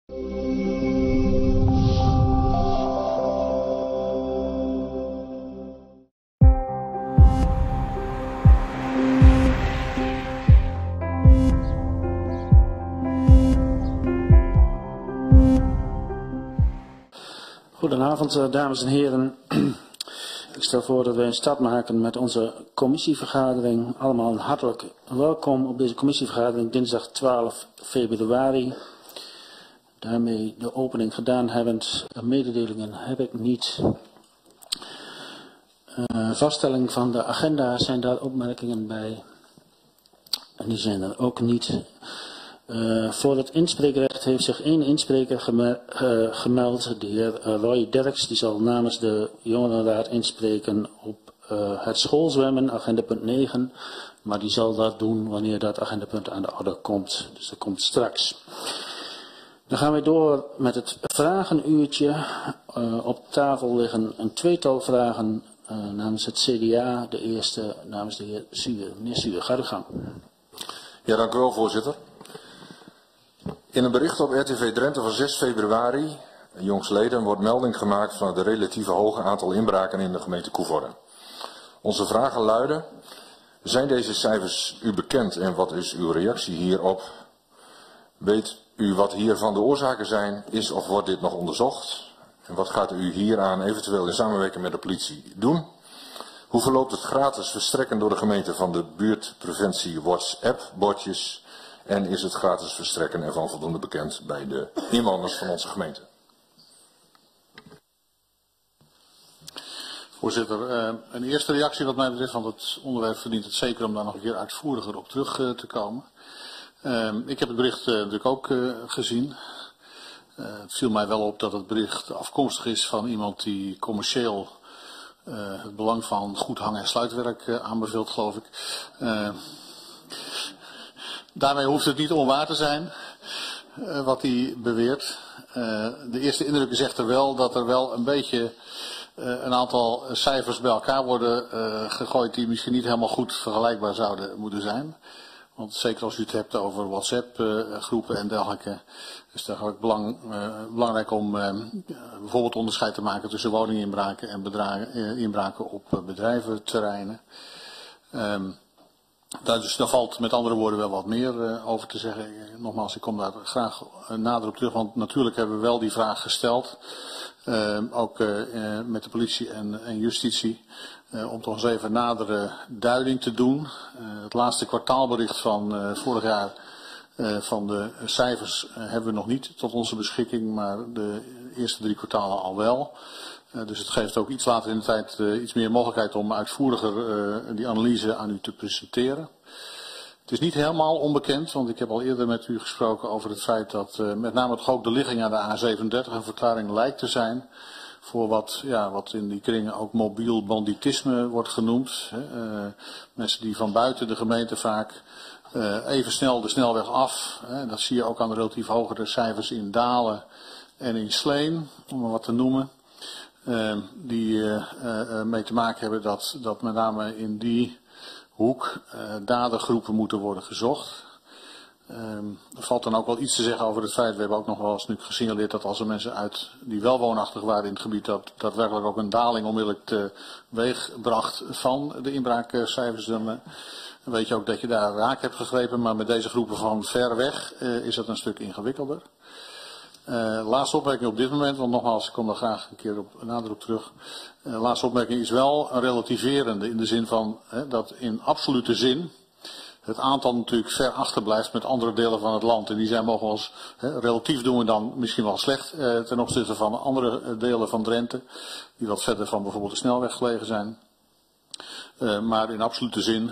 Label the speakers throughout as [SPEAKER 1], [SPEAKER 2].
[SPEAKER 1] Goedenavond, dames en heren. Ik stel voor dat wij een start maken met onze commissievergadering. Allemaal hartelijk welkom op deze commissievergadering dinsdag 12 februari. Daarmee de opening gedaan hebbend. Mededelingen heb ik niet. Vaststelling van de agenda, zijn daar opmerkingen bij? En die zijn er ook niet. Voor het inspreekrecht heeft zich één inspreker gemeld, de heer Roy Derks. Die zal namens de jongerenraad inspreken op het schoolzwemmen, agendapunt 9. Maar die zal dat doen wanneer dat agendapunt aan de orde komt. Dus dat komt straks. Dan gaan we door met het vragenuurtje. Op tafel liggen een tweetal vragen namens het CDA. De eerste namens de heer Zuur. Meneer Zuur, ga uw gang.
[SPEAKER 2] Ja, dank u wel, voorzitter. In een bericht op RTV Drenthe van 6 februari, jongstleden, wordt melding gemaakt van het relatief hoge aantal inbraken in de gemeente Coevorden. Onze vragen luiden: zijn deze cijfers u bekend en wat is uw reactie hierop? Weet u wat hiervan de oorzaken zijn? Is of wordt dit nog onderzocht? En wat gaat u hieraan eventueel in samenwerking met de politie doen? Hoe verloopt het gratis verstrekken door de gemeente van de buurtpreventie WhatsApp-bordjes? En is het gratis verstrekken ervan voldoende bekend bij de inwoners van onze gemeente?
[SPEAKER 3] Voorzitter, een eerste reactie wat mij betreft, want het onderwerp verdient het zeker om daar nog een keer uitvoeriger op terug te komen. Ik heb het bericht natuurlijk ook gezien. Het viel mij wel op dat het bericht afkomstig is van iemand die commercieel het belang van goed hang- en sluitwerk aanbeveelt, geloof ik. Daarmee hoeft het niet onwaar te zijn, wat hij beweert. De eerste indruk is echter wel dat er wel een beetje een aantal cijfers bij elkaar worden gegooid die misschien niet helemaal goed vergelijkbaar zouden moeten zijn. Want zeker als u het hebt over WhatsApp-groepen en dergelijke, is het eigenlijk belangrijk om bijvoorbeeld onderscheid te maken tussen woninginbraken en inbraken op bedrijventerreinen. Dus daar valt met andere woorden wel wat meer over te zeggen. Nogmaals, ik kom daar graag nader op terug, want natuurlijk hebben we wel die vraag gesteld. Ook met de politie en justitie. Om toch eens even nadere duiding te doen. Het laatste kwartaalbericht van vorig jaar van de cijfers hebben we nog niet tot onze beschikking, maar de eerste 3 kwartalen al wel. Dus het geeft ook iets later in de tijd iets meer mogelijkheid om uitvoeriger die analyse aan u te presenteren. Het is niet helemaal onbekend, want ik heb al eerder met u gesproken over het feit dat met name toch ook de ligging aan de A37 een verklaring lijkt te zijn voor wat in die kringen ook mobiel banditisme wordt genoemd. Mensen die van buiten de gemeente vaak even snel de snelweg af. Dat zie je ook aan de relatief hogere cijfers in Dalen en in Sleen, om maar wat te noemen. Die mee te maken hebben dat met name in die hoek dadergroepen moeten worden gezocht. Er valt dan ook wel iets te zeggen over het feit, we hebben ook nog wel eens nu gesignaleerd dat als er mensen uit die wel woonachtig waren in het gebied, dat daadwerkelijk ook een daling onmiddellijk teweeg bracht van de inbraakcijfers. Dan weet je ook dat je daar raak hebt gegrepen, maar met deze groepen van ver weg is dat een stuk ingewikkelder. Laatste opmerking op dit moment, want nogmaals, ik kom daar graag een keer nader op terug. Laatste opmerking is wel een relativerende in de zin van dat in absolute zin het aantal natuurlijk ver achterblijft met andere delen van het land. En die zijn mogen als relatief doen we dan misschien wel slecht ten opzichte van andere delen van Drenthe, die wat verder van bijvoorbeeld de snelweg gelegen zijn. Maar in absolute zin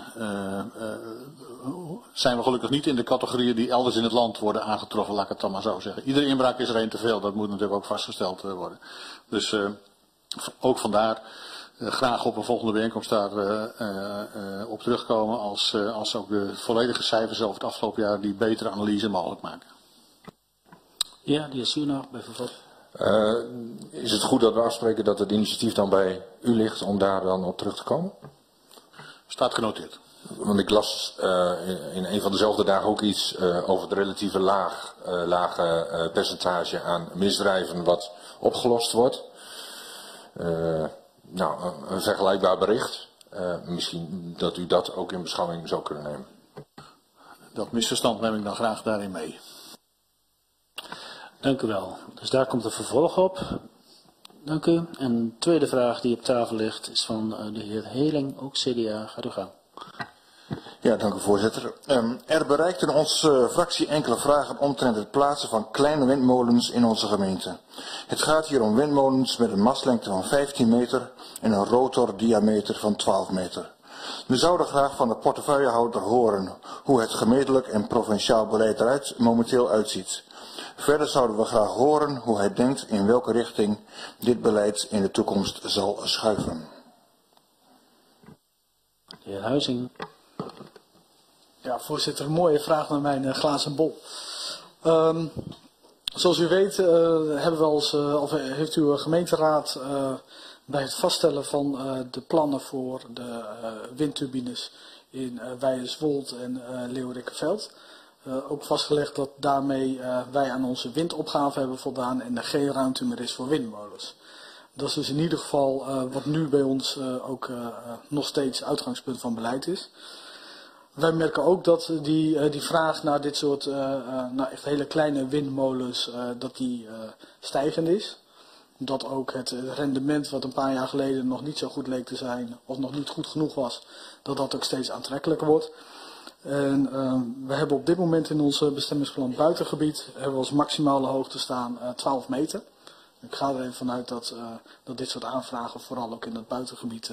[SPEAKER 3] zijn we gelukkig niet in de categorieën die elders in het land worden aangetroffen, laat ik het dan maar zo zeggen. Iedere inbraak is er één te veel, dat moet natuurlijk ook vastgesteld worden. Dus ook vandaar graag op een volgende bijeenkomst daar op terugkomen als ook de volledige cijfers over het afgelopen jaar die betere analyse mogelijk maken.
[SPEAKER 1] Ja, de heer Zuur nog bij vervolg.
[SPEAKER 2] Is het goed dat we afspreken dat het initiatief dan bij u ligt om daar dan op terug te komen?
[SPEAKER 3] Staat genoteerd.
[SPEAKER 2] Want ik las in een van dezelfde dagen ook iets over het relatieve lage percentage aan misdrijven wat opgelost wordt. Nou, een vergelijkbaar bericht. Misschien dat u dat ook in beschouwing zou kunnen nemen.
[SPEAKER 3] Dat misverstand neem ik dan graag daarin mee.
[SPEAKER 1] Dank u wel. Dus daar komt een vervolg op. Dank u. En de tweede vraag die op tafel ligt is van de heer Heling, ook CDA. Gaat u gang.
[SPEAKER 4] Ja, dank u voorzitter. Er bereikten onze fractie enkele vragen omtrent het plaatsen van kleine windmolens in onze gemeente. Het gaat hier om windmolens met een maslengte van 15 meter en een rotordiameter van 12 meter. We zouden graag van de portefeuillehouder horen hoe het gemeentelijk en provinciaal beleid eruit momenteel uitziet. Verder zouden we graag horen hoe hij denkt in welke richting dit beleid in de toekomst zal schuiven.
[SPEAKER 1] De heer Huizing.
[SPEAKER 5] Ja, voorzitter, een mooie vraag naar mijn glazen bol. Zoals u weet heeft uw gemeenteraad bij het vaststellen van de plannen voor de windturbines in Wijenswold en Leeuwarikkerveld ook vastgelegd dat daarmee wij aan onze windopgave hebben voldaan en er geen ruimte meer is voor windmolens. Dat is dus in ieder geval wat nu bij ons ook nog steeds uitgangspunt van beleid is. Wij merken ook dat die vraag naar dit soort echt hele kleine windmolens dat die stijgend is. Dat ook het rendement wat een paar jaar geleden nog niet zo goed leek te zijn of nog niet goed genoeg was, dat dat ook steeds aantrekkelijker wordt. En we hebben op dit moment in ons bestemmingsplan buitengebied hebben we als maximale hoogte staan 12 meter. Ik ga er even vanuit dat dit soort aanvragen vooral ook in het buitengebied,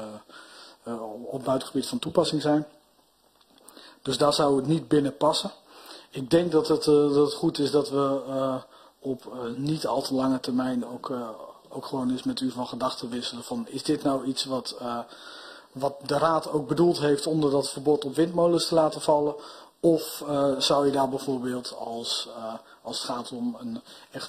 [SPEAKER 5] op buitengebied van toepassing zijn. Dus daar zou het niet binnen passen. Ik denk dat het goed is dat we op niet al te lange termijn ook gewoon eens met u van gedachten wisselen. Van, is dit nou iets wat de raad ook bedoeld heeft onder dat verbod op windmolens te laten vallen? Of zou je daar bijvoorbeeld als het gaat om echt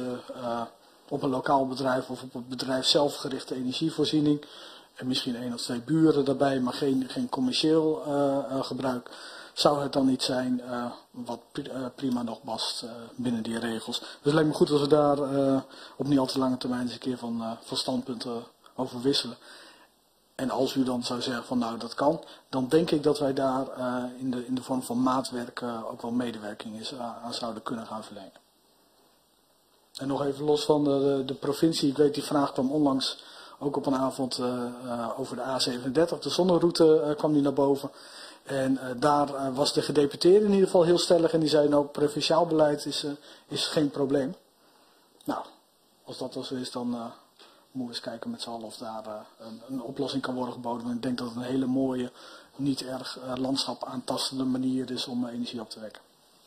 [SPEAKER 5] op een lokaal bedrijf of op het bedrijf zelf gerichte energievoorziening. En misschien 1 of 2 buren daarbij, maar geen commercieel gebruik. Zou het dan niet zijn wat prima nog past binnen die regels. Dus het lijkt me goed als we daar op niet al te lange termijn eens een keer van standpunten over wisselen. En als u dan zou zeggen van nou dat kan, dan denk ik dat wij daar in de vorm van maatwerk ook wel medewerking aan zouden kunnen gaan verlengen. En nog even los van de provincie, ik weet die vraag kwam onlangs ook op een avond over de A37, de zonneroute kwam die naar boven. En daar was de gedeputeerde in ieder geval heel stellig en die zei nou provinciaal beleid is geen probleem. Nou, als dat wel zo is dan moeten we eens kijken met z'n allen of daar een oplossing kan worden geboden. Want ik denk dat het een hele mooie, niet erg landschap aantastende manier is om energie op te wekken.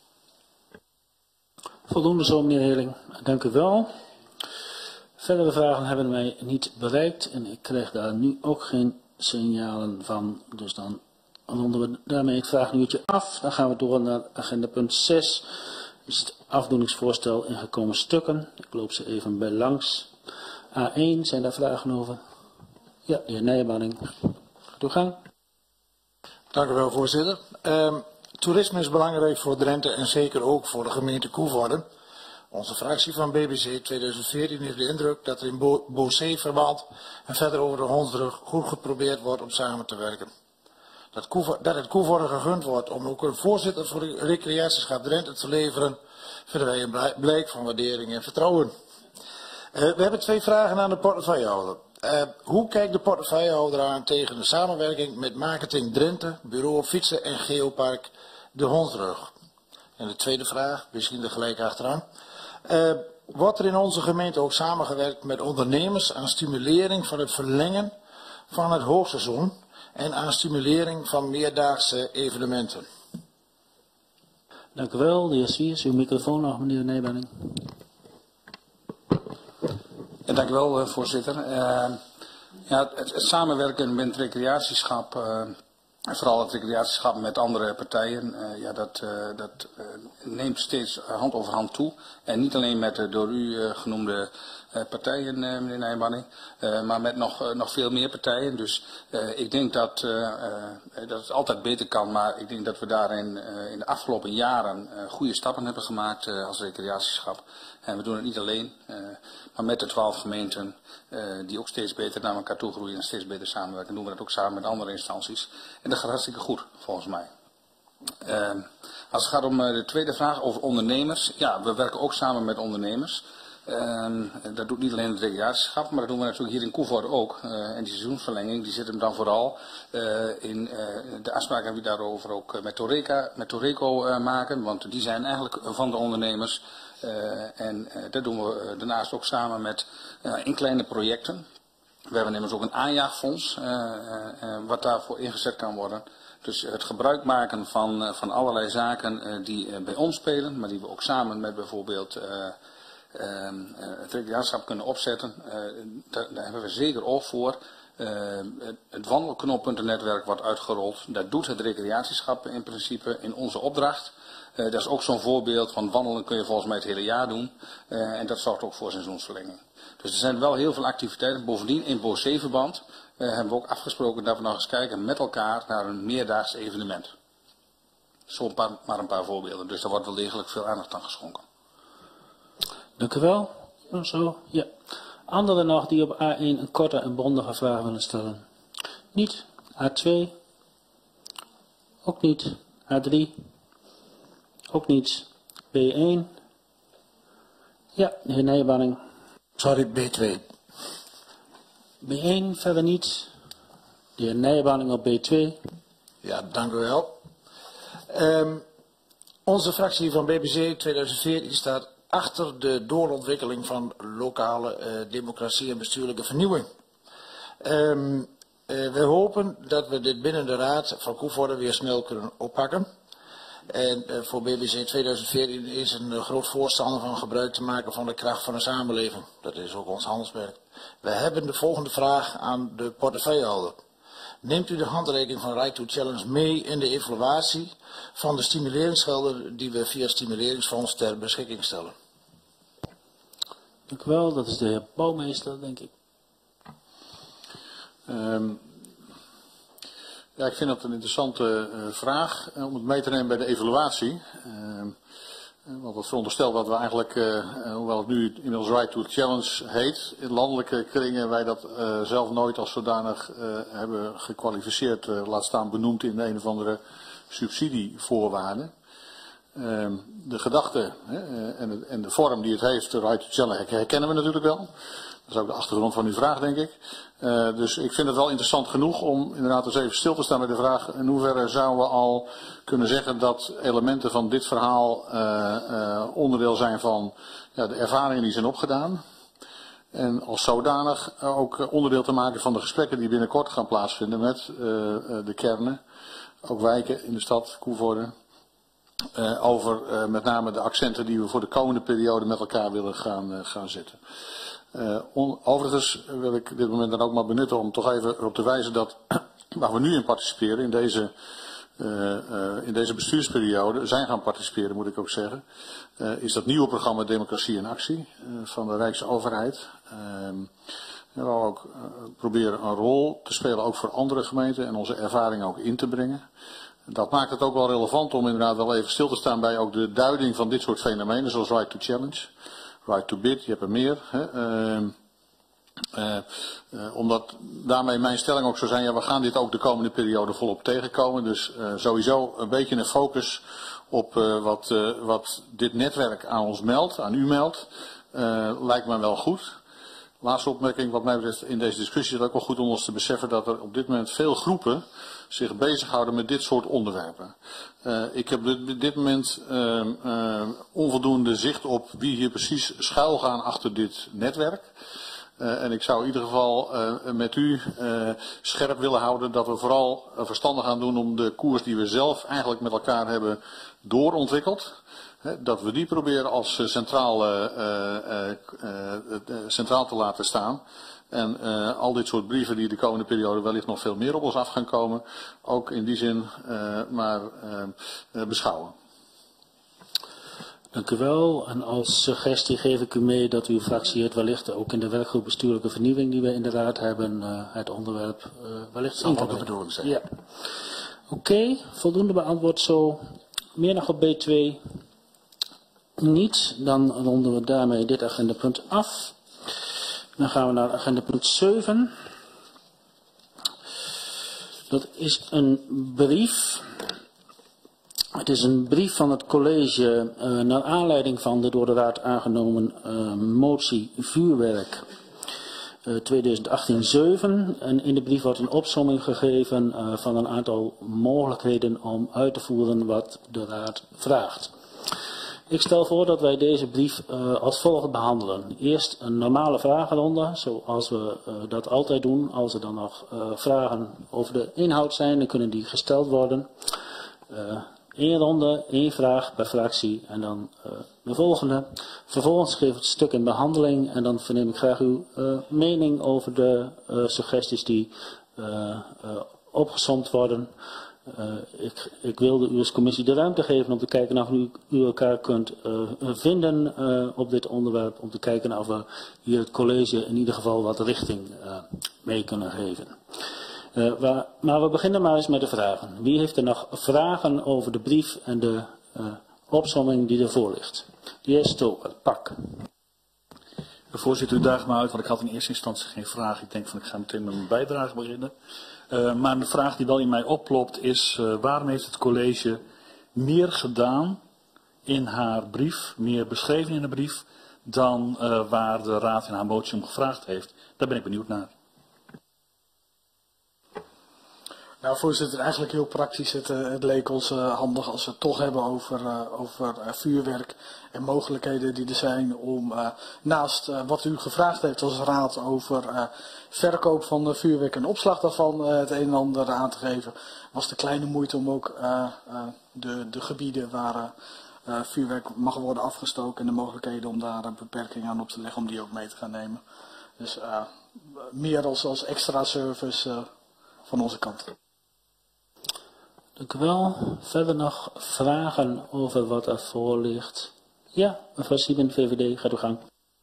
[SPEAKER 1] Voldoende zo, meneer Heling. Dank u wel. Verdere vragen hebben mij niet bereikt en ik krijg daar nu ook geen signalen van. Dus dan ronden we daarmee het vragenuurtje af. Dan gaan we door naar agenda punt 6. Is het afdoeningsvoorstel ingekomen stukken. Ik loop ze even bij langs. A1, zijn daar vragen over? Ja, de heer Nijbanning. Gaat uw gang.
[SPEAKER 6] Dank u wel, voorzitter. Toerisme is belangrijk voor Drenthe en zeker ook voor de gemeente Coevorden. Onze fractie van BBC 2014 heeft de indruk dat er in Bossé-verband en verder over de Hondsrug goed geprobeerd wordt om samen te werken. Dat het Coevorden gegund wordt om ook een voorzitter voor de recreatieschap Drenthe te leveren, vinden wij een blijk van waardering en vertrouwen. We hebben 2 vragen aan de portefeuillehouder. Hoe kijkt de portefeuillehouder aan tegen de samenwerking met Marketing Drenthe, Bureau Fietsen en Geopark de Hondsrug? En de tweede vraag, misschien er gelijk achteraan. Wordt er in onze gemeente ook samengewerkt met ondernemers aan stimulering van het verlengen van het hoogseizoen en aan stimulering van meerdaagse evenementen?
[SPEAKER 1] Dank u wel, de heer Swiers. Uw microfoon nog, meneer Nijbanning.
[SPEAKER 7] Ja, dank u wel, voorzitter. Het samenwerken met recreatieschap En vooral het recreatieschap met andere partijen, dat neemt steeds hand over hand toe. En niet alleen met de door u genoemde partijen, meneer Nijbanning, maar met nog veel meer partijen. Dus ik denk dat het altijd beter kan, maar ik denk dat we daarin in de afgelopen jaren goede stappen hebben gemaakt als recreatieschap. En we doen het niet alleen, maar met de 12 gemeenten die ook steeds beter naar elkaar toe groeien en steeds beter samenwerken, doen we dat ook samen met andere instanties. En dat gaat hartstikke goed, volgens mij. Als het gaat om de tweede vraag over ondernemers, ja, we werken ook samen met ondernemers. Dat doet niet alleen het recreatieschap, maar dat doen we natuurlijk hier in Koevoorde ook. En die seizoensverlenging, die zit hem dan vooral in de afspraken hebben we daarover ook met Toreco maken, want die zijn eigenlijk van de ondernemers. En dat doen we daarnaast ook samen met in kleine projecten. We hebben immers ook een aanjaagfonds wat daarvoor ingezet kan worden. Dus het gebruik maken van allerlei zaken die bij ons spelen, maar die we ook samen met bijvoorbeeld het recreatieschap kunnen opzetten. Daar hebben we zeker oog voor. Het wandelknooppuntennetwerk wordt uitgerold. Dat doet het recreatieschap in principe in onze opdracht. Dat is ook zo'n voorbeeld van wandelen kun je volgens mij het hele jaar doen. En dat zorgt ook voor seizoensverlenging. Dus er zijn wel heel veel activiteiten. Bovendien in BOC-verband hebben we ook afgesproken dat we nog eens kijken met elkaar naar een meerdaags evenement. Maar een paar voorbeelden. Dus daar wordt wel degelijk veel aandacht aan geschonken.
[SPEAKER 1] Dank u wel. Zo, ja. Anderen nog die op A1 een korte en bondige vraag willen stellen? Niet. A2? Ook niet. A3? Ook niet. B1? Ja, de heer Nijbanning.
[SPEAKER 6] Sorry, B2.
[SPEAKER 1] B1 verder niet. De heer Nijbanning op B2.
[SPEAKER 6] Ja, dank u wel. Onze fractie van BBC 2014 staat achter de doorontwikkeling van lokale democratie en bestuurlijke vernieuwing. We hopen dat we dit binnen de Raad van Koevoorde weer snel kunnen oppakken. En voor BBC 2014 is een groot voorstander van gebruik te maken van de kracht van de samenleving. Dat is ook ons handelsmerk. We hebben de volgende vraag aan de portefeuillehouder. Neemt u de handreiking van Right to Challenge mee in de evaluatie van de stimuleringsgelden die we via stimuleringsfonds ter beschikking stellen?
[SPEAKER 1] Dank u wel, dat is de heer Bouwmeester, denk ik.
[SPEAKER 3] Ja, ik vind dat een interessante vraag om het mee te nemen bij de evaluatie. Want dat veronderstelt dat we eigenlijk, hoewel het nu inmiddels Right to Challenge heet, in landelijke kringen wij dat zelf nooit als zodanig hebben gekwalificeerd, laat staan benoemd in een of andere subsidievoorwaarden. De gedachte en de vorm die het heeft, de Right to Challenge, herkennen we natuurlijk wel. Dat is ook de achtergrond van uw vraag, denk ik. Dus ik vind het wel interessant genoeg om inderdaad eens even stil te staan bij de vraag in hoeverre zouden we al kunnen zeggen dat elementen van dit verhaal onderdeel zijn van de ervaringen die zijn opgedaan. En als zodanig ook onderdeel te maken van de gesprekken die binnenkort gaan plaatsvinden met de kernen, ook wijken in de stad Koevoorde. Over met name de accenten die we voor de komende periode met elkaar willen gaan zetten. Overigens wil ik dit moment dan ook maar benutten om toch even erop te wijzen dat waar we nu in participeren, in deze bestuursperiode, zijn gaan participeren moet ik ook zeggen, is dat nieuwe programma Democratie in Actie van de Rijksoverheid. We willen ook proberen een rol te spelen ook voor andere gemeenten en onze ervaringen ook in te brengen. Dat maakt het ook wel relevant om inderdaad wel even stil te staan bij ook de duiding van dit soort fenomenen, zoals Right to Challenge, Right to Bid, je hebt er meer. Omdat daarmee mijn stelling ook zou zijn, ja, we gaan dit ook de komende periode volop tegenkomen. Dus sowieso een beetje een focus op wat dit netwerk aan ons meldt, aan u meldt, lijkt me wel goed. Laatste opmerking wat mij betreft in deze discussie is het ook wel goed om ons te beseffen dat er op dit moment veel groepen zich bezighouden met dit soort onderwerpen. Ik heb op dit moment onvoldoende zicht op wie hier precies schuilgaan achter dit netwerk. En ik zou in ieder geval met u scherp willen houden dat we vooral verstandig gaan doen om de koers die we zelf eigenlijk met elkaar hebben doorontwikkeld. Dat we die proberen als centraal te laten staan. En al dit soort brieven die de komende periode wellicht nog veel meer op ons af gaan komen, ook in die zin beschouwen.
[SPEAKER 1] Dank u wel. En als suggestie geef ik u mee dat uw fractie het wellicht ook in de werkgroep bestuurlijke vernieuwing die we in de raad hebben, het onderwerp wellicht in kan brengen.
[SPEAKER 6] bedoeling zijn.
[SPEAKER 1] Ja. Oké, voldoende beantwoord zo. Meer nog op B2? Niet. Dan ronden we daarmee dit agendapunt af. Dan gaan we naar agendapunt 7. Dat is een brief. Het is een brief van het college naar aanleiding van de door de raad aangenomen motie vuurwerk 2018-7. En in de brief wordt een opsomming gegeven van een aantal mogelijkheden om uit te voeren wat de raad vraagt. Ik stel voor dat wij deze brief als volgt behandelen. Eerst een normale vragenronde, zoals we dat altijd doen. Als er dan nog vragen over de inhoud zijn, dan kunnen die gesteld worden. Eén ronde, één vraag per fractie en dan de volgende. Vervolgens geef ik het stuk in behandeling en dan verneem ik graag uw mening over de suggesties die opgesomd worden. Ik wilde u als commissie de ruimte geven om te kijken of u elkaar kunt vinden op dit onderwerp. Om te kijken of we hier het college in ieder geval wat richting mee kunnen geven. Maar we beginnen maar eens met de vragen. Wie heeft er nog vragen over de brief en de opsomming die ervoor ligt? De heer Stoker, pak.
[SPEAKER 8] Voorzitter, u daagt me uit, want ik had in eerste instantie geen vraag. Ik denk van ik ga meteen met mijn bijdrage beginnen. Maar de vraag die wel in mij oplopt is, waarom heeft het college meer gedaan in haar brief, meer beschreven in de brief, dan waar de raad in haar motie om gevraagd heeft? Daar ben ik benieuwd naar.
[SPEAKER 5] Nou, voorzitter, eigenlijk heel praktisch. Het leek ons handig als we het toch hebben over vuurwerk en mogelijkheden die er zijn om naast wat u gevraagd heeft als raad over verkoop van vuurwerk en opslag daarvan het een en ander aan te geven, was de kleine moeite om ook de gebieden waar vuurwerk mag worden afgestoken en de mogelijkheden om daar beperkingen aan op te leggen, om die ook mee te gaan nemen. Dus meer als extra service van onze kant.
[SPEAKER 1] Dank u wel. Verder nog vragen over wat er voor ligt? Ja, mevrouw Sieben, VVD, gaat uw gang.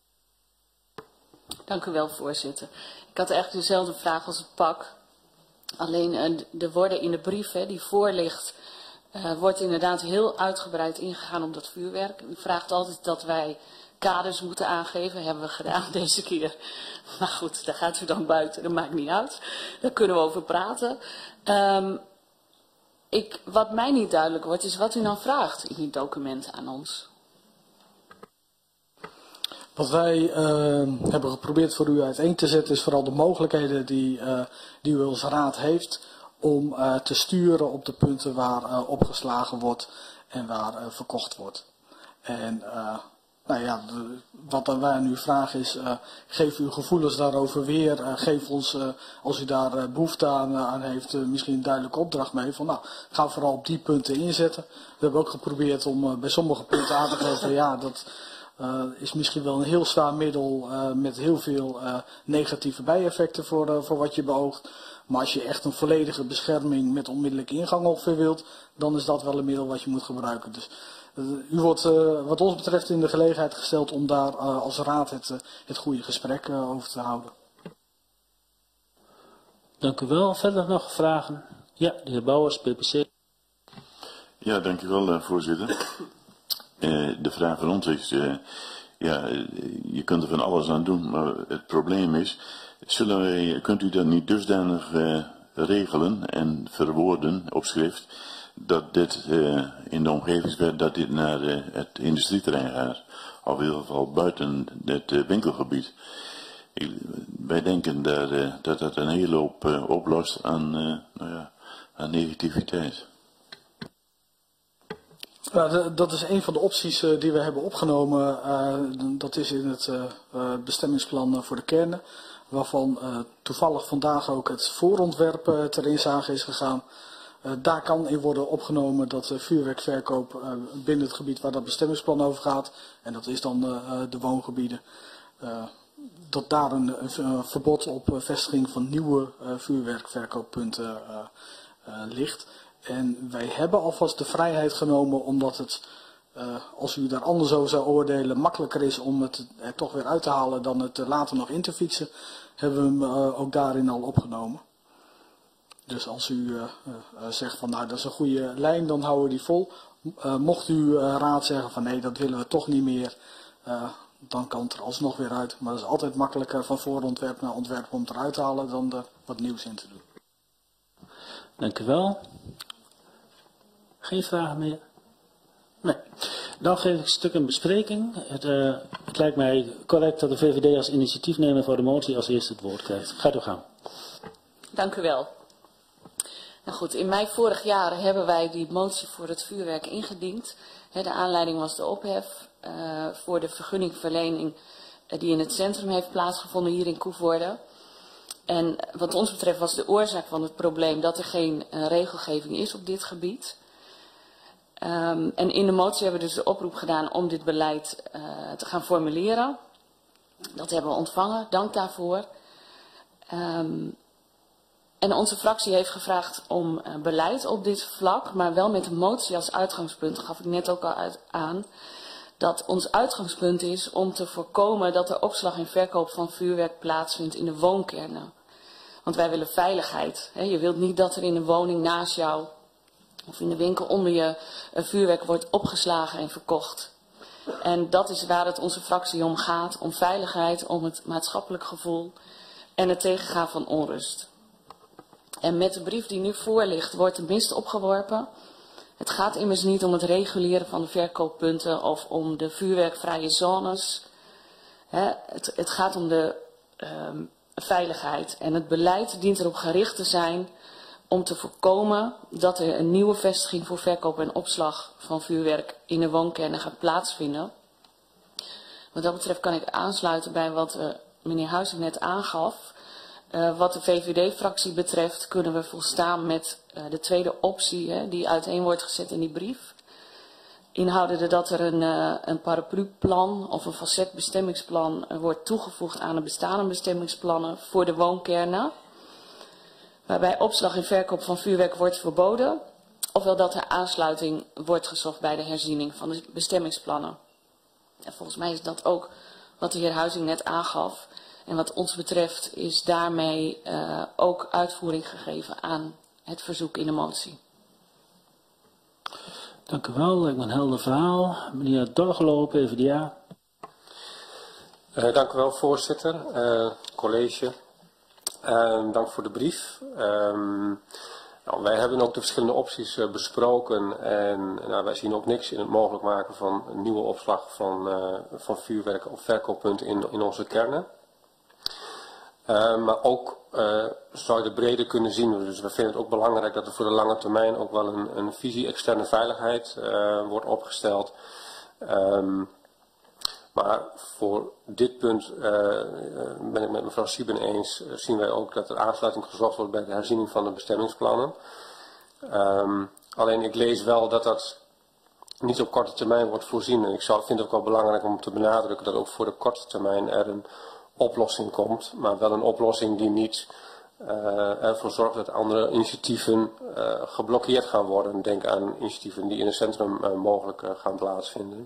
[SPEAKER 9] Dank u wel, voorzitter. Ik had eigenlijk dezelfde vraag als het pak. Alleen de woorden in de brief die voor ligt, wordt inderdaad heel uitgebreid ingegaan op dat vuurwerk. U vraagt altijd dat wij kaders moeten aangeven. Hebben we gedaan deze keer. Maar goed, daar gaat u dan buiten. Dat maakt niet uit. Daar kunnen we over praten. Wat mij niet duidelijk wordt, is wat u dan vraagt in die documenten aan ons.
[SPEAKER 5] Wat wij hebben geprobeerd voor u uiteen te zetten is vooral de mogelijkheden die u als raad heeft om te sturen op de punten waar opgeslagen wordt en waar verkocht wordt. En nou ja, wat wij aan u vragen is, geef uw gevoelens daarover weer. Geef ons, als u daar behoefte aan heeft, misschien een duidelijke opdracht mee. Van, nou, ga vooral op die punten inzetten. We hebben ook geprobeerd om bij sommige punten aan te geven, ja, dat is misschien wel een heel zwaar middel met heel veel negatieve bijeffecten voor wat je beoogt. Maar als je echt een volledige bescherming met onmiddellijke ingang ongeveer wilt, dan is dat wel een middel wat je moet gebruiken. Dus u wordt wat ons betreft in de gelegenheid gesteld om daar als raad het goede gesprek over te houden.
[SPEAKER 1] Dank u wel. Verder nog vragen? Ja, de heer Bouwers, PPC.
[SPEAKER 10] Ja, dank u wel, voorzitter. De vraag van ons is, ja, je kunt er van alles aan doen, maar het probleem is, kunt u dat niet dusdanig regelen en verwoorden op schrift, dat dit in de omgevingswet, dat dit naar het industrieterrein gaat, of in ieder geval buiten het winkelgebied. Wij denken dat dat een hele hoop oplost aan, nou ja, aan negativiteit.
[SPEAKER 5] Nou, dat is een van de opties die we hebben opgenomen. Dat is in het bestemmingsplan voor de kernen, waarvan toevallig vandaag ook het voorontwerp ter inzage is gegaan. Daar kan in worden opgenomen dat vuurwerkverkoop binnen het gebied waar dat bestemmingsplan over gaat, en dat is dan de woongebieden, dat daar een verbod op vestiging van nieuwe vuurwerkverkooppunten ligt. En wij hebben alvast de vrijheid genomen, omdat het, als u daar anders over zou oordelen, makkelijker is om het er toch weer uit te halen dan het later nog in te fietsen, hebben we hem ook daarin al opgenomen. Dus als u zegt van nou dat is een goede lijn, dan houden we die vol. Mocht u raad zeggen van nee, dat willen we toch niet meer, dan kan het er alsnog weer uit. Maar het is altijd makkelijker van voorontwerp naar ontwerp om het eruit te halen dan er wat nieuws in te doen.
[SPEAKER 1] Dank u wel. Geen vragen meer? Nee. Dan geef ik een stuk in bespreking. Het lijkt mij correct dat de VVD als initiatiefnemer voor de motie als eerste het woord krijgt. Gaat u gang.
[SPEAKER 9] Dank u wel. Nou goed, in mei vorig jaar hebben wij die motie voor het vuurwerk ingediend. De aanleiding was de ophef voor de vergunningverlening die in het centrum heeft plaatsgevonden hier in Koevoorde. En wat ons betreft was de oorzaak van het probleem dat er geen regelgeving is op dit gebied. En in de motie hebben we dus de oproep gedaan om dit beleid te gaan formuleren. Dat hebben we ontvangen, dank daarvoor. En onze fractie heeft gevraagd om beleid op dit vlak, maar wel met een motie als uitgangspunt, gaf ik net ook al aan, dat ons uitgangspunt is om te voorkomen dat er opslag en verkoop van vuurwerk plaatsvindt in de woonkernen. Want wij willen veiligheid. Je wilt niet dat er in een woning naast jou of in de winkel onder je vuurwerk wordt opgeslagen en verkocht. En dat is waar het onze fractie om gaat, om veiligheid, om het maatschappelijk gevoel en het tegengaan van onrust. En met de brief die nu voor ligt wordt de mist opgeworpen. Het gaat immers niet om het reguleren van de verkooppunten of om de vuurwerkvrije zones. Het gaat om de veiligheid. En het beleid dient erop gericht te zijn om te voorkomen dat er een nieuwe vestiging voor verkoop en opslag van vuurwerk in de woonkernen gaat plaatsvinden. Wat dat betreft kan ik aansluiten bij wat meneer Huizing net aangaf. Wat de VVD-fractie betreft kunnen we volstaan met de tweede optie die uiteen wordt gezet in die brief. Inhoudende dat er een paraplu-plan of een facetbestemmingsplan wordt toegevoegd aan de bestaande bestemmingsplannen voor de woonkernen. Waarbij opslag en verkoop van vuurwerk wordt verboden. Ofwel dat er aansluiting wordt gezocht bij de herziening van de bestemmingsplannen. En volgens mij is dat ook wat de heer Huizing net aangaf. En wat ons betreft is daarmee ook uitvoering gegeven aan het verzoek in de motie.
[SPEAKER 1] Dank u wel, lijkt me een helder verhaal. Meneer Dorgelo, PvdA.
[SPEAKER 11] Dank u wel, voorzitter, college. Dank voor de brief. Nou, wij hebben ook de verschillende opties besproken en nou, wij zien ook niks in het mogelijk maken van een nieuwe opslag van vuurwerk of verkooppunten in onze kernen. Maar ook zou je het breder kunnen zien. Dus we vinden het ook belangrijk dat er voor de lange termijn ook wel een visie externe veiligheid wordt opgesteld. Maar voor dit punt ben ik met mevrouw Sieben eens. Zien wij ook dat er aansluiting gezocht wordt bij de herziening van de bestemmingsplannen. Alleen ik lees wel dat dat niet op korte termijn wordt voorzien. En ik vind het ook wel belangrijk om te benadrukken dat ook voor de korte termijn er een oplossing komt, maar wel een oplossing die niet ervoor zorgt dat andere initiatieven geblokkeerd gaan worden. Denk aan initiatieven die in het centrum mogelijk gaan plaatsvinden.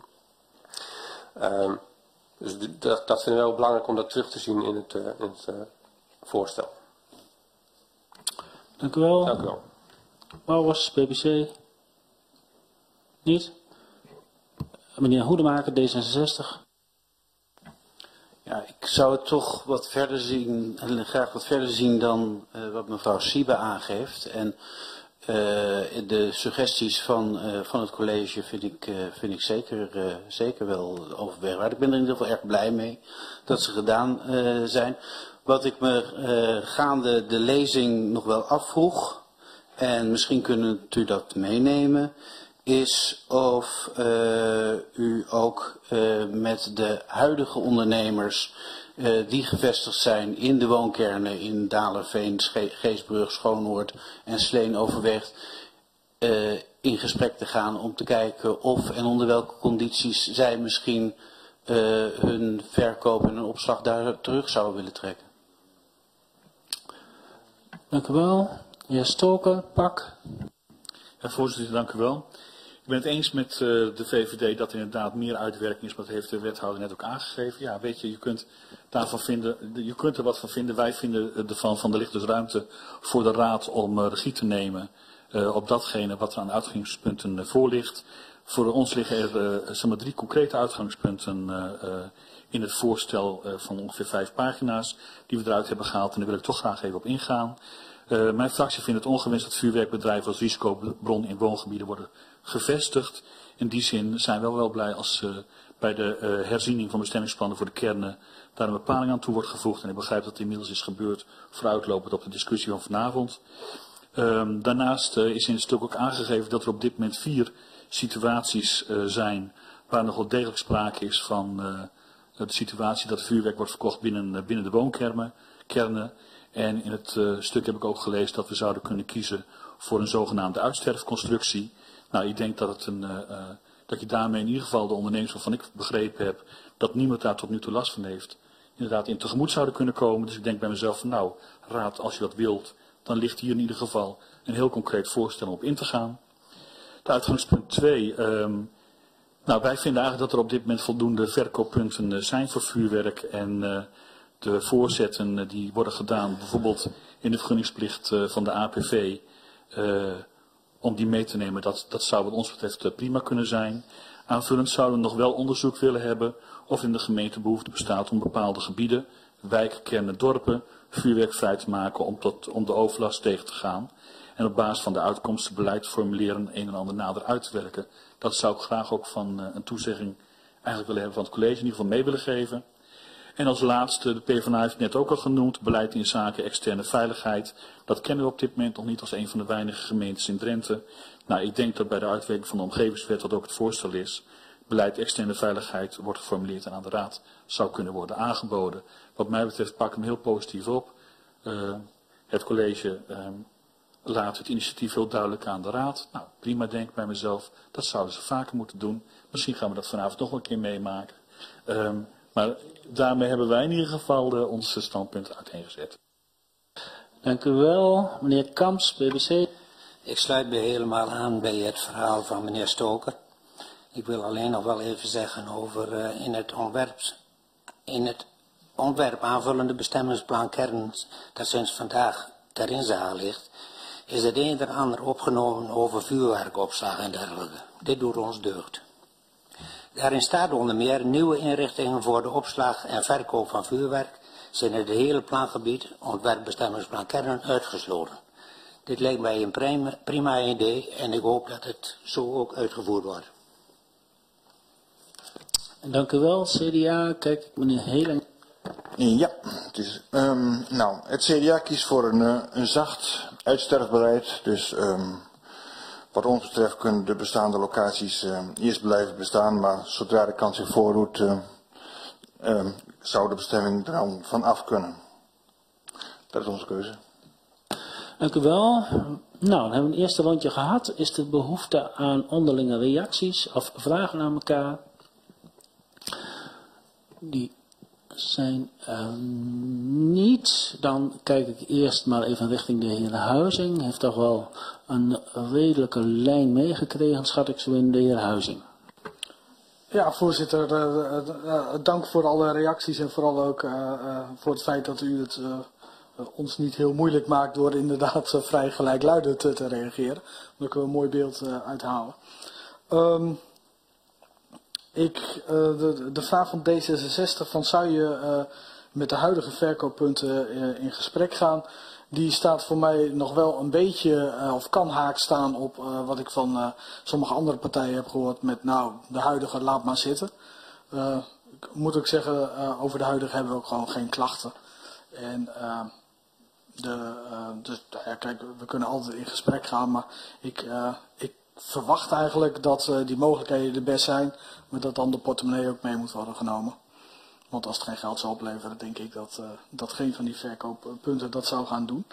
[SPEAKER 11] Dus dat vinden we wel belangrijk om dat terug te zien in het voorstel.
[SPEAKER 1] Dank u wel.
[SPEAKER 11] Dank u wel.
[SPEAKER 1] Bouwers, BBC. Niet? Meneer Hoedemaker, D66.
[SPEAKER 12] Ja, ik zou het toch wat verder zien, en graag wat verder zien dan wat mevrouw Siebe aangeeft. En de suggesties van het college vind ik zeker wel overwegbaar. Ik ben er in ieder geval erg blij mee dat ze gedaan zijn. Wat ik me gaande de lezing nog wel afvroeg, en misschien kunt u dat meenemen, is of u ook met de huidige ondernemers die gevestigd zijn in de woonkernen in Dalerveen, Geesbrug, Schoonoord en Sleen overweegt in gesprek te gaan om te kijken of en onder welke condities zij misschien hun verkoop en hun opslag daar terug zouden willen trekken.
[SPEAKER 1] Dank u wel. De heer Stoker, PAK.
[SPEAKER 8] Ja, voorzitter, dank u wel. Ik ben het eens met de VVD dat er inderdaad meer uitwerking is, maar dat heeft de wethouder net ook aangegeven. Ja, weet je, je kunt daarvan vinden, je kunt er wat van vinden. Wij vinden ervan, er ligt dus ruimte voor de raad om regie te nemen op datgene wat er aan uitgangspunten voor ligt. Voor ons liggen er zeg maar 3 concrete uitgangspunten in het voorstel van ongeveer 5 pagina's die we eruit hebben gehaald en daar wil ik toch graag even op ingaan. Mijn fractie vindt het ongewenst dat vuurwerkbedrijven als risicobron in woongebieden worden gevestigd. In die zin zijn we wel blij als bij de herziening van bestemmingsplannen voor de kernen daar een bepaling aan toe wordt gevoegd. En ik begrijp dat het inmiddels is gebeurd, vooruitlopend op de discussie van vanavond. Daarnaast is in het stuk ook aangegeven dat er op dit moment 4 situaties zijn waar nog wel degelijk sprake is van de situatie dat vuurwerk wordt verkocht binnen de woonkernen. En in het stuk heb ik ook gelezen dat we zouden kunnen kiezen voor een zogenaamde uitsterfconstructie. Nou, ik denk dat, dat je daarmee in ieder geval de ondernemers waarvan ik begrepen heb dat niemand daar tot nu toe last van heeft, inderdaad in tegemoet zouden kunnen komen. Dus ik denk bij mezelf van nou, raad, als je dat wilt, dan ligt hier in ieder geval een heel concreet voorstel om op in te gaan. Het uitgangspunt 2. Nou, wij vinden eigenlijk dat er op dit moment voldoende verkooppunten zijn voor vuurwerk en de voorzetten die worden gedaan, bijvoorbeeld in de vergunningsplicht van de APV, om die mee te nemen, dat zou wat ons betreft prima kunnen zijn. Aanvullend zouden we nog wel onderzoek willen hebben of in de gemeente behoefte bestaat om bepaalde gebieden, wijken, kernen, dorpen, vuurwerkvrij te maken om de overlast tegen te gaan. En op basis van de uitkomsten beleid formuleren een en ander nader uit te werken. Dat zou ik graag ook van een toezegging eigenlijk willen hebben van het college, in ieder geval mee willen geven. En als laatste, de PvdA heeft het net ook al genoemd, beleid in zaken externe veiligheid. Dat kennen we op dit moment nog niet als een van de weinige gemeentes in Drenthe. Nou, ik denk dat bij de uitwerking van de omgevingswet dat ook het voorstel is. Beleid externe veiligheid wordt geformuleerd en aan de raad zou kunnen worden aangeboden. Wat mij betreft pak ik hem heel positief op. Het college laat het initiatief heel duidelijk aan de raad. Nou, prima, denk ik bij mezelf. Dat zouden ze vaker moeten doen. Misschien gaan we dat vanavond nog een keer meemaken. Maar daarmee hebben wij in ieder geval onze standpunten uiteengezet.
[SPEAKER 1] Dank u wel. Meneer Kamps, BBC.
[SPEAKER 13] Ik sluit me helemaal aan bij het verhaal van meneer Stoker. Ik wil alleen nog wel even zeggen over in het ontwerp aanvullende bestemmingsplan kern dat sinds vandaag ter inzage ligt, is het een en ander opgenomen over vuurwerkopslag en dergelijke. Dit doet ons deugd. Daarin staat onder meer nieuwe inrichtingen voor de opslag en verkoop van vuurwerk zijn in het hele plangebied ontwerpbestemmingsplan kernen uitgesloten. Dit lijkt mij een prima idee en ik hoop dat het zo ook uitgevoerd wordt.
[SPEAKER 1] Dank u wel, CDA. Kijk, meneer Heling.
[SPEAKER 4] Ja, het CDA kiest voor een zacht uitsterfbeleid. Dus wat ons betreft kunnen de bestaande locaties eerst blijven bestaan, maar zodra de kans zich voordoet, zou de bestemming er dan van af kunnen. Dat is onze keuze.
[SPEAKER 1] Dank u wel. Nou, dan hebben we een eerste rondje gehad. Is er behoefte aan onderlinge reacties of vragen aan elkaar? Die zijn niet. Dan kijk ik eerst maar even richting de heer Huizing. Heeft toch wel een redelijke lijn meegekregen, schat ik zo in, de heer Huizing.
[SPEAKER 5] Ja, voorzitter, dank voor alle reacties en vooral ook voor het feit dat u het ons niet heel moeilijk maakt door inderdaad vrij gelijkluidend te reageren. Daar kunnen we een mooi beeld uithalen. De vraag van D66 van zou je met de huidige verkooppunten in gesprek gaan, die staat voor mij nog wel een beetje of kan haak staan op wat ik van sommige andere partijen heb gehoord met nou de huidige laat maar zitten. Ik moet ook zeggen over de huidige hebben we ook gewoon geen klachten. En dus ja, kijk, we kunnen altijd in gesprek gaan, maar ik verwacht eigenlijk dat die mogelijkheden er best zijn, maar dat dan de portemonnee ook mee moet worden genomen. Want als het geen geld zou opleveren, denk ik dat geen van die verkooppunten dat zou gaan doen.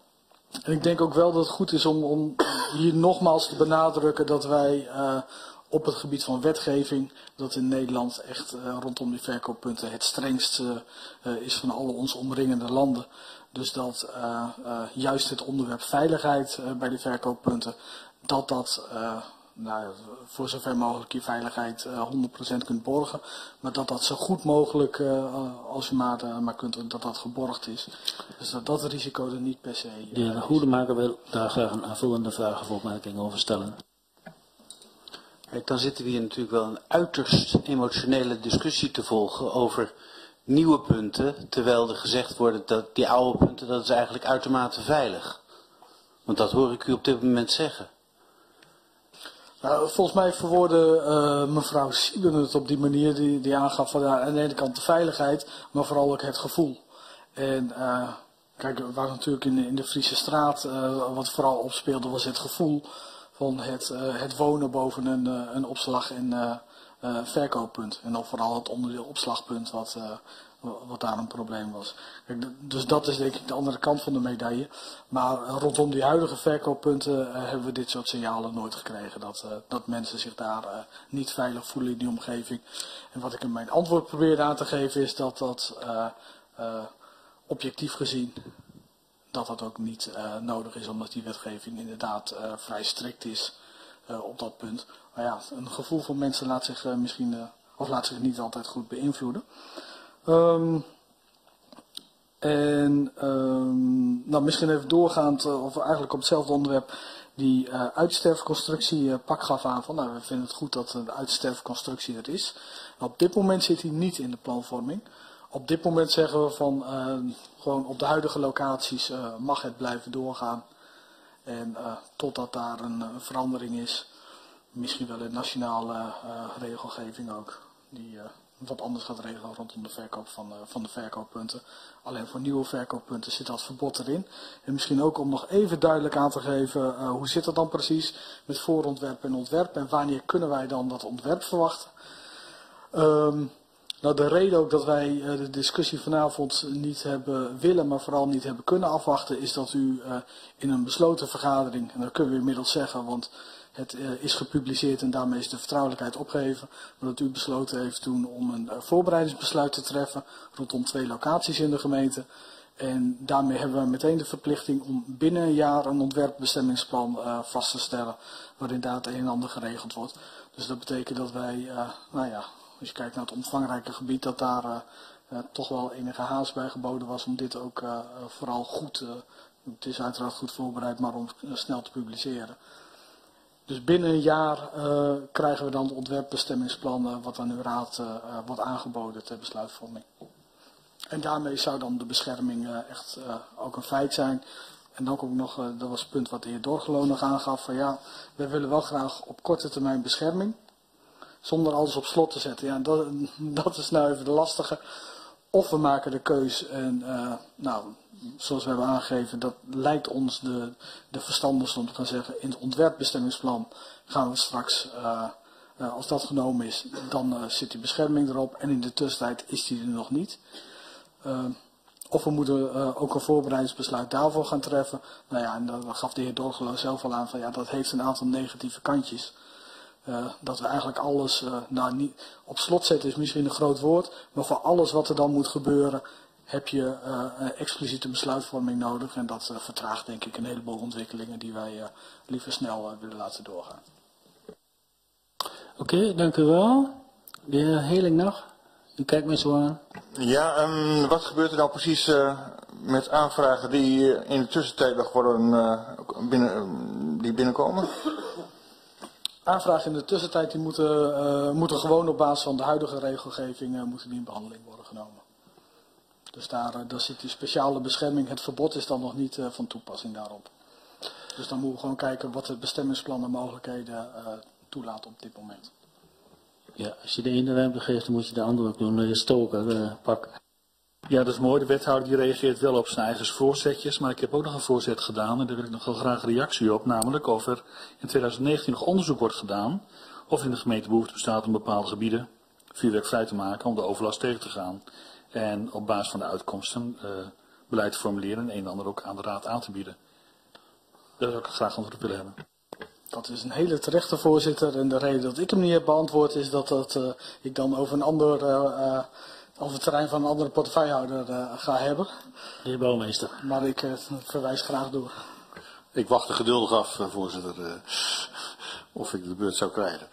[SPEAKER 5] En ik denk ook wel dat het goed is om hier nogmaals te benadrukken dat wij op het gebied van wetgeving, dat in Nederland echt rondom die verkooppunten het strengst is van alle onze omringende landen. Dus dat juist het onderwerp veiligheid bij die verkooppunten, dat voor zover mogelijk je veiligheid 100% kunt borgen. Maar dat zo goed mogelijk, als je maar kunt, dat geborgd is. Dus dat risico er niet per se.
[SPEAKER 1] De heer Hoedemaker wil daar graag een aanvullende vraag of opmerking over stellen.
[SPEAKER 12] Kijk, dan zitten we hier natuurlijk wel een uiterst emotionele discussie te volgen over nieuwe punten, terwijl er gezegd wordt dat die oude punten, dat is eigenlijk uitermate veilig. Want dat hoor ik u op dit moment zeggen.
[SPEAKER 5] Nou, volgens mij verwoordde mevrouw Sieben het op die manier, die aangaf van aan de ene kant de veiligheid, maar vooral ook het gevoel. En kijk, waar natuurlijk in de Friese straat wat vooral opspeelde was het gevoel van het wonen boven een opslag- en verkooppunt. En dan vooral het onderdeel opslagpunt wat daar een probleem was. Kijk, dus dat is denk ik de andere kant van de medaille. Maar rondom die huidige verkooppunten hebben we dit soort signalen nooit gekregen. Dat mensen zich daar niet veilig voelen in die omgeving. En wat ik in mijn antwoord probeerde aan te geven is dat objectief gezien dat ook niet nodig is, omdat die wetgeving inderdaad vrij strikt is op dat punt. Maar ja, een gevoel van mensen laat zich laat zich niet altijd goed beïnvloeden. Misschien even doorgaand, of eigenlijk op hetzelfde onderwerp, die uitsterfconstructie. Pak gaf aan van, we vinden het goed dat de uitsterfconstructie er is. Op dit moment zit hij niet in de planvorming. Op dit moment zeggen we van, gewoon op de huidige locaties mag het blijven doorgaan. En totdat daar een verandering is, misschien wel in nationale regelgeving ook, die wat anders gaat regelen rondom de verkoop van de verkooppunten. Alleen voor nieuwe verkooppunten zit dat verbod erin. En misschien ook om nog even duidelijk aan te geven, hoe zit het dan precies met voorontwerp en ontwerp en wanneer kunnen wij dan dat ontwerp verwachten. De reden ook dat wij de discussie vanavond niet hebben willen, maar vooral niet hebben kunnen afwachten, is dat u in een besloten vergadering, en dat kunnen we inmiddels zeggen, want het is gepubliceerd en daarmee is de vertrouwelijkheid opgeheven, maar dat u besloten heeft toen om een voorbereidingsbesluit te treffen rondom 2 locaties in de gemeente. En daarmee hebben we meteen de verplichting om binnen een jaar een ontwerpbestemmingsplan vast te stellen, waarin daar het een en ander geregeld wordt. Dus dat betekent dat wij, als je kijkt naar het omvangrijke gebied, dat daar toch wel enige haast bij geboden was om dit ook vooral goed, het is uiteraard goed voorbereid, maar om snel te publiceren. Dus binnen een jaar krijgen we dan het ontwerpbestemmingsplan wat aan uw raad wordt aangeboden ter besluitvorming. En daarmee zou dan de bescherming echt ook een feit zijn. En dan ook nog, dat was het punt wat de heer Dorgelo nog aangaf, van ja, wij willen wel graag op korte termijn bescherming, zonder alles op slot te zetten. Ja, dat is nou even de lastige. Of we maken de keus en zoals we hebben aangegeven, dat lijkt ons de verstandigste om te gaan zeggen, in het ontwerpbestemmingsplan gaan we straks, als dat genomen is, dan zit die bescherming erop en in de tussentijd is die er nog niet. Of we moeten ook een voorbereidingsbesluit daarvoor gaan treffen. Nou ja, en dat gaf de heer Dorgelo zelf al aan van ja, dat heeft een aantal negatieve kantjes. Dat we eigenlijk alles, niet op slot zetten is misschien een groot woord, maar voor alles wat er dan moet gebeuren heb je een expliciete besluitvorming nodig. En dat vertraagt denk ik een heleboel ontwikkelingen die wij liever snel willen laten doorgaan.
[SPEAKER 1] Oké, dank u wel. De heer Heling nog? U kijkt me zo aan.
[SPEAKER 4] Ja, wat gebeurt er nou precies met aanvragen die in de tussentijd nog worden binnenkomen?
[SPEAKER 5] Aanvragen in de tussentijd die moeten gewoon op basis van de huidige regelgeving moeten die in behandeling worden genomen. Dus daar zit die speciale bescherming, het verbod is dan nog niet van toepassing daarop. Dus dan moeten we gewoon kijken wat het bestemmingsplan en mogelijkheden toelaat op dit moment.
[SPEAKER 1] Ja, als je de ene ruimte geeft, dan moet je de andere ook doen. De heer Stoker, pak.
[SPEAKER 8] Ja, dat is mooi. De wethouder die reageert wel op zijn eigen voorzetjes, maar ik heb ook nog een voorzet gedaan en daar wil ik nog wel graag een reactie op, namelijk of er in 2019 nog onderzoek wordt gedaan of in de gemeente behoefte bestaat om bepaalde gebieden vuurwerkvrij te maken om de overlast tegen te gaan en op basis van de uitkomsten beleid te formuleren en een en ander ook aan de raad aan te bieden. Daar zou ik graag antwoord op willen hebben.
[SPEAKER 5] Dat is een hele terechte voorzitter. En de reden dat ik hem niet heb beantwoord is dat ik dan over over het terrein van een andere portefeuillehouder ga hebben.
[SPEAKER 1] De heer Bouwmeester.
[SPEAKER 5] Maar ik verwijs graag door.
[SPEAKER 3] Ik wacht er geduldig af, voorzitter, of ik de beurt zou krijgen.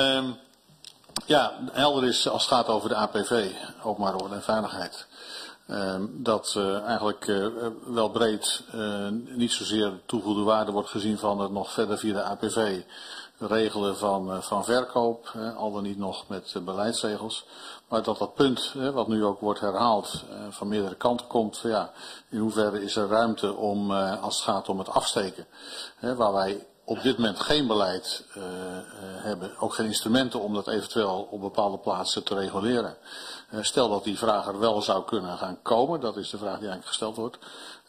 [SPEAKER 3] Ja, helder is als het gaat over de APV, openbare orde en veiligheid. Dat eigenlijk wel breed niet zozeer toegevoegde waarde wordt gezien van het nog verder via de APV regelen van verkoop, al dan niet nog met beleidsregels. Maar dat punt, wat nu ook wordt herhaald, van meerdere kanten komt, van ja, in hoeverre is er ruimte om, als het gaat om het afsteken, waar wij op dit moment geen beleid hebben, ook geen instrumenten om dat eventueel op bepaalde plaatsen te reguleren. Stel dat die vraag er wel zou kunnen gaan komen, dat is de vraag die eigenlijk gesteld wordt,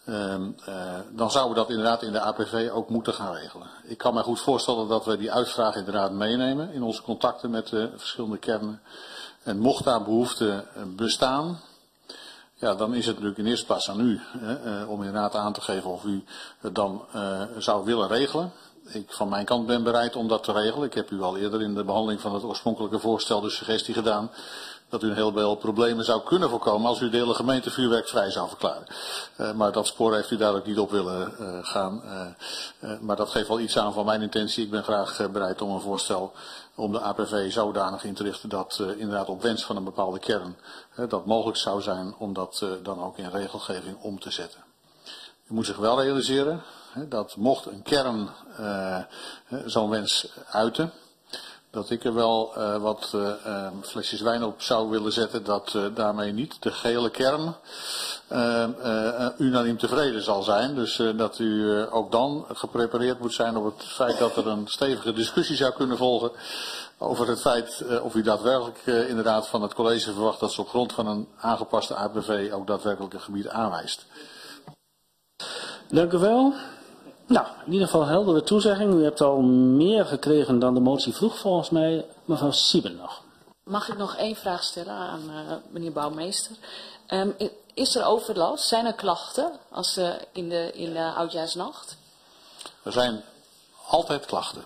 [SPEAKER 3] dan zouden we dat inderdaad in de APV ook moeten gaan regelen. Ik kan me goed voorstellen dat we die uitvraag inderdaad meenemen in onze contacten met de verschillende kernen. En mocht daar behoefte bestaan, ja, dan is het natuurlijk in eerste plaats aan u om inderdaad aan te geven of u het dan zou willen regelen. Ik van mijn kant ben bereid om dat te regelen. Ik heb u al eerder in de behandeling van het oorspronkelijke voorstel de suggestie gedaan dat u een heleboel problemen zou kunnen voorkomen als u de hele gemeente vuurwerkvrij zou verklaren. Maar dat spoor heeft u daar ook niet op willen gaan. Maar dat geeft wel iets aan van mijn intentie. Ik ben graag bereid om een voorstel om de APV zodanig in te richten dat inderdaad op wens van een bepaalde kern dat mogelijk zou zijn om dat dan ook in regelgeving om te zetten. U moet zich wel realiseren dat mocht een kern zo'n wens uiten, dat ik er wel wat flesjes wijn op zou willen zetten dat daarmee niet de gehele kern unaniem tevreden zal zijn. Dus dat u ook dan geprepareerd moet zijn op het feit dat er een stevige discussie zou kunnen volgen over het feit of u daadwerkelijk inderdaad van het college verwacht dat ze op grond van een aangepaste APV ook daadwerkelijk een gebied aanwijst.
[SPEAKER 1] Dank u wel. Nou, in ieder geval heldere toezegging. U hebt al meer gekregen dan de motie vroeg volgens mij. Mevrouw Sieben nog.
[SPEAKER 9] Mag ik nog één vraag stellen aan meneer Bouwmeester? Is er overlast? Zijn er klachten als, in de oudjaarsnacht?
[SPEAKER 3] Er zijn altijd klachten.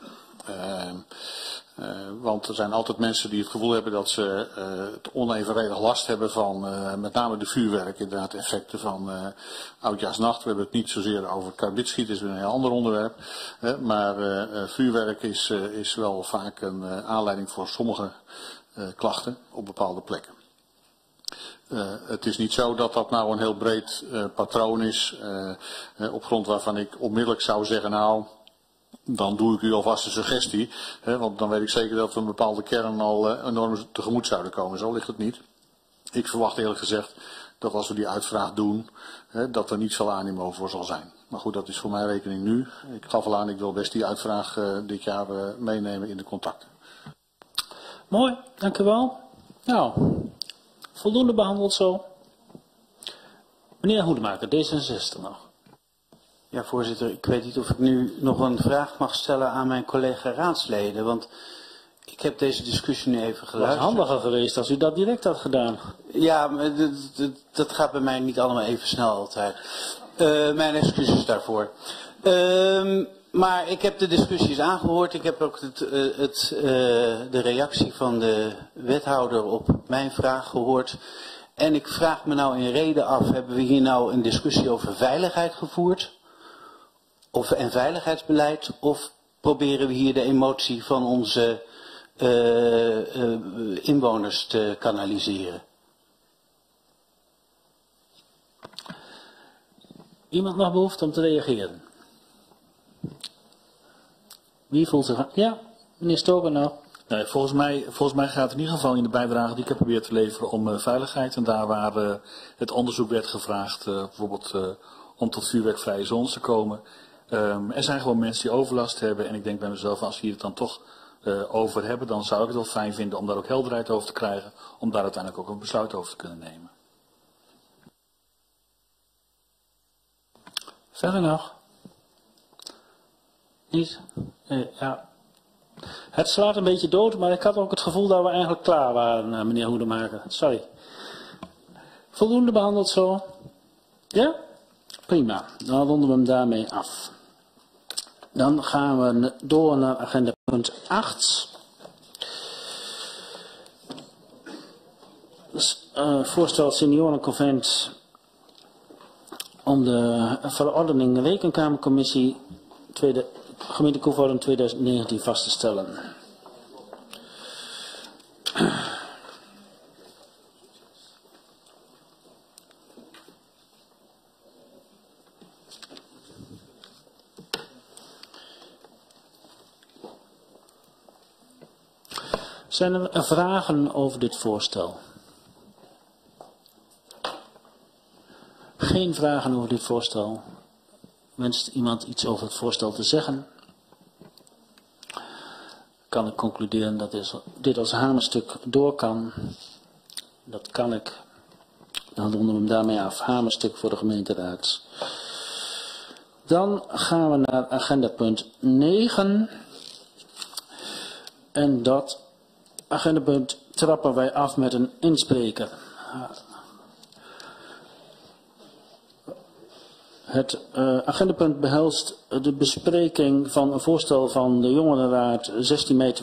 [SPEAKER 3] Want er zijn altijd mensen die het gevoel hebben dat ze het onevenredig last hebben van met name de vuurwerk, inderdaad effecten van oudjaarsnacht. We hebben het niet zozeer over karbietschieten, dat is een heel ander onderwerp. Maar vuurwerk is wel vaak een aanleiding voor sommige klachten op bepaalde plekken. Het is niet zo dat dat nou een heel breed patroon is, op grond waarvan ik onmiddellijk zou zeggen, nou, dan doe ik u alvast een suggestie, want dan weet ik zeker dat we een bepaalde kern al enorm tegemoet zouden komen. Zo ligt het niet. Ik verwacht eerlijk gezegd dat als we die uitvraag doen, dat er niet veel animo voor zal zijn. Maar goed, dat is voor mijn rekening nu. Ik gaf al aan, ik wil best die uitvraag dit jaar meenemen in de contacten.
[SPEAKER 1] Mooi, dank u wel. Nou, voldoende behandeld zo. Meneer Hoedemaker, D66 nog.
[SPEAKER 12] Ja, voorzitter, ik weet niet of ik nu nog een vraag mag stellen aan mijn collega raadsleden, want ik heb deze discussie nu even geluisterd.
[SPEAKER 1] Het was handiger geweest als u dat direct had gedaan.
[SPEAKER 12] Ja, maar dat gaat bij mij niet allemaal even snel altijd. Mijn excuses daarvoor. Maar ik heb de discussies aangehoord. Ik heb ook de reactie van de wethouder op mijn vraag gehoord. En ik vraag me nou in reden af, hebben we hier nou een discussie over veiligheid gevoerd? En veiligheidsbeleid? Of proberen we hier de emotie van onze inwoners te kanaliseren?
[SPEAKER 1] Iemand nog behoefte om te reageren? Wie voelt zich aan? Ja, meneer Stoker nou.
[SPEAKER 8] Nee, volgens mij gaat het in ieder geval in de bijdrage die ik heb geprobeerd te leveren om veiligheid. En daar waar het onderzoek werd gevraagd, bijvoorbeeld om tot vuurwerkvrije zones te komen. Er zijn gewoon mensen die overlast hebben. En ik denk bij mezelf, als we hier het dan toch over hebben, dan zou ik het wel fijn vinden om daar ook helderheid over te krijgen. Om daar uiteindelijk ook een besluit over te kunnen nemen.
[SPEAKER 1] Verder nog? Niet? Ja. Het slaat een beetje dood, maar ik had ook het gevoel dat we eigenlijk klaar waren, meneer Hoedemaker. Sorry. Voldoende behandeld zo? Ja? Prima. Dan ronden we hem daarmee af. Dan gaan we door naar agenda punt 8. Voorstel seniorenconvent om de verordening Rekenkamercommissie gemeente Koevoorden 2019 vast te stellen. Zijn er vragen over dit voorstel? Geen vragen over dit voorstel. Wenst iemand iets over het voorstel te zeggen? Kan ik concluderen dat dit als hamerstuk door kan? Dat kan ik. Dan ronden we hem daarmee af. Hamerstuk voor de gemeenteraad. Dan gaan we naar agenda punt 9. En dat agendapunt trappen wij af met een inspreker. Het agendapunt behelst de bespreking van een voorstel van de Jongerenraad 16 mei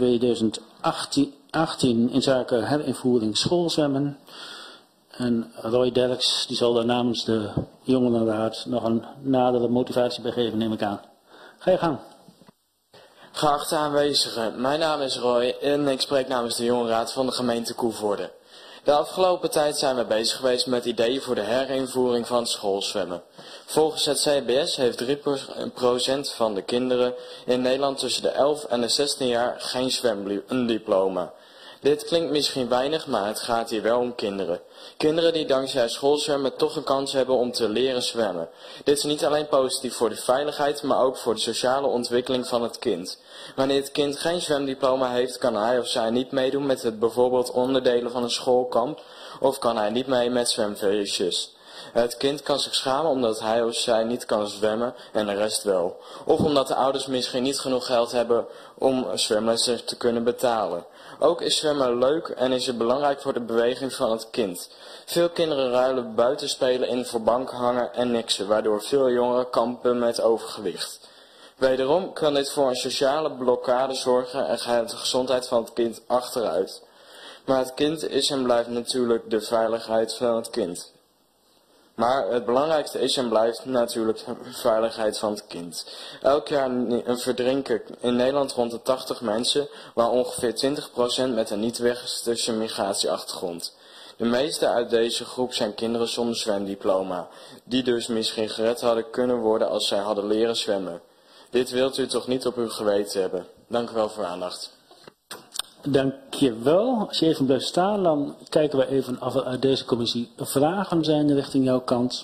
[SPEAKER 1] 2018 in zaken herinvoering schoolzwemmen. En Roy Derks die zal daar namens de Jongerenraad nog een nadere motivatie bij geven, neem ik aan. Ga je gang.
[SPEAKER 14] Geachte aanwezigen, mijn naam is Roy en ik spreek namens de Jongerenraad van de gemeente Koevoorden. De afgelopen tijd zijn we bezig geweest met ideeën voor de herinvoering van het schoolzwemmen. Volgens het CBS heeft 3% van de kinderen in Nederland tussen de 11 en de 16 jaar geen zwemdiploma. Dit klinkt misschien weinig, maar het gaat hier wel om kinderen. Kinderen die dankzij schoolzwemmen toch een kans hebben om te leren zwemmen. Dit is niet alleen positief voor de veiligheid, maar ook voor de sociale ontwikkeling van het kind. Wanneer het kind geen zwemdiploma heeft, kan hij of zij niet meedoen met het bijvoorbeeld onderdelen van een schoolkamp, of kan hij niet mee met zwemfeestjes. Het kind kan zich schamen omdat hij of zij niet kan zwemmen en de rest wel. Of omdat de ouders misschien niet genoeg geld hebben om zwemlessen te kunnen betalen. Ook is zwemmen leuk en is het belangrijk voor de beweging van het kind. Veel kinderen ruilen buitenspelen in voor bank hangen en niksen, waardoor veel jongeren kampen met overgewicht. Wederom kan dit voor een sociale blokkade zorgen en gaat de gezondheid van het kind achteruit. Maar het kind is en blijft natuurlijk de veiligheid van het kind. Maar het belangrijkste is en blijft natuurlijk de veiligheid van het kind. Elk jaar verdrinken in Nederland rond de 80 mensen, waar ongeveer 20% met een niet-westerse migratieachtergrond. De meeste uit deze groep zijn kinderen zonder zwemdiploma, die dus misschien gered hadden kunnen worden als zij hadden leren zwemmen. Dit wilt u toch niet op uw geweten hebben. Dank u wel voor uw aandacht.
[SPEAKER 1] Dank je wel. Als je even blijft staan, dan kijken we even of er uit deze commissie vragen zijn richting jouw kant.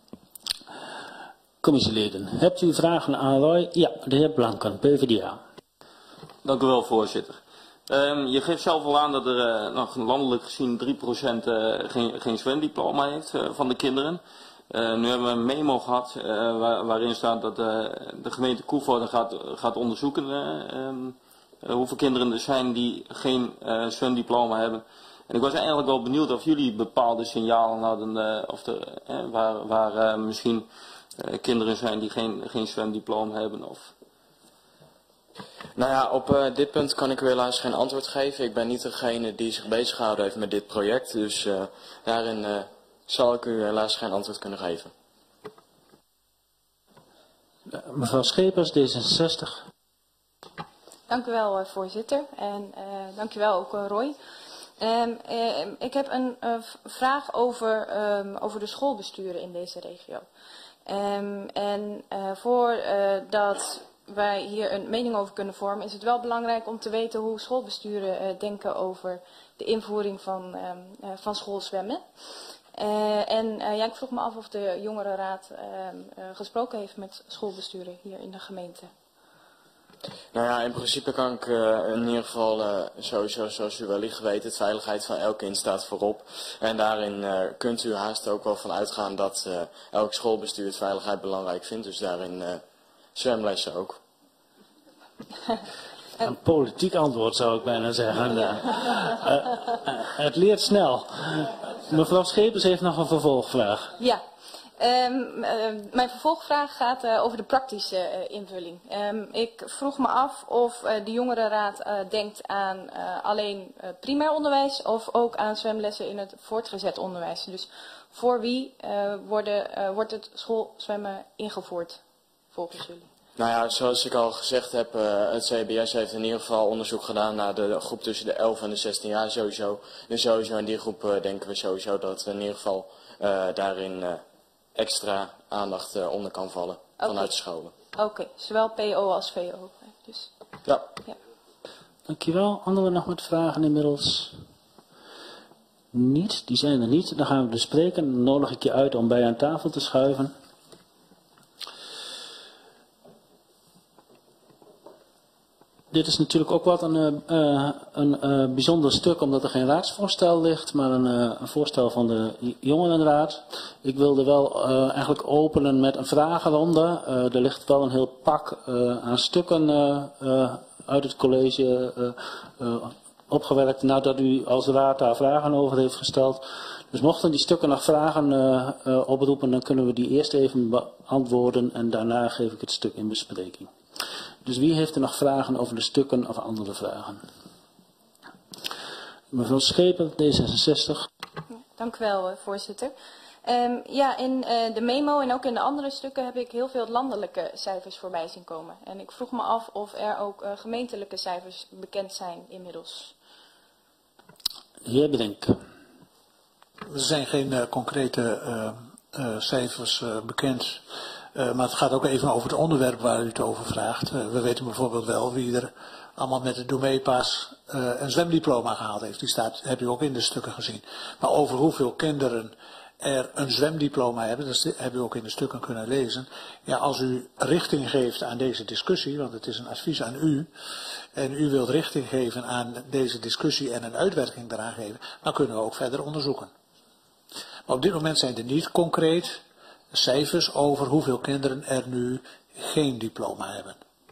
[SPEAKER 1] Commissieleden, hebt u vragen aan Roy? Ja, de heer Blanken, PvdA.
[SPEAKER 15] Dank u wel, voorzitter. Je geeft zelf al aan dat er nog landelijk gezien 3% geen zwemdiploma heeft van de kinderen. Nu hebben we een memo gehad waarin staat dat de gemeente Koevoorden gaat onderzoeken hoeveel kinderen er zijn die geen zwemdiploma hebben. En ik was eigenlijk wel benieuwd of jullie bepaalde signalen hadden waar misschien kinderen zijn die geen zwemdiploma hebben. Of...
[SPEAKER 14] Nou ja, op dit punt kan ik u helaas geen antwoord geven. Ik ben niet degene die zich bezighouden heeft met dit project. Dus daarin zal ik u helaas geen antwoord kunnen geven.
[SPEAKER 1] Mevrouw Schepers, D66.
[SPEAKER 16] Dank u wel, voorzitter. En dank u wel ook, Roy. Ik heb een vraag over de schoolbesturen in deze regio. Voordat wij hier een mening over kunnen vormen, is het wel belangrijk om te weten hoe schoolbesturen denken over de invoering van schoolzwemmen. Ik vroeg me af of de Jongerenraad gesproken heeft met schoolbesturen hier in de gemeente.
[SPEAKER 14] Nou ja, in principe kan ik in ieder geval sowieso, zoals u wellicht weet, de veiligheid van elk kind staat voorop. En daarin kunt u haast ook wel van uitgaan dat elk schoolbestuur het veiligheid belangrijk vindt. Dus daarin zwemlessen ook.
[SPEAKER 1] Een politiek antwoord zou ik bijna zeggen. Het leert snel. Mevrouw Schepers heeft nog een vervolgvraag.
[SPEAKER 16] Ja. Mijn vervolgvraag gaat over de praktische invulling. Ik vroeg me af of de jongerenraad denkt aan alleen primair onderwijs of ook aan zwemlessen in het voortgezet onderwijs. Dus voor wie wordt het schoolzwemmen ingevoerd volgens jullie?
[SPEAKER 14] Nou ja, zoals ik al gezegd heb, het CBS heeft in ieder geval onderzoek gedaan naar de groep tussen de 11 en de 16 jaar sowieso. Dus sowieso in die groep denken we sowieso dat we in ieder geval daarin extra aandacht onder kan vallen vanuit de scholen.
[SPEAKER 16] Oké, zowel PO als VO. Dus.
[SPEAKER 14] Ja.
[SPEAKER 1] Dankjewel. Anderen nog met vragen inmiddels? Niet, die zijn er niet. Dan gaan we bespreken. Dan nodig ik je uit om bij aan tafel te schuiven. Dit is natuurlijk ook wat een bijzonder stuk, omdat er geen raadsvoorstel ligt, maar een voorstel van de jongerenraad. Ik wilde wel eigenlijk openen met een vragenronde. Er ligt wel een heel pak aan stukken uit het college opgewerkt nadat u als raad daar vragen over heeft gesteld. Dus mochten die stukken nog vragen oproepen, dan kunnen we die eerst even beantwoorden en daarna geef ik het stuk in bespreking. Dus wie heeft er nog vragen over de stukken of andere vragen? Mevrouw Scheper, D66.
[SPEAKER 16] Dank u wel, voorzitter. Ja, in de memo en ook in de andere stukken heb ik heel veel landelijke cijfers voorbij zien komen. En ik vroeg me af of er ook gemeentelijke cijfers bekend zijn inmiddels.
[SPEAKER 1] Heer Brink.
[SPEAKER 6] Er zijn geen concrete cijfers bekend. Maar het gaat ook even over het onderwerp waar u het over vraagt. We weten bijvoorbeeld wel wie er allemaal met de Domeepas een zwemdiploma gehaald heeft. Die heb u ook in de stukken gezien. Maar over hoeveel kinderen er een zwemdiploma hebben, dat heb u ook in de stukken kunnen lezen. Ja, als u richting geeft aan deze discussie, want het is een advies aan u, en u wilt richting geven aan deze discussie en een uitwerking daaraan geven, dan kunnen we ook verder onderzoeken. Maar op dit moment zijn er niet concreet cijfers over hoeveel kinderen er nu geen diploma hebben.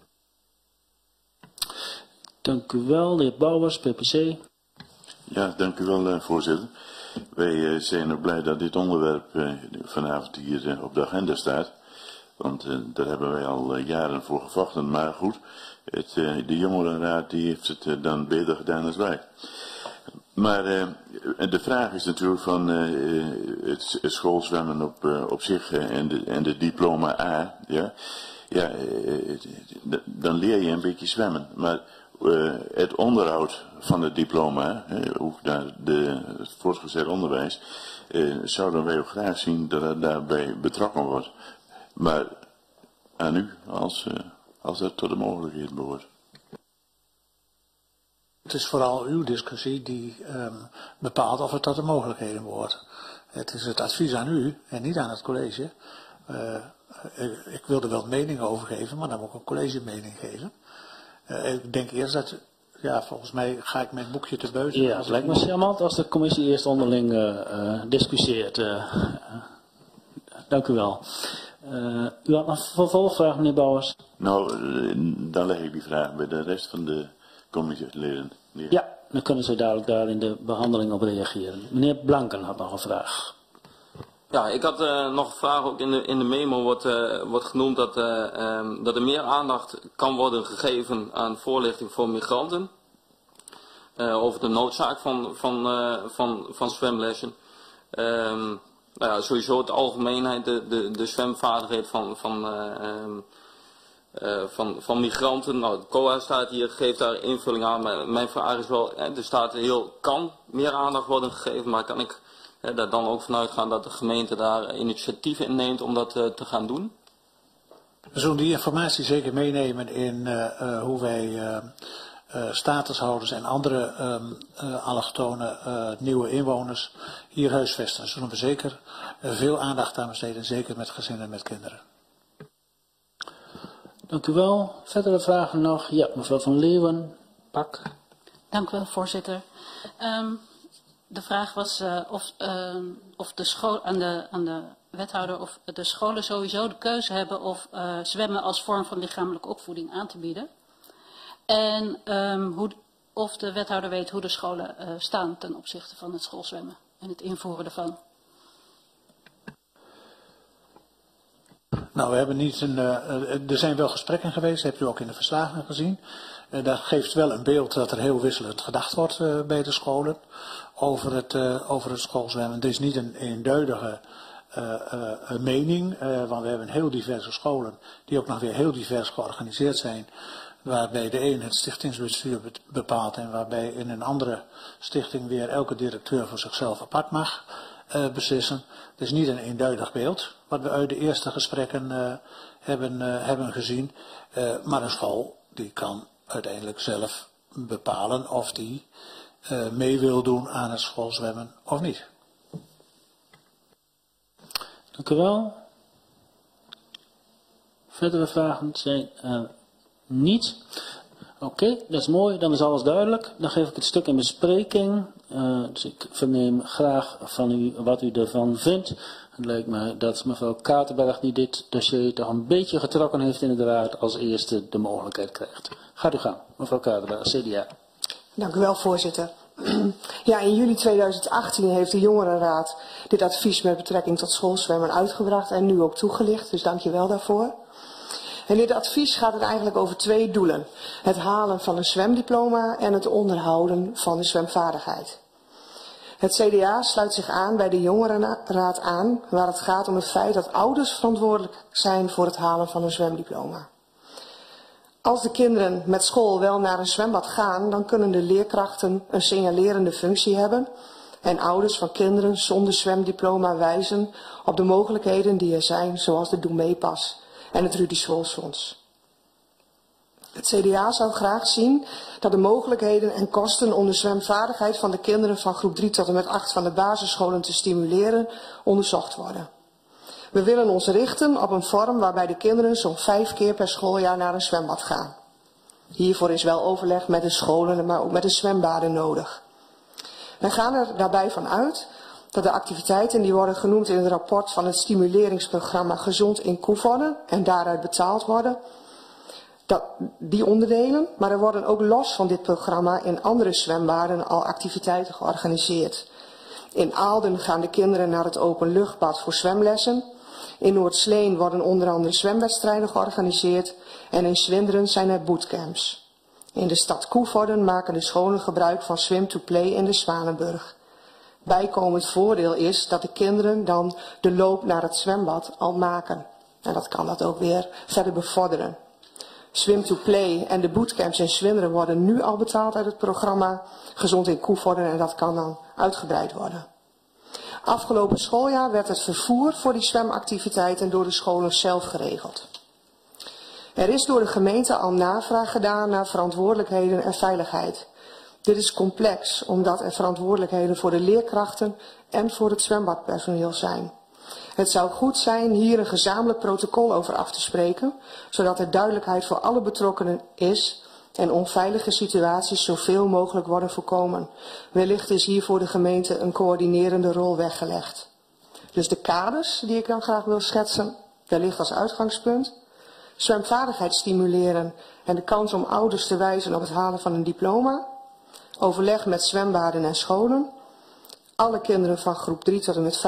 [SPEAKER 1] Dank u wel, de heer Bouwers, PPC.
[SPEAKER 10] Ja, dank u wel, voorzitter. Wij zijn ook blij dat dit onderwerp vanavond hier op de agenda staat. Want daar hebben wij al jaren voor gevochten. Maar goed, de jongerenraad die heeft het dan beter gedaan dan wij. Maar de vraag is natuurlijk van het schoolzwemmen op zich en de diploma A. Ja, dan leer je een beetje zwemmen. Maar het onderhoud van het diploma, ook naar het voortgezet onderwijs, zouden wij ook graag zien dat het daarbij betrokken wordt. Maar aan u, als dat tot de mogelijkheden behoort.
[SPEAKER 6] Het is vooral uw discussie die bepaalt of het tot de mogelijkheden behoort. Het is het advies aan u en niet aan het college. Ik wilde wel meningen over geven, maar dan moet ik een college mening geven. Ik denk eerst dat, ja, volgens mij ga ik mijn boekje te buiten.
[SPEAKER 1] Ja, het lijkt me charmant als de commissie eerst onderling discussieert. Dank u wel. U had nog een vervolgvraag, meneer Bouwers?
[SPEAKER 10] Nou, dan leg ik die vraag bij de rest van de commissieleden neer.
[SPEAKER 1] Ja, dan kunnen ze dadelijk daar in de behandeling op reageren. Meneer Blanken had nog een vraag.
[SPEAKER 15] Ja, ik had nog een vraag. Ook in de memo wordt genoemd dat er meer aandacht kan worden gegeven aan voorlichting voor migranten. Over de noodzaak van zwemlessen. Nou ja, sowieso het algemeenheid, de zwemvaardigheid van migranten. Nou, de COA staat hier, geeft daar invulling aan. Maar mijn vraag is wel, er staat heel kan meer aandacht worden gegeven, maar kan ik daar dan ook vanuit gaan dat de gemeente daar initiatieven in neemt om dat te gaan doen?
[SPEAKER 6] We zullen die informatie zeker meenemen in hoe wij statushouders en andere allochtone nieuwe inwoners hier huisvesten. Daar zullen we zeker veel aandacht aan besteden, zeker met gezinnen en met kinderen.
[SPEAKER 1] Dank u wel. Verdere vragen nog? Ja, mevrouw van Leeuwen, PAK.
[SPEAKER 17] Dank u wel, voorzitter. De vraag was of de school aan de wethouder of de scholen sowieso de keuze hebben of zwemmen als vorm van lichamelijke opvoeding aan te bieden. En of de wethouder weet hoe de scholen staan ten opzichte van het schoolzwemmen en het invoeren ervan.
[SPEAKER 6] Nou, we hebben niet er zijn wel gesprekken geweest, dat hebt u ook in de verslagen gezien. Dat geeft wel een beeld dat er heel wisselend gedacht wordt bij de scholen over het schoolzwemmen. Het is niet een eenduidige mening, want we hebben heel diverse scholen die ook nog weer heel divers georganiseerd zijn. Waarbij de een het stichtingsbestuur bepaalt en waarbij in een andere stichting weer elke directeur voor zichzelf apart mag beslissen. Het is niet een eenduidig beeld wat we uit de eerste gesprekken hebben gezien. Maar een school die kan uiteindelijk zelf bepalen of die mee wil doen aan het schoolzwemmen of niet.
[SPEAKER 1] Dank u wel. Verdere vragen zijn niet. Oké, dat is mooi. Dan is alles duidelijk. Dan geef ik het stuk in bespreking. Dus ik verneem graag van u wat u ervan vindt. Het lijkt me dat mevrouw Katerberg, die dit dossier toch een beetje getrokken heeft in de raad, als eerste de mogelijkheid krijgt. Gaat u gaan, mevrouw Katerberg, CDA.
[SPEAKER 18] Dank u wel, voorzitter. Ja, in juli 2018 heeft de Jongerenraad dit advies met betrekking tot schoolzwemmen uitgebracht en nu ook toegelicht, dus dank je wel daarvoor. En dit advies gaat het eigenlijk over 2 doelen. Het halen van een zwemdiploma en het onderhouden van de zwemvaardigheid. Het CDA sluit zich aan bij de Jongerenraad aan, waar het gaat om het feit dat ouders verantwoordelijk zijn voor het halen van een zwemdiploma. Als de kinderen met school wel naar een zwembad gaan, dan kunnen de leerkrachten een signalerende functie hebben en ouders van kinderen zonder zwemdiploma wijzen op de mogelijkheden die er zijn, zoals de Doe Mee-pas en het Rudy Schoolfonds. Het CDA zou graag zien dat de mogelijkheden en kosten om de zwemvaardigheid van de kinderen van groep 3 tot en met 8 van de basisscholen te stimuleren onderzocht worden. We willen ons richten op een vorm waarbij de kinderen zo'n 5 keer per schooljaar naar een zwembad gaan. Hiervoor is wel overleg met de scholen, maar ook met de zwembaden nodig. Wij gaan er daarbij van uit dat de activiteiten die worden genoemd in het rapport van het stimuleringsprogramma Gezond in Koevoorde en daaruit betaald worden, die onderdelen, maar er worden ook los van dit programma in andere zwembaden al activiteiten georganiseerd. In Aalden gaan de kinderen naar het openluchtbad voor zwemlessen. In Noordsleen worden onder andere zwemwedstrijden georganiseerd en in Zwinderen zijn er bootcamps. In de stad Koevoorde maken de scholen gebruik van Swim to Play in de Zwanenburg. Bijkomend voordeel is dat de kinderen dan de loop naar het zwembad al maken. En dat kan dat ook weer verder bevorderen. Swim to Play en de bootcamps in Zwinderen worden nu al betaald uit het programma Gezond in Koevoorde en dat kan dan uitgebreid worden. Afgelopen schooljaar werd het vervoer voor die zwemactiviteiten door de scholen zelf geregeld. Er is door de gemeente al navraag gedaan naar verantwoordelijkheden en veiligheid. Dit is complex, omdat er verantwoordelijkheden voor de leerkrachten en voor het zwembadpersoneel zijn. Het zou goed zijn hier een gezamenlijk protocol over af te spreken, zodat er duidelijkheid voor alle betrokkenen is en onveilige situaties zoveel mogelijk worden voorkomen. Wellicht is hier voor de gemeente een coördinerende rol weggelegd. Dus de kaders die ik dan graag wil schetsen, wellicht als uitgangspunt. Zwemvaardigheid stimuleren en de kans om ouders te wijzen op het halen van een diploma. Overleg met zwembaden en scholen. Alle kinderen van groep 3 tot en met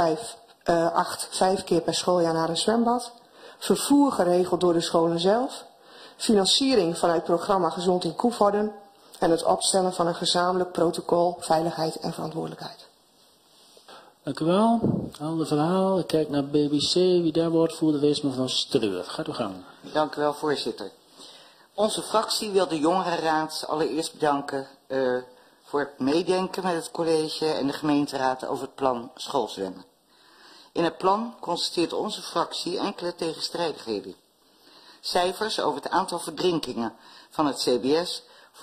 [SPEAKER 18] 8, 5 keer per schooljaar naar een zwembad. Vervoer geregeld door de scholen zelf. Financiering vanuit het programma Gezond in Koevoorde. En het opstellen van een gezamenlijk protocol veiligheid en verantwoordelijkheid.
[SPEAKER 1] Dank u wel. Ander verhaal. Ik kijk naar BBC. Wie daar woordvoerder is, mevrouw Streur. Gaat u gang.
[SPEAKER 19] Dank u wel, voorzitter. Onze fractie wil de Jongerenraad allereerst bedanken voor het meedenken met het college en de gemeenteraad over het plan schoolzwemmen. In het plan constateert onze fractie enkele tegenstrijdigheden. Cijfers over het aantal verdrinkingen van het CBS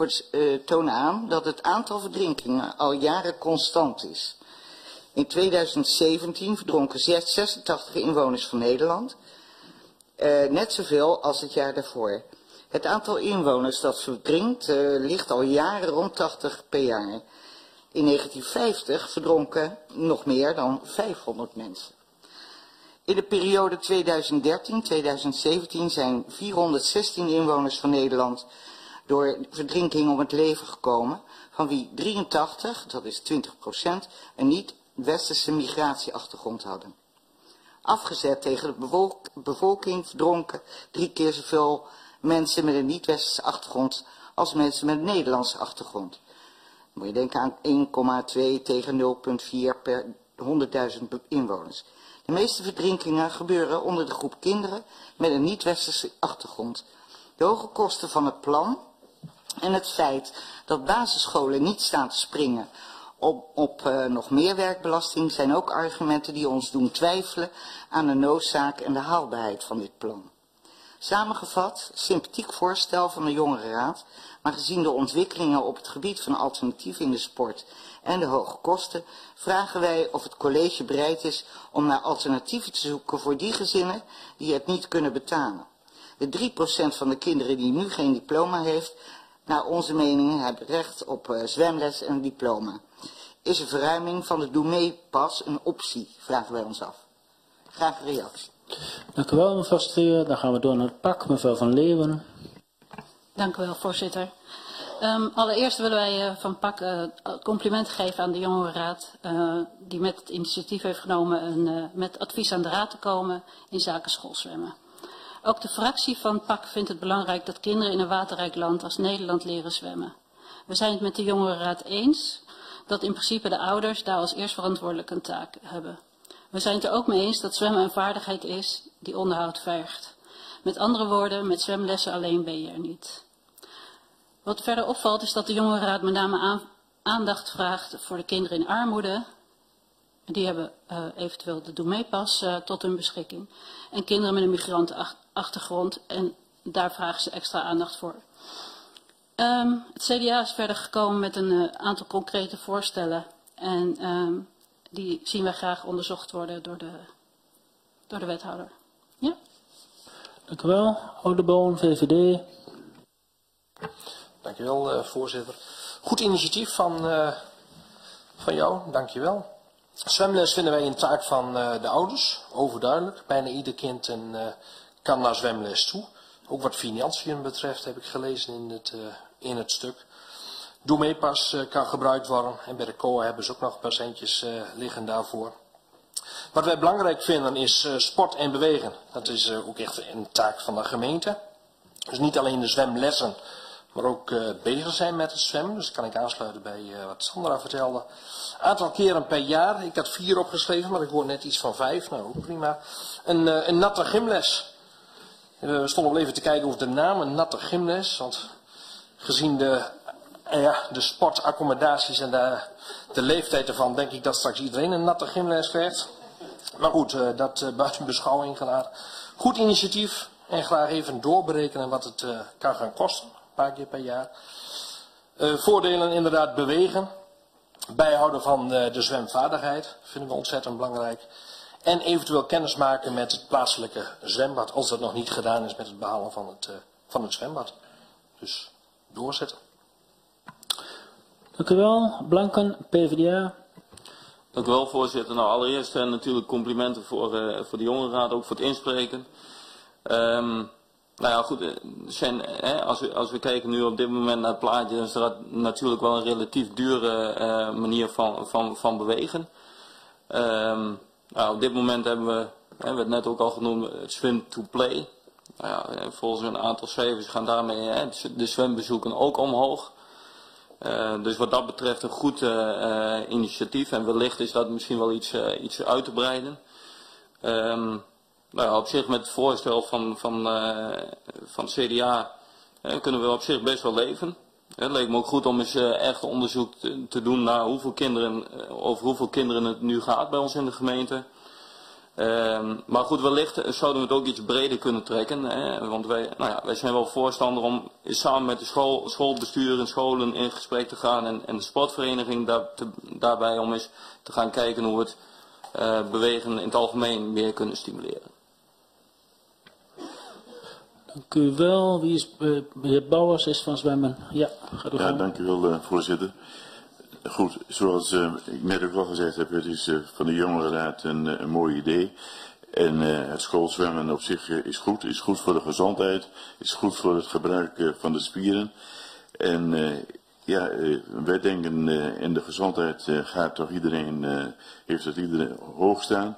[SPEAKER 19] tonen aan dat het aantal verdrinkingen al jaren constant is. In 2017 verdronken 86 inwoners van Nederland, net zoveel als het jaar daarvoor. Het aantal inwoners dat verdrinkt ligt al jaren rond 80 per jaar. In 1950 verdronken nog meer dan 500 mensen. In de periode 2013-2017 zijn 416 inwoners van Nederland door verdrinking om het leven gekomen, van wie 83, dat is 20%, een niet-westerse migratieachtergrond hadden. afgezet tegen de bevolking, verdronken 3 keer zoveel mensen met een niet-westerse achtergrond als mensen met een Nederlandse achtergrond. Dan moet je denken aan 1,2 tegen 0,4 per 100.000 inwoners. De meeste verdrinkingen gebeuren onder de groep kinderen met een niet-westerse achtergrond. De hoge kosten van het plan en het feit dat basisscholen niet staan te springen op nog meer werkbelasting zijn ook argumenten die ons doen twijfelen aan de noodzaak en de haalbaarheid van dit plan. Samengevat, sympathiek voorstel van de Jongerenraad, maar gezien de ontwikkelingen op het gebied van alternatieven in de sport en de hoge kosten, vragen wij of het college bereid is om naar alternatieven te zoeken voor die gezinnen die het niet kunnen betalen. De 3% van de kinderen die nu geen diploma heeft, naar onze mening hebben recht op zwemles en een diploma. Is een verruiming van de Doe mee pas een optie, vragen wij ons af. Graag een reactie.
[SPEAKER 1] Dank u wel, mevrouw Streer. Dan gaan we door naar het PAK, mevrouw Van Leeuwen.
[SPEAKER 17] Dank u wel, voorzitter. Allereerst willen wij van PAK compliment geven aan de Jongerenraad, die met het initiatief heeft genomen met advies aan de raad te komen in zaken schoolzwemmen. Ook de fractie van PAK vindt het belangrijk dat kinderen in een waterrijk land als Nederland leren zwemmen. We zijn het met de Jongerenraad eens dat in principe de ouders daar als eerst verantwoordelijk een taak hebben. We zijn het er ook mee eens dat zwemmen een vaardigheid is die onderhoud vergt. Met andere woorden, met zwemlessen alleen ben je er niet. Wat verder opvalt is dat de Jongerenraad met name aandacht vraagt voor de kinderen in armoede. Die hebben eventueel de Doe mee pas tot hun beschikking. En kinderen met een migrantenachtergrond. En daar vragen ze extra aandacht voor. Het CDA is verder gekomen met een aantal concrete voorstellen. En die zien wij graag onderzocht worden door de wethouder. Ja?
[SPEAKER 1] Dank u wel. Oudeboon, VVD.
[SPEAKER 20] Dank u wel, voorzitter. Goed initiatief van jou, dank je wel. Zwemles vinden wij een taak van de ouders, overduidelijk. Bijna ieder kind kan naar zwemles toe. Ook wat financiën betreft heb ik gelezen in het stuk. Doe mee pas kan gebruikt worden en bij de COA hebben ze ook nog een paar centjes liggen daarvoor. Wat wij belangrijk vinden is sport en bewegen. Dat is ook echt een taak van de gemeente. Dus niet alleen de zwemlessen, maar ook bezig zijn met het zwemmen. Dus kan ik aansluiten bij wat Sandra vertelde. Aantal keren per jaar, ik had 4 opgeschreven, maar ik hoor net iets van 5. Nou, ook prima. Een natte gymles. We stonden wel even te kijken over de naam, een natte gymles. Want gezien de sportaccommodaties en de leeftijd ervan, denk ik dat straks iedereen een natte gymles krijgt. Maar goed, dat buiten beschouwing gelaten. Goed initiatief en graag even doorberekenen wat het kan gaan kosten. Een paar keer per jaar. Voordelen inderdaad bewegen. Bijhouden van de zwemvaardigheid vinden we ontzettend belangrijk. En eventueel kennis maken met het plaatselijke zwembad. Als dat nog niet gedaan is met het behalen van het zwembad. Dus doorzetten.
[SPEAKER 1] Dank u wel. Blanken, PvdA.
[SPEAKER 15] Dank u wel, voorzitter. Nou, allereerst natuurlijk complimenten voor de Jongerenraad, ook voor het inspreken. Nou ja, goed, als we kijken nu op dit moment naar het plaatje, dan is dat natuurlijk wel een relatief dure manier van bewegen. Nou, op dit moment hebben we, werd net ook al genoemd, het swim to play. Nou ja, volgens een aantal cijfers gaan daarmee de zwembezoeken ook omhoog. Dus wat dat betreft een goed initiatief en wellicht is dat misschien wel iets uit te breiden. Nou ja, op zich met het voorstel van het CDA kunnen we op zich best wel leven. Het leek me ook goed om eens echt onderzoek te doen naar over hoeveel kinderen het nu gaat bij ons in de gemeente. Maar goed, wellicht zouden we het ook iets breder kunnen trekken. Want wij zijn wel voorstander om samen met de schoolbestuur en scholen in gesprek te gaan en de sportvereniging daarbij om eens te gaan kijken hoe we het bewegen in het algemeen meer kunnen stimuleren.
[SPEAKER 1] Dank u wel. Wie is de heer Bouwers is van zwemmen? Ja, gaat u gang.
[SPEAKER 10] Dank u wel, voorzitter. Goed, zoals ik net ook al gezegd heb, het is van de Jongerenraad een mooi idee. En het schoolzwemmen op zich is goed voor de gezondheid, is goed voor het gebruik van de spieren. En wij denken in de gezondheid heeft het iedereen hoog staan.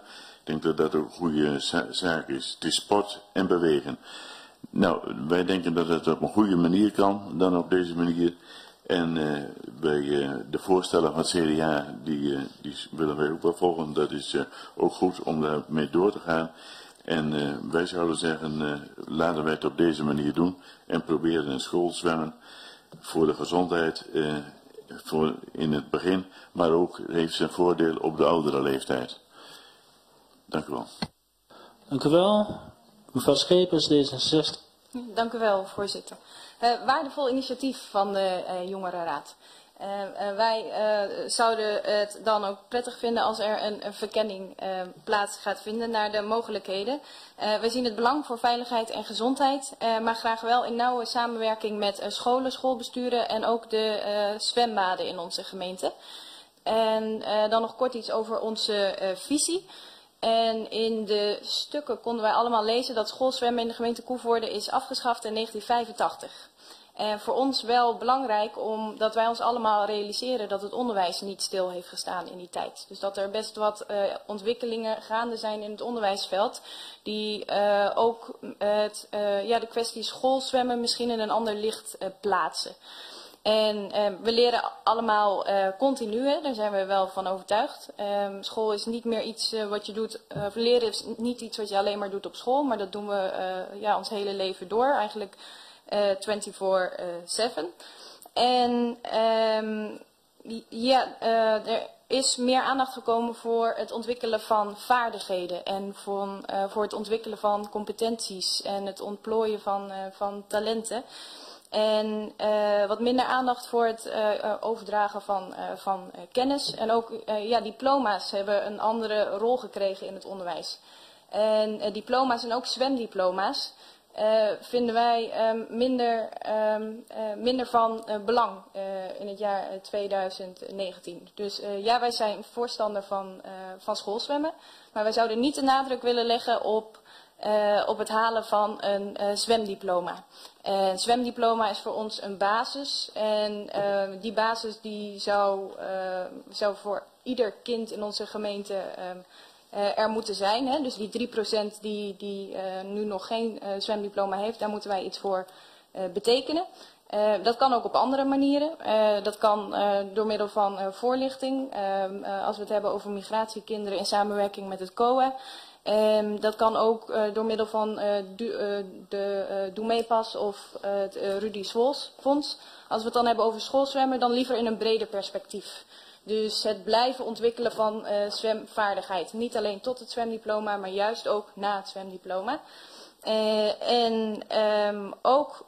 [SPEAKER 10] denk dat dat ook een goede zaak is. Het is sport en bewegen. Nou, wij denken dat het op een goede manier kan, dan op deze manier. En de voorstellen van het CDA, die willen wij ook wel volgen. Dat is ook goed om daarmee door te gaan. En wij zouden zeggen, laten wij het op deze manier doen. En proberen een schoolzwemmen voor de gezondheid in het begin. Maar ook heeft zijn voordeel op de oudere leeftijd. Dank u wel.
[SPEAKER 1] Dank u wel. Mevrouw Schepers, D66.
[SPEAKER 16] Dank u wel, voorzitter. Waardevol initiatief van de Jongerenraad. Wij zouden het dan ook prettig vinden als er een verkenning plaats gaat vinden naar de mogelijkheden. Wij zien het belang voor veiligheid en gezondheid, maar graag wel in nauwe samenwerking met scholen, schoolbesturen en ook de zwembaden in onze gemeente. En dan nog kort iets over onze visie. En in de stukken konden wij allemaal lezen dat schoolzwemmen in de gemeente Koevoorde is afgeschaft in 1985. En voor ons wel belangrijk omdat wij ons allemaal realiseren dat het onderwijs niet stil heeft gestaan in die tijd. Dus dat er best wat ontwikkelingen gaande zijn in het onderwijsveld die ook de kwestie schoolzwemmen misschien in een ander licht plaatsen. En we leren allemaal continu, hè, daar zijn we wel van overtuigd. School is niet meer iets wat je doet, leren is niet iets wat je alleen maar doet op school, maar dat doen we ons hele leven door, eigenlijk 24/7. En er is meer aandacht gekomen voor het ontwikkelen van vaardigheden en voor het ontwikkelen van competenties en het ontplooien van talenten. En wat minder aandacht voor het overdragen van kennis. En ook diploma's hebben een andere rol gekregen in het onderwijs. En diploma's en ook zwemdiploma's vinden wij minder van belang in het jaar 2019. Dus wij zijn voorstander van schoolzwemmen. Maar wij zouden niet de nadruk willen leggen op het halen van een zwemdiploma. Een zwemdiploma is voor ons een basis en die basis die zou voor ieder kind in onze gemeente er moeten zijn. Hè? Dus die 3% die nu nog geen zwemdiploma heeft, daar moeten wij iets voor betekenen. Dat kan ook op andere manieren. Dat kan door middel van voorlichting, als we het hebben over migratiekinderen in samenwerking met het COA. Dat kan ook door middel van de Doe Mee Pas of het Rudy Swols Fonds. Als we het dan hebben over schoolzwemmen, dan liever in een breder perspectief. Dus het blijven ontwikkelen van zwemvaardigheid. Niet alleen tot het zwemdiploma, maar juist ook na het zwemdiploma. Ook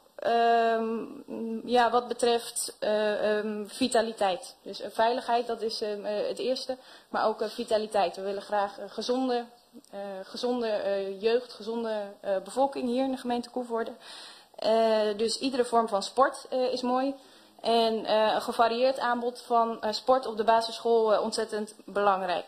[SPEAKER 16] wat betreft vitaliteit. Dus veiligheid, dat is het eerste. Maar ook vitaliteit. We willen graag gezonde jeugd, gezonde bevolking hier in de gemeente Koevoorde. Dus iedere vorm van sport is mooi. En een gevarieerd aanbod van sport op de basisschool ontzettend belangrijk.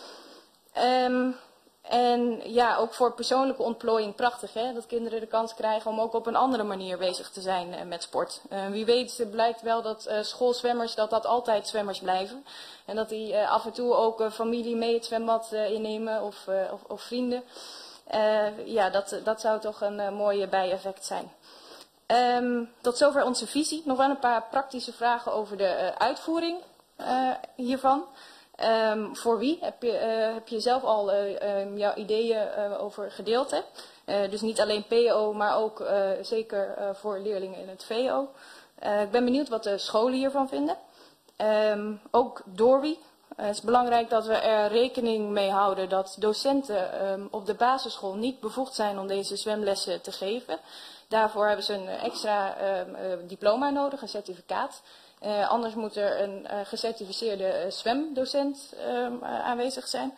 [SPEAKER 16] Ook voor persoonlijke ontplooiing prachtig, hè? Dat kinderen de kans krijgen om ook op een andere manier bezig te zijn met sport. Wie weet blijkt wel dat schoolzwemmers dat altijd zwemmers blijven. En dat die af en toe ook familie mee het zwembad innemen of vrienden. Dat zou toch een mooie bijeffect zijn. Tot zover onze visie. Nog wel een paar praktische vragen over de uitvoering hiervan. Voor wie? Heb je zelf al jouw ideeën over gedeeld? Hè? Dus niet alleen PO, maar ook zeker voor leerlingen in het VO. Ik ben benieuwd wat de scholen hiervan vinden. Ook door wie? Het is belangrijk dat we er rekening mee houden dat docenten op de basisschool niet bevoegd zijn om deze zwemlessen te geven. Daarvoor hebben ze een extra diploma nodig, een certificaat. Anders moet er een gecertificeerde zwemdocent aanwezig zijn.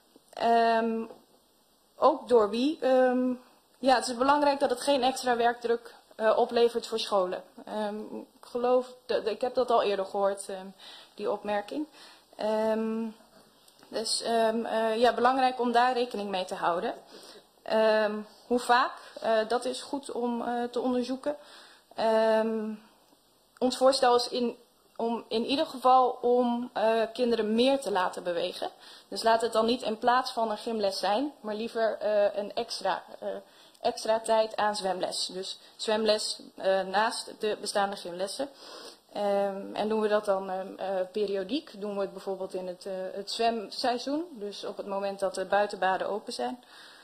[SPEAKER 16] Ook door wie? Het is belangrijk dat het geen extra werkdruk oplevert voor scholen. Ik heb dat al eerder gehoord, die opmerking. Belangrijk om daar rekening mee te houden. Hoe vaak? Dat is goed om te onderzoeken. Ons voorstel is om in ieder geval kinderen meer te laten bewegen. Dus laat het dan niet in plaats van een gymles zijn, maar liever een extra tijd aan zwemles. Dus zwemles naast de bestaande gymlessen. En doen we dat dan periodiek. Doen we het bijvoorbeeld in het zwemseizoen. Dus op het moment dat de buitenbaden open zijn.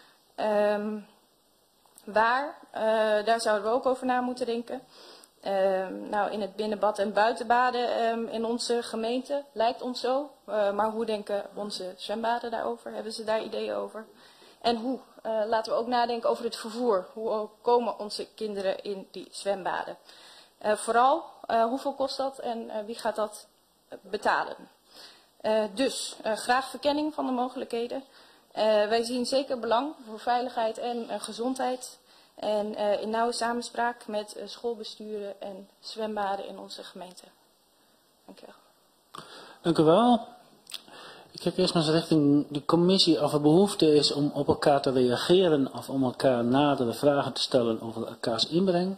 [SPEAKER 16] Daar zouden we ook over na moeten denken. Nou, in het binnenbad en buitenbaden in onze gemeente lijkt ons zo. Maar hoe denken onze zwembaden daarover? Hebben ze daar ideeën over? En hoe? Laten we ook nadenken over het vervoer. Hoe komen onze kinderen in die zwembaden? Vooral, hoeveel kost dat en wie gaat dat betalen? Dus graag verkenning van de mogelijkheden. Wij zien zeker belang voor veiligheid en gezondheid. En in nauwe samenspraak met schoolbesturen en zwembaden in onze gemeente. Dank u wel.
[SPEAKER 1] Dank u wel. Ik kijk eerst maar eens richting de commissie of er behoefte is om op elkaar te reageren of om elkaar nadere vragen te stellen over elkaars inbreng.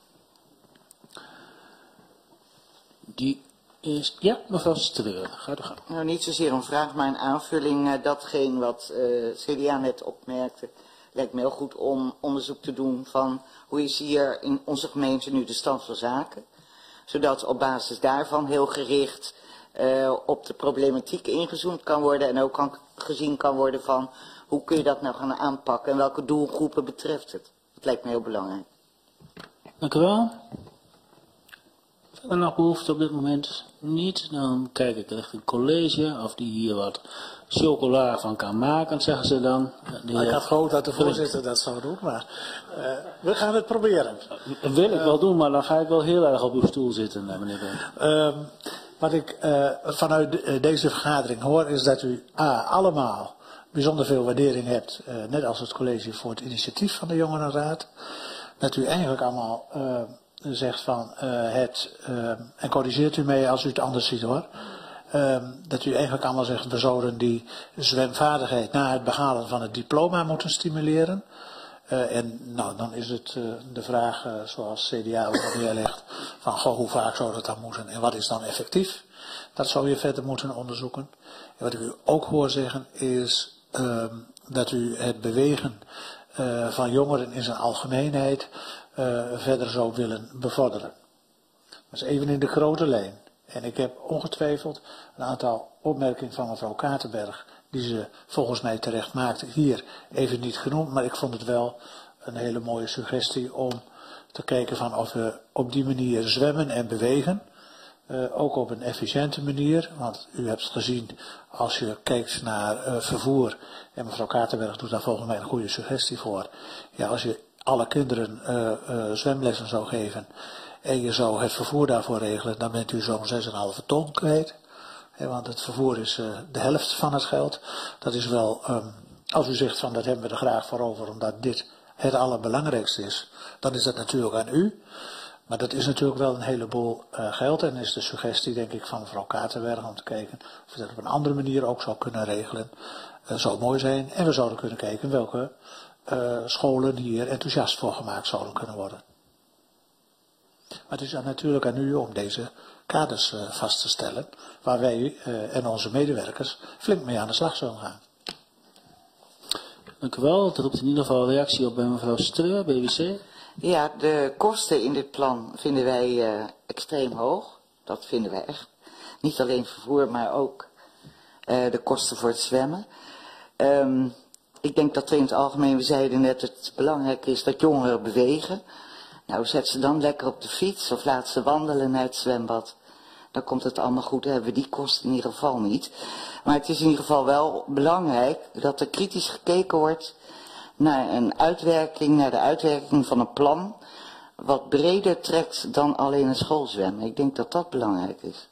[SPEAKER 1] Die is, ja, mevrouw Streur, gaat u gang.
[SPEAKER 19] Nou, niet zozeer een vraag, maar een aanvulling. Datgene wat CDA net opmerkte, lijkt me heel goed om onderzoek te doen van hoe is hier in onze gemeente nu de stand van zaken. Zodat op basis daarvan heel gericht op de problematiek ingezoomd kan worden en ook gezien kan worden van hoe kun je dat nou gaan aanpakken en welke doelgroepen betreft het. Dat lijkt me heel belangrijk.
[SPEAKER 1] Dank u wel. Verder nog behoefte op dit moment niet. Dan kijk ik richting college of die hier wat chocola van kan maken, zeggen ze dan.
[SPEAKER 6] Ik had gehoopt dat de voorzitter dat zou doen, maar we gaan het proberen.
[SPEAKER 1] Dat wil ik wel doen, maar dan ga ik wel heel erg op uw stoel zitten, meneer Ben.
[SPEAKER 6] Wat ik vanuit deze vergadering hoor is dat u allemaal bijzonder veel waardering hebt, net als het college, voor het initiatief van de Jongerenraad. Dat u eigenlijk allemaal zegt van en corrigeert u mij als u het anders ziet hoor. Dat u eigenlijk allemaal zegt, we zouden die zwemvaardigheid na het behalen van het diploma moeten stimuleren. En nou, dan is het de vraag, zoals CDA ook al neerlegt, van goh, hoe vaak zou dat dan moeten en wat is dan effectief? Dat zou je verder moeten onderzoeken. En wat ik u ook hoor zeggen is dat u het bewegen van jongeren in zijn algemeenheid verder zou willen bevorderen. Dat is even in de grote lijn. En ik heb ongetwijfeld een aantal opmerkingen van mevrouw Katerberg, die ze volgens mij terecht maakte, hier even niet genoemd, maar ik vond het wel een hele mooie suggestie om te kijken van of we op die manier zwemmen en bewegen. Ook op een efficiënte manier, want u hebt het gezien als je kijkt naar vervoer, en mevrouw Katerberg doet daar volgens mij een goede suggestie voor. Ja, als je alle kinderen zwemlessen zou geven en je zou het vervoer daarvoor regelen, dan bent u zo'n 6,5 ton kwijt. Want het vervoer is de helft van het geld. Dat is wel, als u zegt van dat hebben we er graag voor over, omdat dit het allerbelangrijkste is, dan is dat natuurlijk aan u. Maar dat is natuurlijk wel een heleboel geld en is de suggestie denk ik van mevrouw Katerberg om te kijken of we dat op een andere manier ook zou kunnen regelen. Zou mooi zijn en we zouden kunnen kijken welke scholen hier enthousiast voor gemaakt zouden kunnen worden. Maar het is dan natuurlijk aan u om deze kaders vast te stellen, waar wij en onze medewerkers flink mee aan de slag zullen gaan.
[SPEAKER 1] Dank u wel. Dat roept in ieder geval reactie op bij mevrouw Streur, BBC.
[SPEAKER 19] Ja, de kosten in dit plan vinden wij extreem hoog. Dat vinden wij echt. Niet alleen vervoer, maar ook de kosten voor het zwemmen. Ik denk dat we in het algemeen, we zeiden net, het belangrijk is dat jongeren bewegen. Nou, zet ze dan lekker op de fiets of laat ze wandelen naar het zwembad. Dan komt het allemaal goed, dan hebben we die kosten in ieder geval niet. Maar het is in ieder geval wel belangrijk dat er kritisch gekeken wordt naar naar de uitwerking van een plan, wat breder trekt dan alleen een schoolzwemmen. Ik denk dat dat belangrijk is.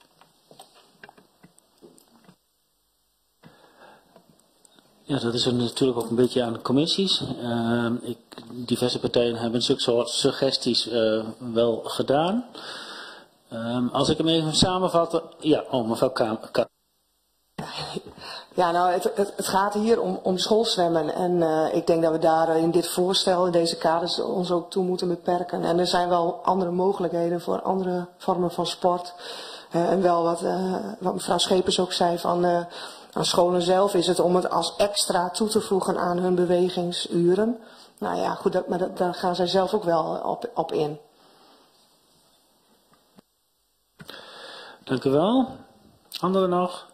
[SPEAKER 1] Ja, dat is natuurlijk ook een beetje aan de commissies. Diverse partijen hebben zulke soort suggesties wel gedaan. Als ik hem even samenvat. Ja, mevrouw Kamer.
[SPEAKER 18] Ja, nou, het gaat hier om schoolzwemmen. En ik denk dat we daar in dit voorstel, in deze kaders, ons ook toe moeten beperken. En er zijn wel andere mogelijkheden voor andere vormen van sport. En wel wat mevrouw Schepers ook zei van aan scholen zelf is het om het als extra toe te voegen aan hun bewegingsuren. Nou ja, goed, maar daar gaan zij zelf ook wel op in.
[SPEAKER 1] Dank u wel. Anderen nog?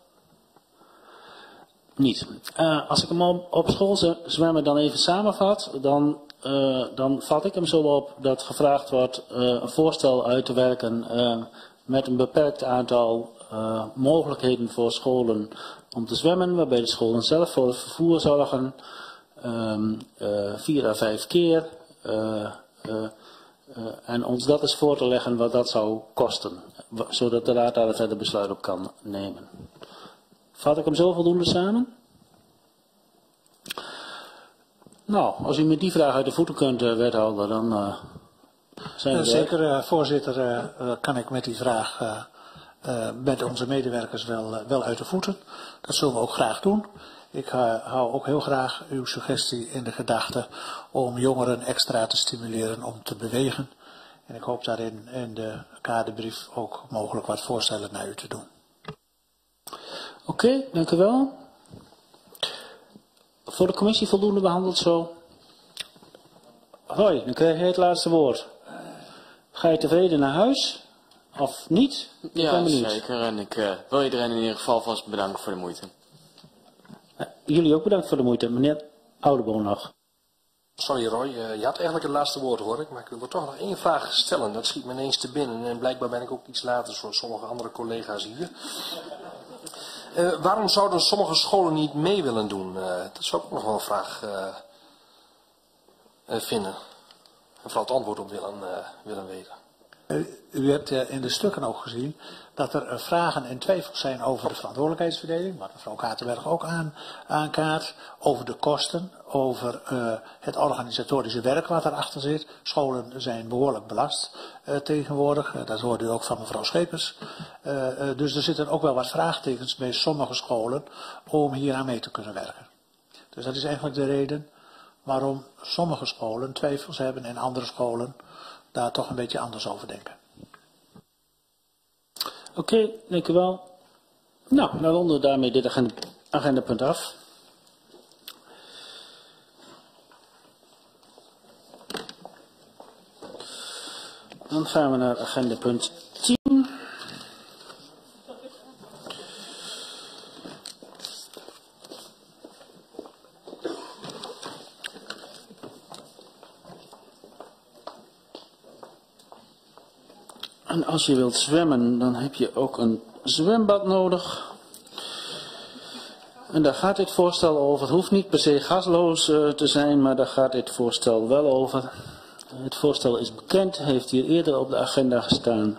[SPEAKER 1] Niet. Als ik hem op school zwemmen dan even samenvat, dan vat ik hem zo op dat gevraagd wordt een voorstel uit te werken met een beperkt aantal mogelijkheden voor scholen om te zwemmen, waarbij de scholen zelf voor het vervoer zorgen, 4 à 5 keer, en ons dat eens voor te leggen wat dat zou kosten, zodat de raad daar een verder besluit op kan nemen. Vat ik hem zo voldoende samen? Nou, als u met die vraag uit de voeten kunt, wethouder, dan zijn we
[SPEAKER 6] zeker, voorzitter, kan ik met die vraag met onze medewerkers wel uit de voeten. Dat zullen we ook graag doen. Ik hou ook heel graag uw suggestie in de gedachte om jongeren extra te stimuleren om te bewegen. En ik hoop daarin in de kaderbrief ook mogelijk wat voorstellen naar u te doen.
[SPEAKER 1] Oké, dank u wel. Voor de commissie voldoende behandeld zo? Hoi, dan krijg jij het laatste woord. Ga je tevreden naar huis? Of niet?
[SPEAKER 14] Ja, zeker. En ik wil iedereen in ieder geval vast bedanken voor de moeite.
[SPEAKER 1] Jullie ook bedankt voor de moeite. Meneer Oudeboom nog.
[SPEAKER 20] Sorry Roy, je had eigenlijk het laatste woord hoor ik, maar ik wil toch nog één vraag stellen. Dat schiet me ineens te binnen en blijkbaar ben ik ook iets later zoals sommige andere collega's hier. Waarom zouden sommige scholen niet mee willen doen? Dat zou ik ook nog wel een vraag vinden. En vooral het antwoord op willen weten.
[SPEAKER 6] U hebt in de stukken ook gezien dat er vragen en twijfels zijn over de verantwoordelijkheidsverdeling, wat mevrouw Katerberg ook aankaart, over de kosten, over het organisatorische werk wat erachter zit. Scholen zijn behoorlijk belast tegenwoordig, dat hoorde u ook van mevrouw Schepers. Dus er zitten ook wel wat vraagtekens bij sommige scholen om hier aan mee te kunnen werken. Dus dat is eigenlijk de reden waarom sommige scholen twijfels hebben en andere scholen daar toch een beetje anders over denken.
[SPEAKER 1] Oké, dank u wel. Nou, dan ronden we daarmee dit agendapunt af. Dan gaan we naar agendapunt 10. En als je wilt zwemmen, dan heb je ook een zwembad nodig. En daar gaat dit voorstel over. Het hoeft niet per se gasloos te zijn, maar daar gaat dit voorstel wel over. Het voorstel is bekend, heeft hier eerder op de agenda gestaan.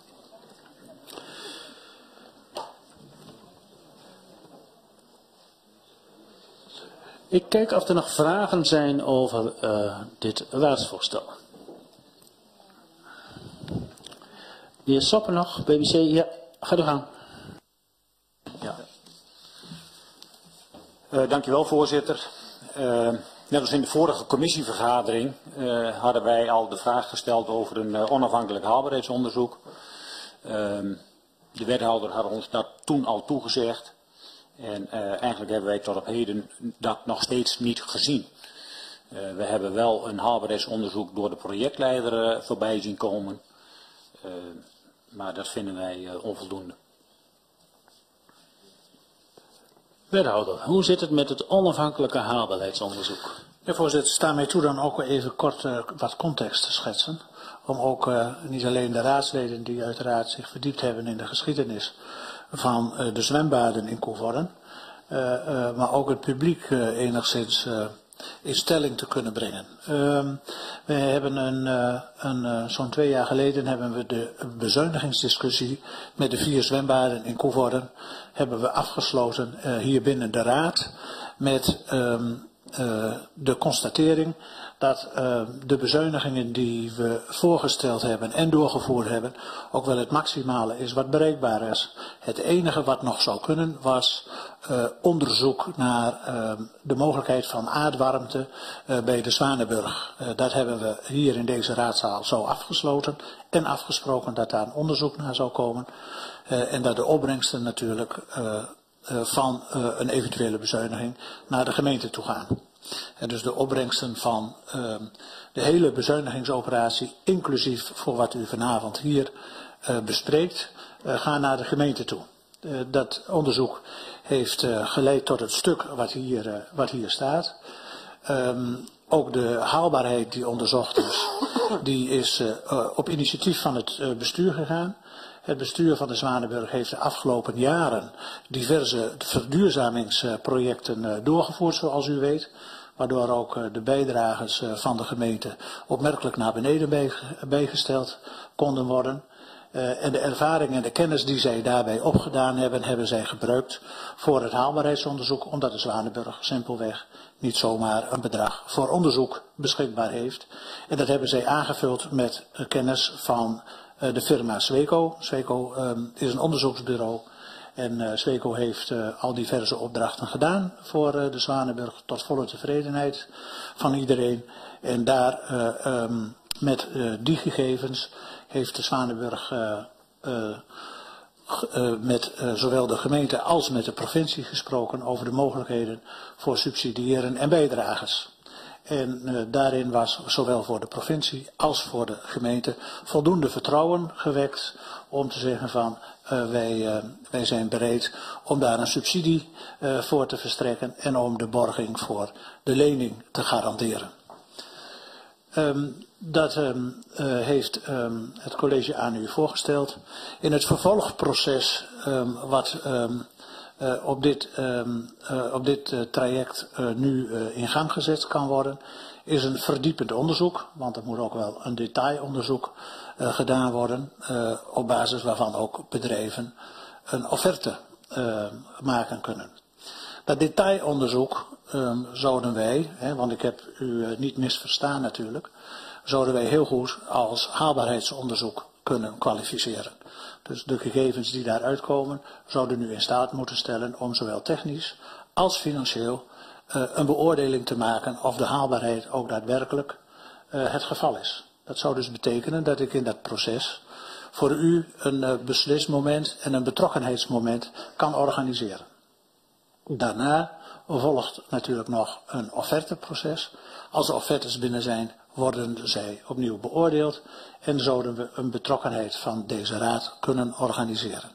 [SPEAKER 1] Ik kijk of er nog vragen zijn over dit raadsvoorstel. De heer Soppen nog, BBC, ja, ga u gang.
[SPEAKER 21] Ja. Dankjewel voorzitter. Net als in de vorige commissievergadering hadden wij al de vraag gesteld over een onafhankelijk haalbaarheidsonderzoek. De wethouder had ons dat toen al toegezegd. En eigenlijk hebben wij tot op heden dat nog steeds niet gezien. We hebben wel een haalbaarheidsonderzoek door de projectleider voorbij zien komen. Maar dat vinden wij onvoldoende.
[SPEAKER 1] Wethouder, hoe zit het met het onafhankelijke haalbaarheidsonderzoek?
[SPEAKER 6] Ja, voorzitter, sta mij toe dan ook even kort wat context te schetsen. Om ook niet alleen de raadsleden die uiteraard zich verdiept hebben in de geschiedenis van de zwembaden in Coevorden, maar ook het publiek enigszins in stelling te kunnen brengen. We hebben zo'n 2 jaar geleden hebben we de bezuinigingsdiscussie met de 4 zwembaden in Coevorden hebben we afgesloten hier binnen de raad met de constatering dat de bezuinigingen die we voorgesteld hebben en doorgevoerd hebben ook wel het maximale is wat bereikbaar is. Het enige wat nog zou kunnen was onderzoek naar de mogelijkheid van aardwarmte bij de Zwanenburg. Dat hebben we hier in deze raadzaal zo afgesloten en afgesproken dat daar een onderzoek naar zou komen en dat de opbrengsten natuurlijk van een eventuele bezuiniging naar de gemeente toe gaan. En dus de opbrengsten van de hele bezuinigingsoperatie, inclusief voor wat u vanavond hier bespreekt, gaan naar de gemeente toe. Dat onderzoek heeft geleid tot het stuk wat hier staat. Ook de haalbaarheid die onderzocht is, die is op initiatief van het bestuur gegaan. Het bestuur van de Zwanenburg heeft de afgelopen jaren diverse verduurzamingsprojecten doorgevoerd, zoals u weet. Waardoor ook de bijdrages van de gemeente opmerkelijk naar beneden bijgesteld konden worden. En de ervaring en de kennis die zij daarbij opgedaan hebben, hebben zij gebruikt voor het haalbaarheidsonderzoek, omdat de Zwanenburg simpelweg niet zomaar een bedrag voor onderzoek beschikbaar heeft. En dat hebben zij aangevuld met kennis van de firma Sweco. Sweco is een onderzoeksbureau. En Sweco heeft al diverse opdrachten gedaan voor de Zwanenburg tot volle tevredenheid van iedereen. En daar met die gegevens heeft de Zwanenburg met zowel de gemeente als met de provincie gesproken over de mogelijkheden voor subsidiëren en bijdrages. En daarin was zowel voor de provincie als voor de gemeente voldoende vertrouwen gewekt om te zeggen van wij zijn bereid om daar een subsidie voor te verstrekken en om de borging voor de lening te garanderen. Dat heeft het college aan u voorgesteld. In het vervolgproces wat op dit traject nu in gang gezet kan worden, is een verdiepend onderzoek, want er moet ook wel een detailonderzoek gedaan worden, op basis waarvan ook bedrijven een offerte maken kunnen. Dat detailonderzoek zouden wij, want ik heb u niet misverstaan natuurlijk, zouden wij heel goed als haalbaarheidsonderzoek kunnen kwalificeren. Dus de gegevens die daaruit komen zouden u in staat moeten stellen om zowel technisch als financieel een beoordeling te maken of de haalbaarheid ook daadwerkelijk het geval is. Dat zou dus betekenen dat ik in dat proces voor u een beslismoment en een betrokkenheidsmoment kan organiseren. Daarna volgt natuurlijk nog een offerteproces. Als de offertes binnen zijn, worden zij opnieuw beoordeeld en zouden we een betrokkenheid van deze raad kunnen organiseren.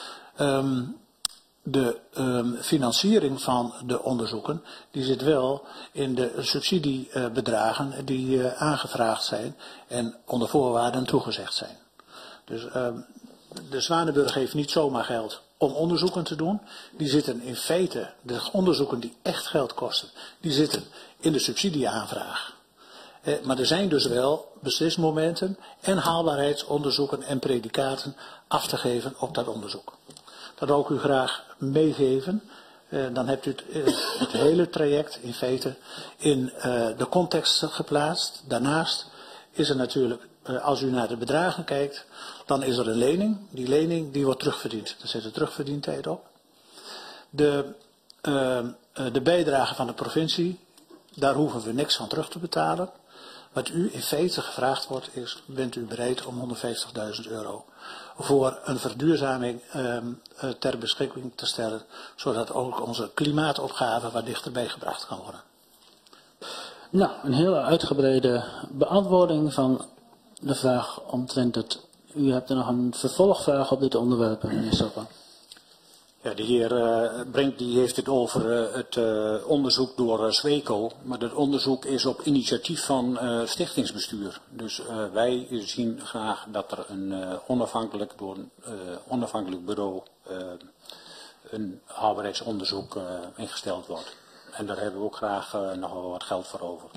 [SPEAKER 6] De financiering van de onderzoeken die zit wel in de subsidiebedragen die aangevraagd zijn en onder voorwaarden toegezegd zijn. Dus de Zwanenburg heeft niet zomaar geld om onderzoeken te doen. Die zitten in feite, de onderzoeken die echt geld kosten, die zitten in de subsidieaanvraag. Maar er zijn dus wel beslismomenten en haalbaarheidsonderzoeken en predicaten af te geven op dat onderzoek. Dat wil ik u graag meegeven. Dan hebt u het hele traject in feite in de context geplaatst. Daarnaast is er natuurlijk, als u naar de bedragen kijkt, dan is er een lening. Die lening die wordt terugverdiend. Daar zit een terugverdientijd op. De bijdrage van de provincie, daar hoeven we niks van terug te betalen. Wat u in feite gevraagd wordt is, bent u bereid om €150.000 voor een verduurzaming ter beschikking te stellen, zodat ook onze klimaatopgave wat dichterbij gebracht kan worden.
[SPEAKER 1] Nou, een hele uitgebreide beantwoording van de vraag omtrent het. U hebt er nog een vervolgvraag op dit onderwerp, meneer Soppa.
[SPEAKER 21] Ja, de heer Brink die heeft het over het onderzoek door Sweco, maar dat onderzoek is op initiatief van stichtingsbestuur. Dus wij zien graag dat er een door een onafhankelijk bureau een haalbaarheidsonderzoek ingesteld wordt. En daar hebben we ook graag nog wel wat geld voor over.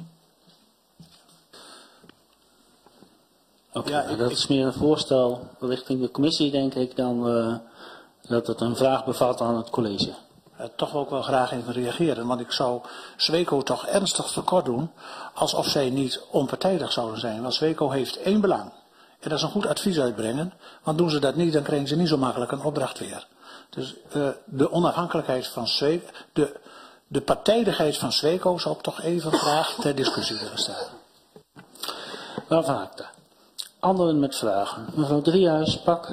[SPEAKER 1] Oké, dat is meer een voorstel richting de commissie, denk ik, dan dat het een vraag bevat aan het college.
[SPEAKER 6] toch ook wel graag even reageren. Want ik zou Sweco toch ernstig tekort doen alsof zij niet onpartijdig zouden zijn. Want Sweco heeft één belang. En dat is een goed advies uitbrengen. Want doen ze dat niet, dan krijgen ze niet zo makkelijk een opdracht weer. Dus de onafhankelijkheid van Sweco, de partijdigheid van Sweco zou ik toch even graag ter discussie willen stellen.
[SPEAKER 1] Wel van harte. Anderen met vragen. Mevrouw Driehuis, PAK.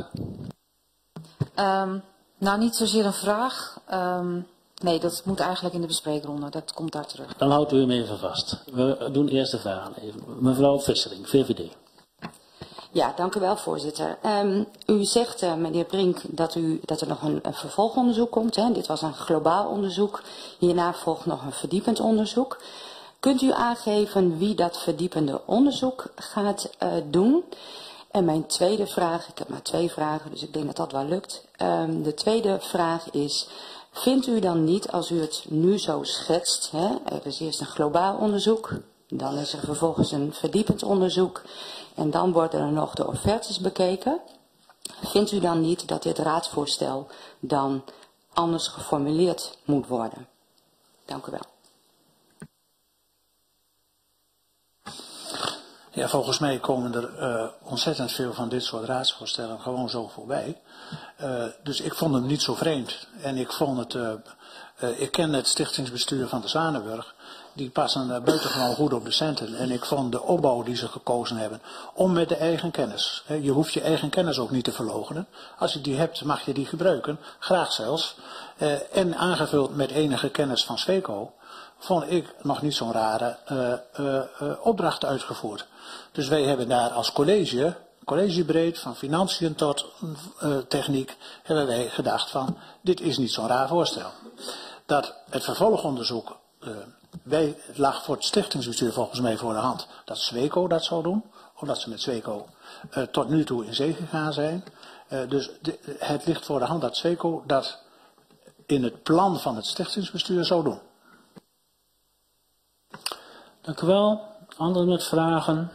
[SPEAKER 2] Nou, niet zozeer een vraag. Nee, dat moet eigenlijk in de bespreekronde. Dat komt daar terug.
[SPEAKER 1] Dan houdt u hem even vast. We doen eerst de vragen even. Mevrouw Vissering, VVD.
[SPEAKER 22] Ja, dank u wel, voorzitter. U zegt, meneer Brink, dat er nog een vervolgonderzoek komt. Hè? Dit was een globaal onderzoek. Hierna volgt nog een verdiepend onderzoek. Kunt u aangeven wie dat verdiepende onderzoek gaat doen? En mijn tweede vraag, ik heb maar 2 vragen, dus ik denk dat dat wel lukt. De tweede vraag is, vindt u dan niet, als u het nu zo schetst, hè, er is eerst een globaal onderzoek, dan is er vervolgens een verdiepend onderzoek en dan worden er nog de offertes bekeken. Vindt u dan niet dat dit raadsvoorstel dan anders geformuleerd moet worden? Dank u wel.
[SPEAKER 6] Ja, volgens mij komen er ontzettend veel van dit soort raadsvoorstellen gewoon zo voorbij. Dus ik vond hem niet zo vreemd. En ik vond het, ik ken het stichtingsbestuur van de Zwanenburg. Die passen buitengewoon goed op de centen. En ik vond de opbouw die ze gekozen hebben, om met de eigen kennis. Je hoeft je eigen kennis ook niet te verloochenen. Als je die hebt, mag je die gebruiken. Graag zelfs. En aangevuld met enige kennis van Sweco, vond ik nog niet zo'n rare opdracht uitgevoerd. Dus wij hebben daar als collegebreed, van financiën tot techniek, hebben wij gedacht van, dit is niet zo'n raar voorstel. Dat het vervolgonderzoek, het lag voor het stichtingsbestuur volgens mij voor de hand, dat Sweco dat zou doen, omdat ze met Sweco tot nu toe in zee gegaan zijn. Dus het ligt voor de hand dat Sweco dat in het plan van het stichtingsbestuur zou doen.
[SPEAKER 1] Dank u wel. Anderen met vragen?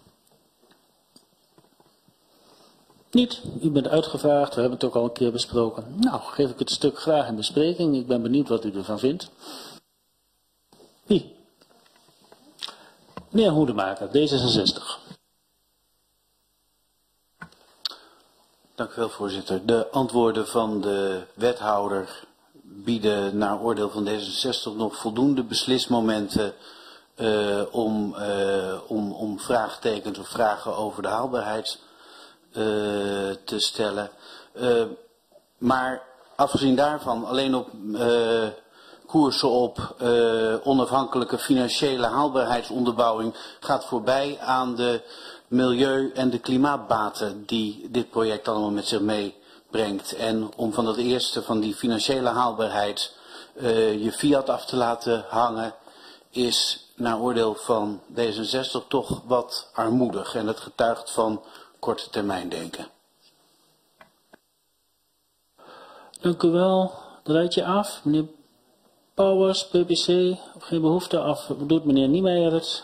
[SPEAKER 1] Niet. U bent uitgevraagd. We hebben het ook al een keer besproken. Nou, geef ik het stuk graag in bespreking. Ik ben benieuwd wat u ervan vindt. Wie? Meneer Hoedemaker, D66.
[SPEAKER 12] Dank u wel, voorzitter. De antwoorden van de wethouder bieden naar oordeel van D66 nog voldoende beslismomenten om vraagtekens of vragen over de haalbaarheid te stellen. Maar afgezien daarvan alleen op koersen op onafhankelijke financiële haalbaarheidsonderbouwing gaat voorbij aan de milieu- en de klimaatbaten die dit project allemaal met zich meebrengt. En om van dat eerste, van die financiële haalbaarheid, je fiat af te laten hangen, is naar oordeel van D66 toch wat armoedig. En het getuigt van korte termijn denken.
[SPEAKER 1] Dank u wel. Draait je af, meneer Powers, PPC, geen behoefte af. Doet meneer Niemeyer het?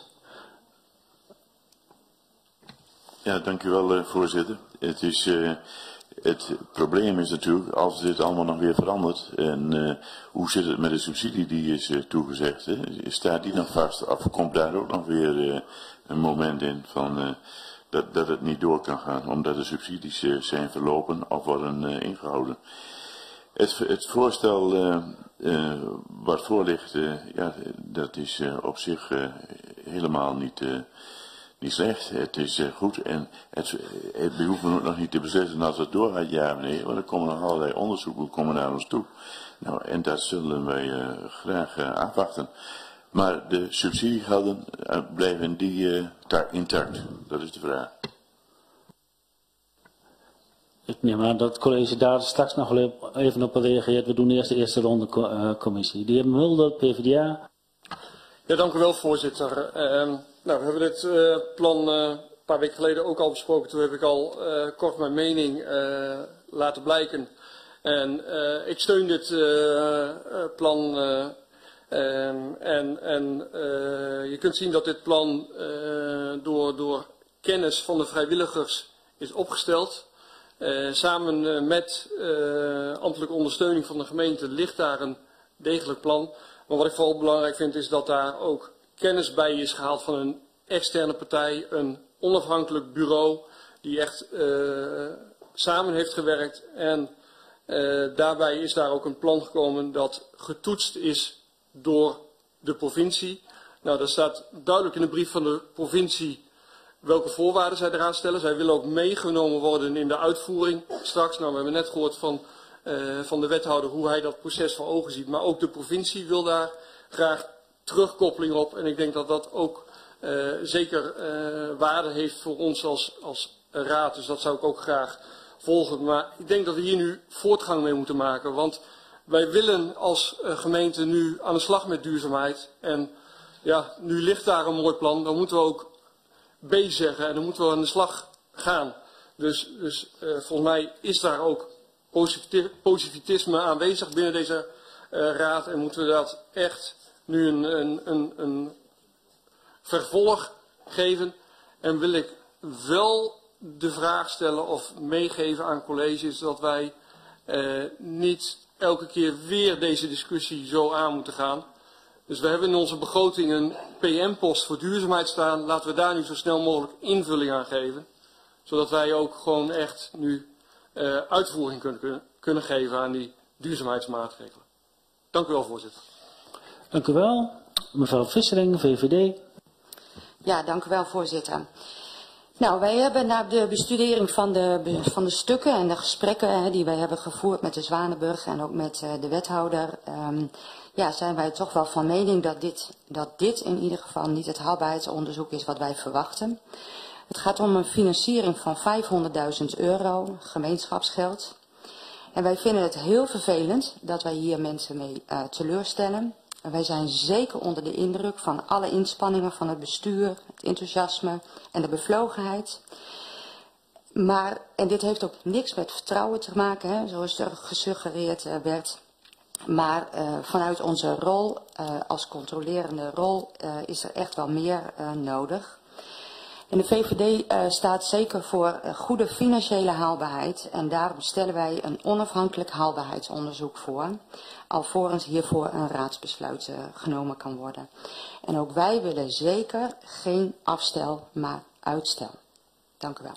[SPEAKER 10] Ja, dank u wel, voorzitter. Het probleem is natuurlijk, als dit allemaal nog weer verandert, en hoe zit het met de subsidie die is toegezegd? Hè? Staat die nog vast? Of komt daar ook nog weer een moment in van dat het niet door kan gaan, omdat de subsidies zijn verlopen of worden ingehouden? Het voorstel wat voor ligt, ja, dat is op zich helemaal niet slecht. Het is goed en we hoeven ook nog niet te beslissen als het doorgaat, ja of nee, want er komen nog allerlei onderzoeken naar ons toe. Nou, en dat zullen wij graag afwachten. Maar de subsidiegelden blijven die intact? Dat is de vraag.
[SPEAKER 1] Ik neem aan dat het college daar straks nog even op reageert. We doen eerst de eerste ronde commissie. De heer Mulder, PvdA.
[SPEAKER 23] Ja, dank u wel, voorzitter. Nou, we hebben dit plan een paar weken geleden ook al besproken. Toen heb ik al kort mijn mening laten blijken. En ik steun dit plan. Je kunt zien dat dit plan door kennis van de vrijwilligers is opgesteld. Samen met ambtelijke ondersteuning van de gemeente ligt daar een degelijk plan. Maar wat ik vooral belangrijk vind is dat daar ook kennis bij is gehaald van een externe partij, een onafhankelijk bureau die echt samen heeft gewerkt. En daarbij is daar ook een plan gekomen dat getoetst is door de provincie. Nou, daar staat duidelijk in de brief van de provincie welke voorwaarden zij eraan stellen. Zij willen ook meegenomen worden in de uitvoering straks. Nou, we hebben net gehoord van de wethouder hoe hij dat proces voor ogen ziet. Maar ook de provincie wil daar graag terugkoppeling op. En ik denk dat dat ook zeker waarde heeft voor ons als raad. Dus dat zou ik ook graag volgen. Maar ik denk dat we hier nu voortgang mee moeten maken. Want wij willen als gemeente nu aan de slag met duurzaamheid. En ja, nu ligt daar een mooi plan. Dan moeten we ook B zeggen en dan moeten we aan de slag gaan. Dus volgens mij is daar ook positivisme aanwezig binnen deze raad. En moeten we dat echt nu een vervolg geven. En wil ik wel de vraag stellen of meegeven aan colleges dat wij niet elke keer weer deze discussie zo aan moeten gaan. Dus we hebben in onze begroting een PM-post voor duurzaamheid staan. Laten we daar nu zo snel mogelijk invulling aan geven. Zodat wij ook gewoon echt nu uitvoering kunnen geven aan die duurzaamheidsmaatregelen. Dank u wel, voorzitter.
[SPEAKER 1] Dank u wel. Mevrouw Vissering, VVD.
[SPEAKER 22] Ja, dank u wel, voorzitter. Nou, wij hebben na de bestudering van de stukken en de gesprekken die wij hebben gevoerd met de Zwanenburg en ook met de wethouder, zijn wij toch wel van mening dat dit in ieder geval niet het haalbaarheidsonderzoek is wat wij verwachten. Het gaat om een financiering van €500.000, gemeenschapsgeld. En wij vinden het heel vervelend dat wij hier mensen mee teleurstellen. En wij zijn zeker onder de indruk van alle inspanningen van het bestuur, het enthousiasme en de bevlogenheid. Maar, en dit heeft ook niks met vertrouwen te maken, zoals er gesuggereerd werd. Maar vanuit onze rol, als controlerende rol, is er echt wel meer nodig. En de VVD staat zeker voor goede financiële haalbaarheid en daarom stellen wij een onafhankelijk haalbaarheidsonderzoek voor, alvorens hiervoor een raadsbesluit genomen kan worden. En ook wij willen zeker geen afstel, maar uitstel. Dank u wel.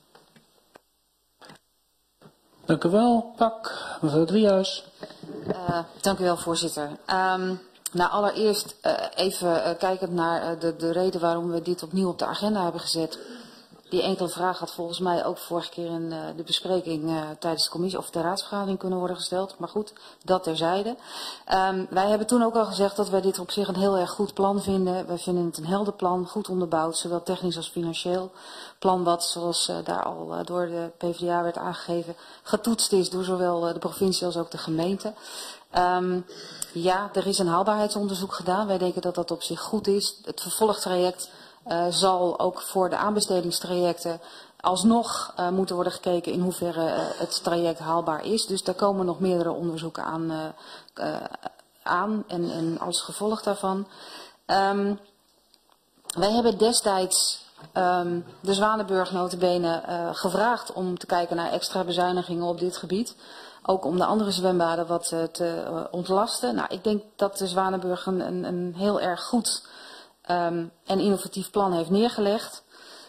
[SPEAKER 1] Dank u wel, Pak. Mevrouw Driehuis.
[SPEAKER 2] Dank u wel, voorzitter. Nou, allereerst even kijkend naar de reden waarom we dit opnieuw op de agenda hebben gezet. Die enkele vraag had volgens mij ook vorige keer in de bespreking tijdens de commissie of de raadsvergadering kunnen worden gesteld. Maar goed, dat terzijde. Wij hebben toen ook al gezegd dat wij dit op zich een heel erg goed plan vinden. Wij vinden het een helder plan, goed onderbouwd, zowel technisch als financieel. Plan wat, zoals daar al door de PvdA werd aangegeven, getoetst is door zowel de provincie als ook de gemeente. Ja, er is een haalbaarheidsonderzoek gedaan. Wij denken dat dat op zich goed is. Het vervolgtraject zal ook voor de aanbestedingstrajecten alsnog moeten worden gekeken in hoeverre het traject haalbaar is. Dus daar komen nog meerdere onderzoeken aan en als gevolg daarvan. Wij hebben destijds de Zwanenburg nota bene gevraagd om te kijken naar extra bezuinigingen op dit gebied. Ook om de andere zwembaden wat te ontlasten. Nou, ik denk dat de Zwanenburg een heel erg goed en innovatief plan heeft neergelegd.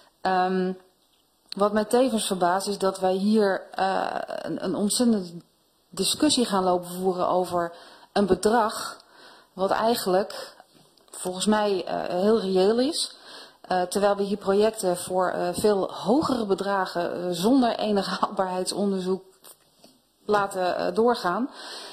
[SPEAKER 2] Wat mij tevens verbaast is dat wij hier een ontzettende discussie gaan lopen voeren over een bedrag wat eigenlijk volgens mij heel reëel is. Terwijl we hier projecten voor veel hogere bedragen zonder enig haalbaarheidsonderzoek laten doorgaan.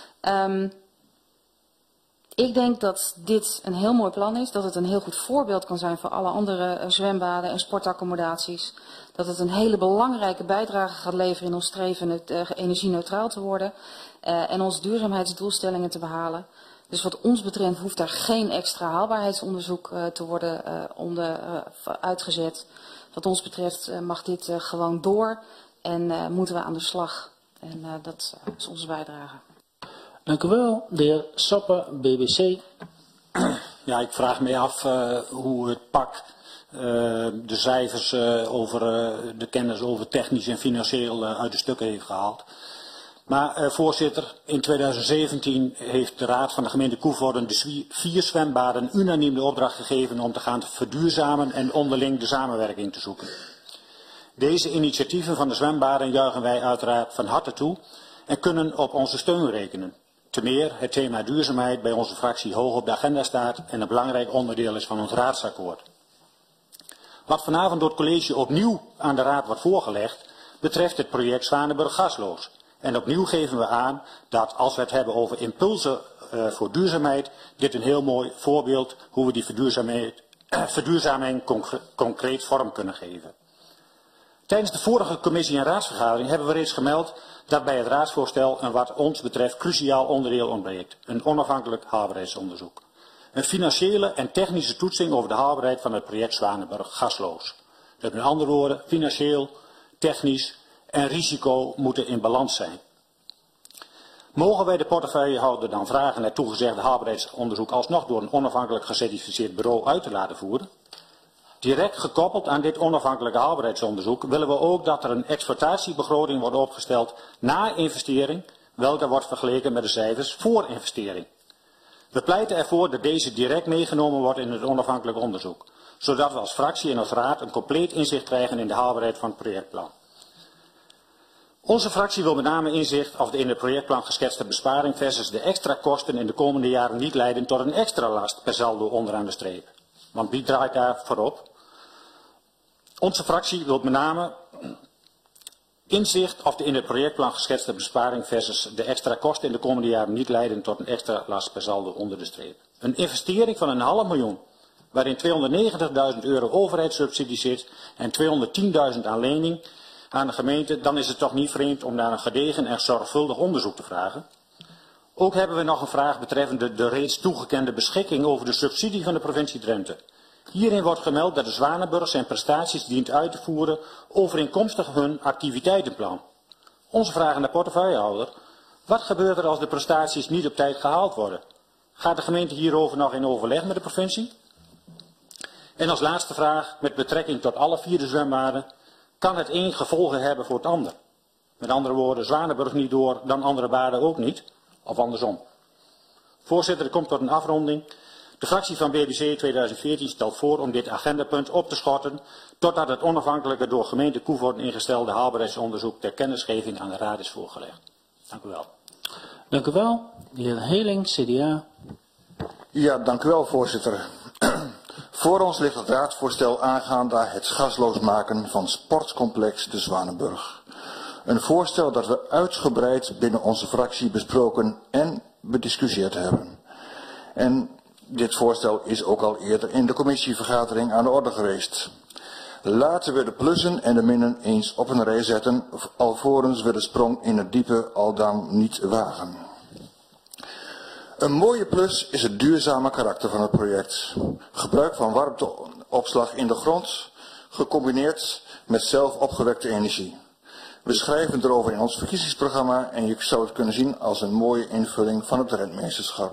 [SPEAKER 2] Ik denk dat dit een heel mooi plan is, dat het een heel goed voorbeeld kan zijn voor alle andere zwembaden en sportaccommodaties. Dat het een hele belangrijke bijdrage gaat leveren in ons streven het energie-neutraal te worden en onze duurzaamheidsdoelstellingen te behalen. Dus wat ons betreft hoeft er geen extra haalbaarheidsonderzoek te worden uitgezet. Wat ons betreft mag dit gewoon door en moeten we aan de slag. En dat is onze bijdrage.
[SPEAKER 1] Dank u wel, de heer Sappe, BBC.
[SPEAKER 21] Ja, ik vraag me af hoe het PAK de cijfers over de kennis over technisch en financieel uit de stukken heeft gehaald. Maar voorzitter, in 2017 heeft de Raad van de gemeente Koevoorden de 4 zwembaden unaniem de opdracht gegeven om te gaan verduurzamen en onderling de samenwerking te zoeken. Deze initiatieven van de zwembaden juichen wij uiteraard van harte toe en kunnen op onze steun rekenen. Te meer het thema duurzaamheid bij onze fractie hoog op de agenda staat en een belangrijk onderdeel is van ons raadsakkoord. Wat vanavond door het college opnieuw aan de Raad wordt voorgelegd, betreft het project Zwanenburg Gasloos. En opnieuw geven we aan dat als we het hebben over impulsen voor duurzaamheid, dit een heel mooi voorbeeld hoe we die verduurzaming concreet vorm kunnen geven. Tijdens de vorige commissie- en raadsvergadering hebben we reeds gemeld dat bij het raadsvoorstel een wat ons betreft cruciaal onderdeel ontbreekt. Een onafhankelijk haalbaarheidsonderzoek. Een financiële en technische toetsing over de haalbaarheid van het project Zwanenburg Gasloos. Met andere woorden, financieel, technisch en risico moeten in balans zijn. Mogen wij de portefeuillehouder dan vragen het toegezegde haalbaarheidsonderzoek alsnog door een onafhankelijk gecertificeerd bureau uit te laten voeren? Direct gekoppeld aan dit onafhankelijke haalbaarheidsonderzoek willen we ook dat er een exploitatiebegroting wordt opgesteld na investering, welke wordt vergeleken met de cijfers voor investering. We pleiten ervoor dat deze direct meegenomen wordt in het onafhankelijk onderzoek, zodat we als fractie en als raad een compleet inzicht krijgen in de haalbaarheid van het projectplan. Onze fractie wil met name inzicht of de in het projectplan geschetste besparing versus de extra kosten in de komende jaren niet leiden tot een extra last per saldo onderaan de streep. Want wie draait daar voorop? Onze fractie wil met name inzicht of de in het projectplan geschetste besparing versus de extra kosten in de komende jaren niet leiden tot een extra last per saldo onder de streep. Een investering van €500.000, waarin €290.000 overheidssubsidie zit en €210.000 aan lening aan de gemeente, dan is het toch niet vreemd om naar een gedegen en zorgvuldig onderzoek te vragen. Ook hebben we nog een vraag betreffende de reeds toegekende beschikking over de subsidie van de provincie Drenthe. Hierin wordt gemeld dat de Zwanenburg zijn prestaties dient uit te voeren overeenkomstig hun activiteitenplan. Onze vraag aan de portefeuillehouder: wat gebeurt er als de prestaties niet op tijd gehaald worden? Gaat de gemeente hierover nog in overleg met de provincie? En als laatste vraag, met betrekking tot alle 4 de zwembaden, kan het een gevolgen hebben voor het ander? Met andere woorden, Zwanenburg niet door, dan andere baden ook niet, of andersom. Voorzitter, er komt tot een afronding. De fractie van BBC 2014 stelt voor om dit agendapunt op te schorten totdat het onafhankelijke door gemeente Koevoorden ingestelde haalbaarheidsonderzoek ter kennisgeving aan de Raad is voorgelegd. Dank u wel.
[SPEAKER 1] Dank u wel. De heer Heling, CDA.
[SPEAKER 4] Ja, dank u wel, voorzitter. Voor ons ligt het raadsvoorstel aangaande het gasloos maken van sportcomplex de Zwanenburg. Een voorstel dat we uitgebreid binnen onze fractie besproken en bediscussieerd hebben. En dit voorstel is ook al eerder in de commissievergadering aan de orde geweest. Laten we de plussen en de minnen eens op een rij zetten, alvorens we de sprong in het diepe al dan niet wagen. Een mooie plus is het duurzame karakter van het project. Gebruik van warmteopslag in de grond, gecombineerd met zelf opgewekte energie. We schrijven erover in ons verkiezingsprogramma en je zou het kunnen zien als een mooie invulling van het rentmeesterschap.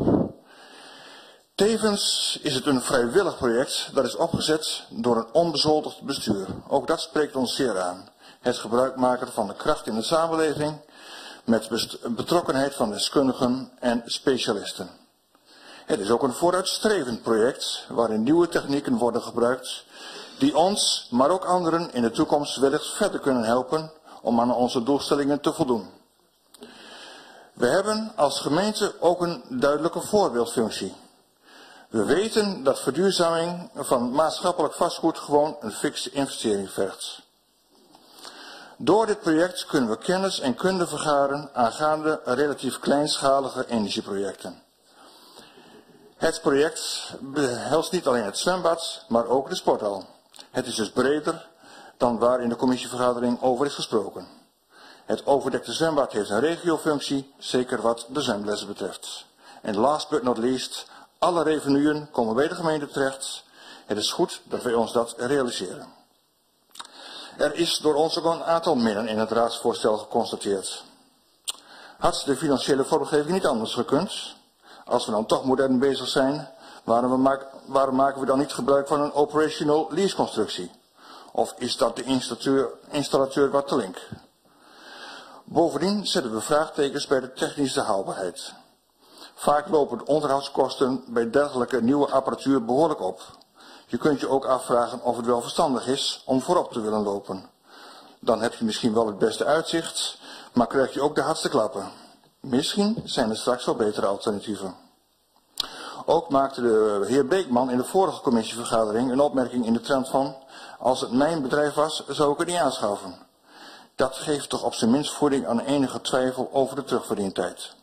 [SPEAKER 4] Tevens is het een vrijwillig project dat is opgezet door een onbezoldigd bestuur. Ook dat spreekt ons zeer aan. Het gebruik maken van de kracht in de samenleving met betrokkenheid van deskundigen en specialisten. Het is ook een vooruitstrevend project waarin nieuwe technieken worden gebruikt die ons, maar ook anderen in de toekomst wellicht verder kunnen helpen om aan onze doelstellingen te voldoen. We hebben als gemeente ook een duidelijke voorbeeldfunctie. We weten dat verduurzaming van maatschappelijk vastgoed gewoon een fikse investering vergt. Door dit project kunnen we kennis en kunde vergaren aangaande relatief kleinschalige energieprojecten. Het project behelst niet alleen het zwembad, maar ook de sporthal. Het is dus breder dan waar in de commissievergadering over is gesproken. Het overdekte zwembad heeft een regiofunctie, zeker wat de zwemlessen betreft. En last but not least, alle revenuen komen bij de gemeente terecht. Het is goed dat wij ons dat realiseren. Er is door ons ook een aantal minnen in het raadsvoorstel geconstateerd. Had de financiële vormgeving niet anders gekund? Als we dan toch modern bezig zijn, waarom maken we dan niet gebruik van een operational leaseconstructie? Of is dat de installateur wat te link? Bovendien zetten we vraagtekens bij de technische haalbaarheid. Vaak lopen de onderhoudskosten bij dergelijke nieuwe apparatuur behoorlijk op. Je kunt je ook afvragen of het wel verstandig is om voorop te willen lopen. Dan heb je misschien wel het beste uitzicht, maar krijg je ook de hardste klappen. Misschien zijn er straks wel betere alternatieven. Ook maakte de heer Beekman in de vorige commissievergadering een opmerking in de trant van: als het mijn bedrijf was, zou ik het niet aanschaffen. Dat geeft toch op zijn minst voeding aan enige twijfel over de terugverdientijd.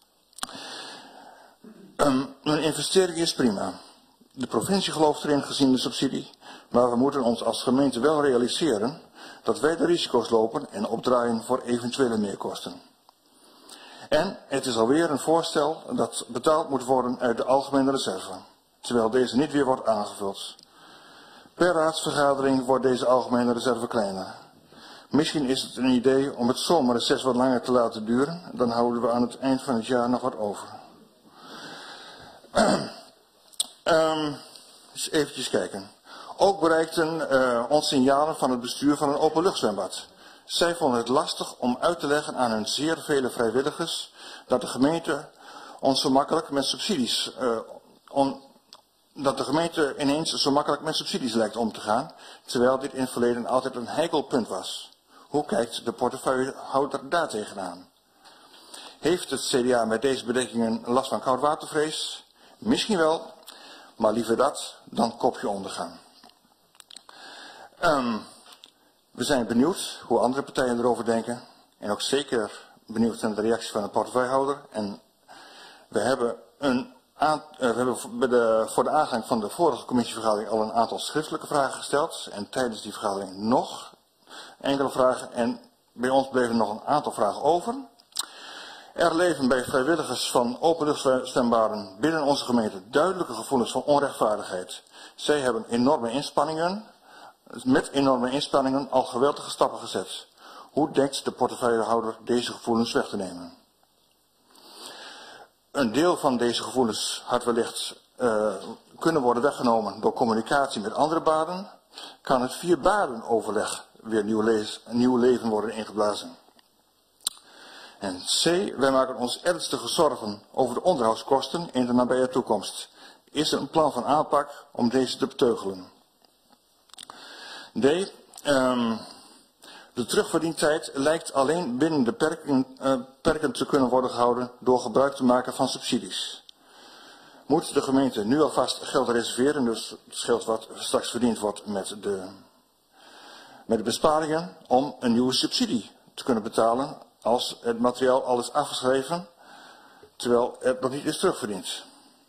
[SPEAKER 4] Een investering is prima. De provincie gelooft erin gezien de subsidie, maar we moeten ons als gemeente wel realiseren dat wij de risico's lopen en opdraaien voor eventuele meerkosten. En het is alweer een voorstel dat betaald moet worden uit de algemene reserve, terwijl deze niet weer wordt aangevuld. Per raadsvergadering wordt deze algemene reserve kleiner. Misschien is het een idee om het zomerreces wat langer te laten duren, dan houden we aan het eind van het jaar nog wat over. Eens eventjes kijken. Ook bereikten ons signalen van het bestuur van een openluchtzwembad. Zij vonden het lastig om uit te leggen aan hun zeer vele vrijwilligers dat de gemeente ons zo makkelijk met subsidies, dat de gemeente ineens zo makkelijk met subsidies lijkt om te gaan, terwijl dit in het verleden altijd een heikel punt was. Hoe kijkt de portefeuillehouder daar tegenaan? Heeft het CDA met deze bedenkingen last van koudwatervrees? Misschien wel, maar liever dat dan kopje ondergaan. We zijn benieuwd hoe andere partijen erover denken. En ook zeker benieuwd naar de reactie van de portefeuillehouder. En we hebben, voor de aangang van de vorige commissievergadering al een aantal schriftelijke vragen gesteld. En tijdens die vergadering nog enkele vragen. En bij ons bleven nog een aantal vragen over. Er leven bij vrijwilligers van openluchtzwembaden binnen onze gemeente duidelijke gevoelens van onrechtvaardigheid. Zij hebben met enorme inspanningen al geweldige stappen gezet. Hoe denkt de portefeuillehouder deze gevoelens weg te nemen? Een deel van deze gevoelens had wellicht kunnen worden weggenomen door communicatie met andere baden. Kan het 4-badenoverleg weer nieuw leven worden ingeblazen? En C, wij maken ons ernstige zorgen over de onderhoudskosten in de nabije toekomst. Is er een plan van aanpak om deze te beteugelen? D, de terugverdientijd lijkt alleen binnen de perken te kunnen worden gehouden door gebruik te maken van subsidies. Moet de gemeente nu alvast geld reserveren, dus het geld wat straks verdiend wordt met de besparingen, om een nieuwe subsidie te kunnen betalen als het materiaal al is afgeschreven, terwijl het nog niet is terugverdiend.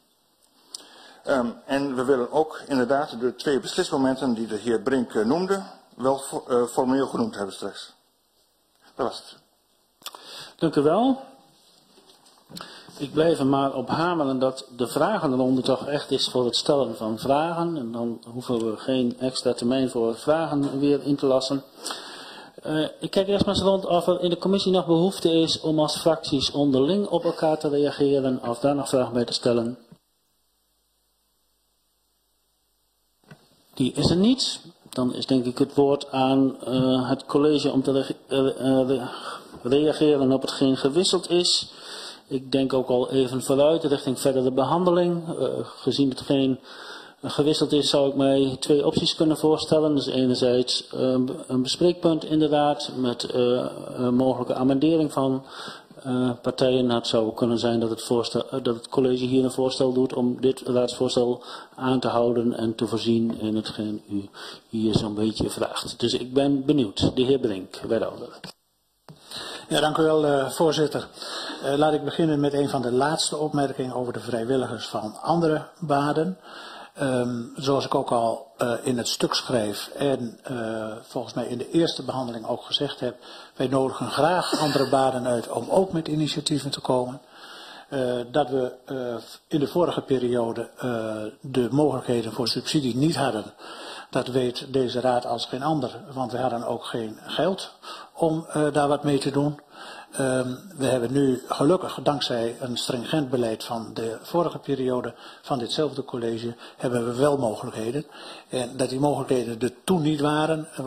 [SPEAKER 4] En we willen ook inderdaad de 2 beslismomenten die de heer Brink noemde, wel formeel genoemd hebben straks. Dat was het.
[SPEAKER 1] Dank u wel. Ik blijf er maar op hameren dat de vragenronde toch echt is voor het stellen van vragen. En dan hoeven we geen extra termijn voor vragen weer in te lassen. Ik kijk eerst maar eens rond of er in de commissie nog behoefte is om als fracties onderling op elkaar te reageren of daar nog vragen bij te stellen. Die is er niet. Dan is denk ik het woord aan het college om te reageren op hetgeen gewisseld is. Ik denk ook al even vooruit richting verdere behandeling. Gezien hetgeen gewisseld is, zou ik mij 2 opties kunnen voorstellen. Dus enerzijds een bespreekpunt inderdaad met mogelijke amendering van partijen. Het zou kunnen zijn dat het college hier een voorstel doet om dit raadsvoorstel aan te houden en te voorzien in hetgeen u hier zo'n beetje vraagt. Dus ik ben benieuwd. De heer Brink, wethouder.
[SPEAKER 7] Ja, dank u wel, voorzitter. Laat ik beginnen met een van de laatste opmerkingen over de vrijwilligers van andere baden. Zoals ik ook al in het stuk schreef en volgens mij in de eerste behandeling ook gezegd heb, wij nodigen graag andere baden uit om ook met initiatieven te komen. Dat we in de vorige periode de mogelijkheden voor subsidie niet hadden. Dat weet deze raad als geen ander, want we hadden ook geen geld om daar wat mee te doen. We hebben nu gelukkig, dankzij een stringent beleid van de vorige periode van ditzelfde college, hebben we wel mogelijkheden. En dat die mogelijkheden er toen niet waren, was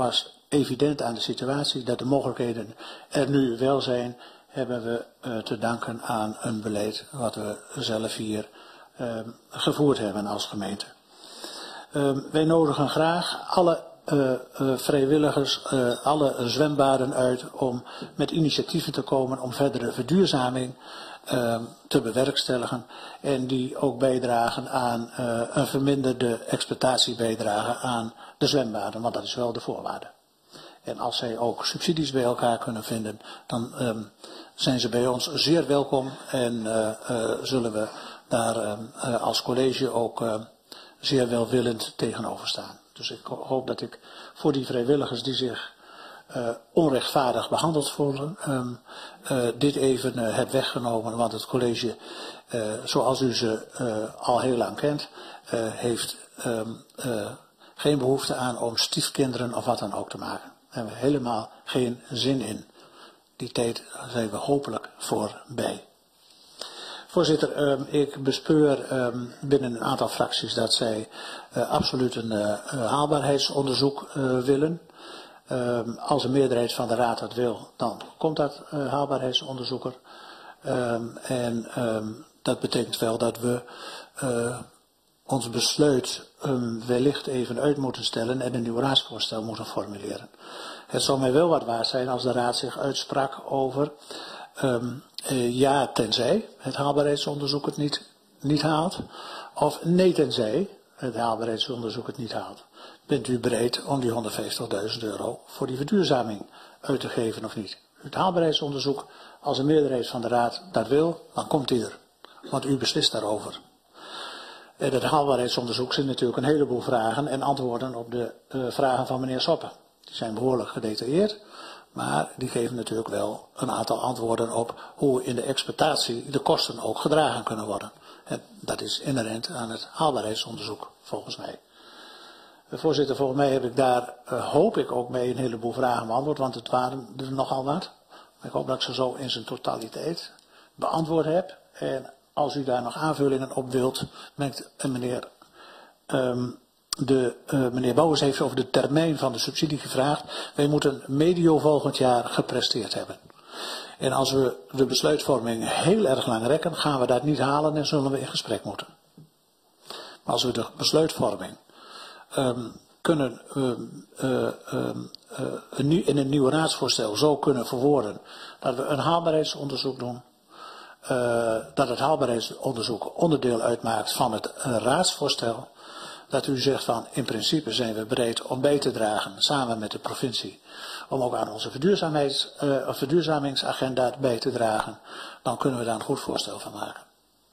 [SPEAKER 7] evident aan de situatie dat de mogelijkheden er nu wel zijn, hebben we te danken aan een beleid wat we zelf hier gevoerd hebben als gemeente. Wij nodigen graag alle vrijwilligers, alle zwembaden uit om met initiatieven te komen om verdere verduurzaming te bewerkstelligen en die ook bijdragen aan een verminderde exploitatiebijdrage aan de zwembaden, want dat is wel de voorwaarde. En als zij ook subsidies bij elkaar kunnen vinden, dan zijn ze bij ons zeer welkom en zullen we daar als college ook zeer welwillend tegenover staan. Dus ik hoop dat ik voor die vrijwilligers die zich onrechtvaardig behandeld voelen, dit even heb weggenomen, want het college, zoals u ze al heel lang kent, heeft geen behoefte aan om stiefkinderen of wat dan ook te maken. Daar hebben we helemaal geen zin in. Die tijd zijn we hopelijk voorbij. Voorzitter, ik bespeur binnen een aantal fracties dat zij absoluut een haalbaarheidsonderzoek willen. Als een meerderheid van de raad dat wil, dan komt dat haalbaarheidsonderzoek er. Dat betekent wel dat we ons besluit wellicht even uit moeten stellen en een nieuw raadsvoorstel moeten formuleren. Het zou mij wel wat waard zijn als de raad zich uitsprak over ja tenzij het haalbaarheidsonderzoek het niet haalt, of nee tenzij het haalbaarheidsonderzoek het niet haalt. Bent u bereid om die €150.000 voor die verduurzaming uit te geven of niet? Het haalbaarheidsonderzoek, als een meerderheid van de raad dat wil, dan komt die er. Want u beslist daarover. En het haalbaarheidsonderzoek zit natuurlijk een heleboel vragen en antwoorden op de vragen van meneer Soppen. Die zijn behoorlijk gedetailleerd, maar die geven natuurlijk wel een aantal antwoorden op hoe in de exploitatie de kosten ook gedragen kunnen worden. En dat is inherent aan het haalbaarheidsonderzoek, volgens mij. Voorzitter, volgens mij heb ik daar, hoop ik ook mee een heleboel vragen beantwoord, want het waren er nogal wat. Maar ik hoop dat ik ze zo in zijn totaliteit beantwoord heb. En als u daar nog aanvullingen op wilt, meneer Bouwers heeft over de termijn van de subsidie gevraagd. Wij moeten medio volgend jaar gepresteerd hebben. En als we de besluitvorming heel erg lang rekken, gaan we dat niet halen en zullen we in gesprek moeten. Maar als we de besluitvorming kunnen in een nieuw raadsvoorstel zo kunnen verwoorden dat we een haalbaarheidsonderzoek doen, dat het haalbaarheidsonderzoek onderdeel uitmaakt van het raadsvoorstel, dat u zegt van in principe zijn we bereid om bij te dragen samen met de provincie om ook aan onze verduurzamingsagenda bij te dragen, dan kunnen we daar een goed voorstel van maken.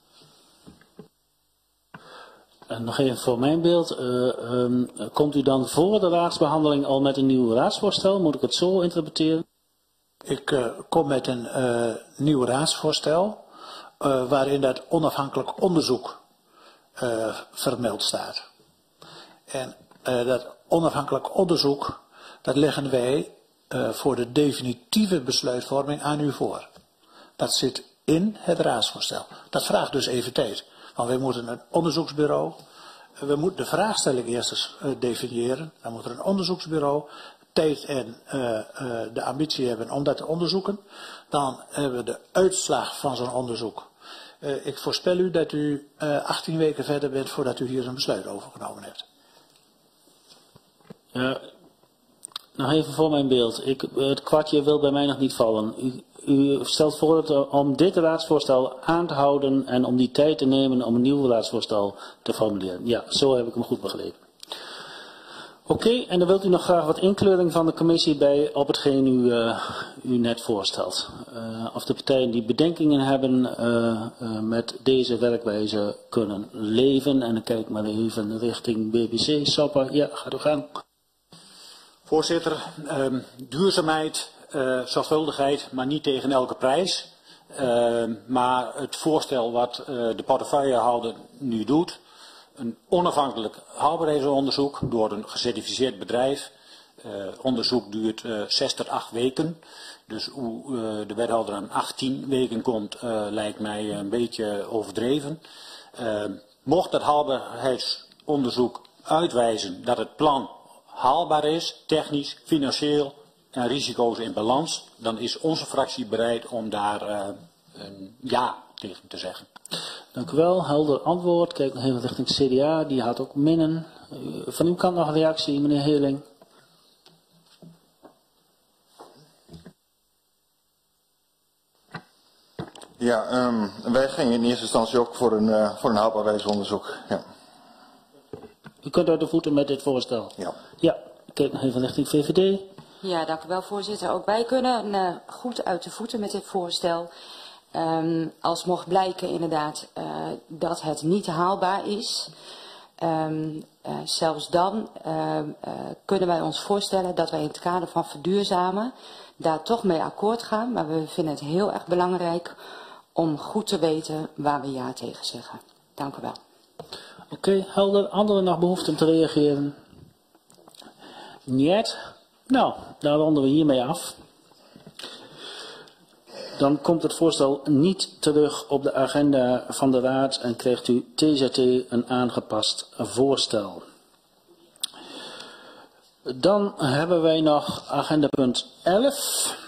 [SPEAKER 1] En nog even voor mijn beeld, komt u dan voor de raadsbehandeling al met een nieuw raadsvoorstel? Moet ik het zo interpreteren?
[SPEAKER 7] Ik kom met een nieuw raadsvoorstel waarin dat onafhankelijk onderzoek vermeld staat. En dat onafhankelijk onderzoek, dat leggen wij voor de definitieve besluitvorming aan u voor. Dat zit in het raadsvoorstel. Dat vraagt dus even tijd. Want wij moeten een onderzoeksbureau, we moeten de vraagstelling eerst eens definiëren. Dan moet er een onderzoeksbureau tijd en de ambitie hebben om dat te onderzoeken. Dan hebben we de uitslag van zo'n onderzoek. Ik voorspel u dat u 18 weken verder bent voordat u hier een besluit over genomen hebt.
[SPEAKER 1] Nog even voor mijn beeld. Het kwartje wil bij mij nog niet vallen. U stelt voor om dit raadsvoorstel aan te houden en om die tijd te nemen om een nieuw raadsvoorstel te formuleren. Ja, zo heb ik hem goed begrepen. Oké, en dan wilt u nog graag wat inkleuring van de commissie bij op hetgeen u net voorstelt. Of de partijen die bedenkingen hebben met deze werkwijze kunnen leven. En dan kijk maar even richting BBC. Soppa, ja, gaat u gaan.
[SPEAKER 21] Voorzitter, duurzaamheid, zorgvuldigheid, maar niet tegen elke prijs. Maar het voorstel wat de portefeuillehouder nu doet, een onafhankelijk haalbaarheidsonderzoek door een gecertificeerd bedrijf. Onderzoek duurt 6 tot 8 weken. Dus hoe de wethouder aan 18 weken komt, lijkt mij een beetje overdreven. Mocht dat haalbaarheidsonderzoek uitwijzen dat het plan haalbaar is, technisch, financieel en risico's in balans, dan is onze fractie bereid om daar een ja tegen te zeggen.
[SPEAKER 1] Dank u wel. Helder antwoord. Kijk nog even richting CDA. Die had ook minnen. Van uw kant nog een reactie, meneer Heerling.
[SPEAKER 4] Ja, wij gingen in eerste instantie ook voor een haalbaarheidsonderzoek. Ja.
[SPEAKER 1] U kunt uit de voeten met dit voorstel.
[SPEAKER 4] Ja.
[SPEAKER 1] Ja, kijk nog even richting VVD.
[SPEAKER 22] Ja, dank u wel, voorzitter. Ook wij kunnen goed uit de voeten met dit voorstel. Als mocht blijken inderdaad dat het niet haalbaar is, zelfs dan kunnen wij ons voorstellen dat wij in het kader van verduurzamen daar toch mee akkoord gaan. Maar we vinden het heel erg belangrijk om goed te weten waar we ja tegen zeggen. Dank u wel.
[SPEAKER 1] Oké, helder. Anderen nog behoefte om te reageren? Niet. Nou, daar ronden we hiermee af. Dan komt het voorstel niet terug op de agenda van de Raad en krijgt u TZT een aangepast voorstel. Dan hebben wij nog agendapunt 11.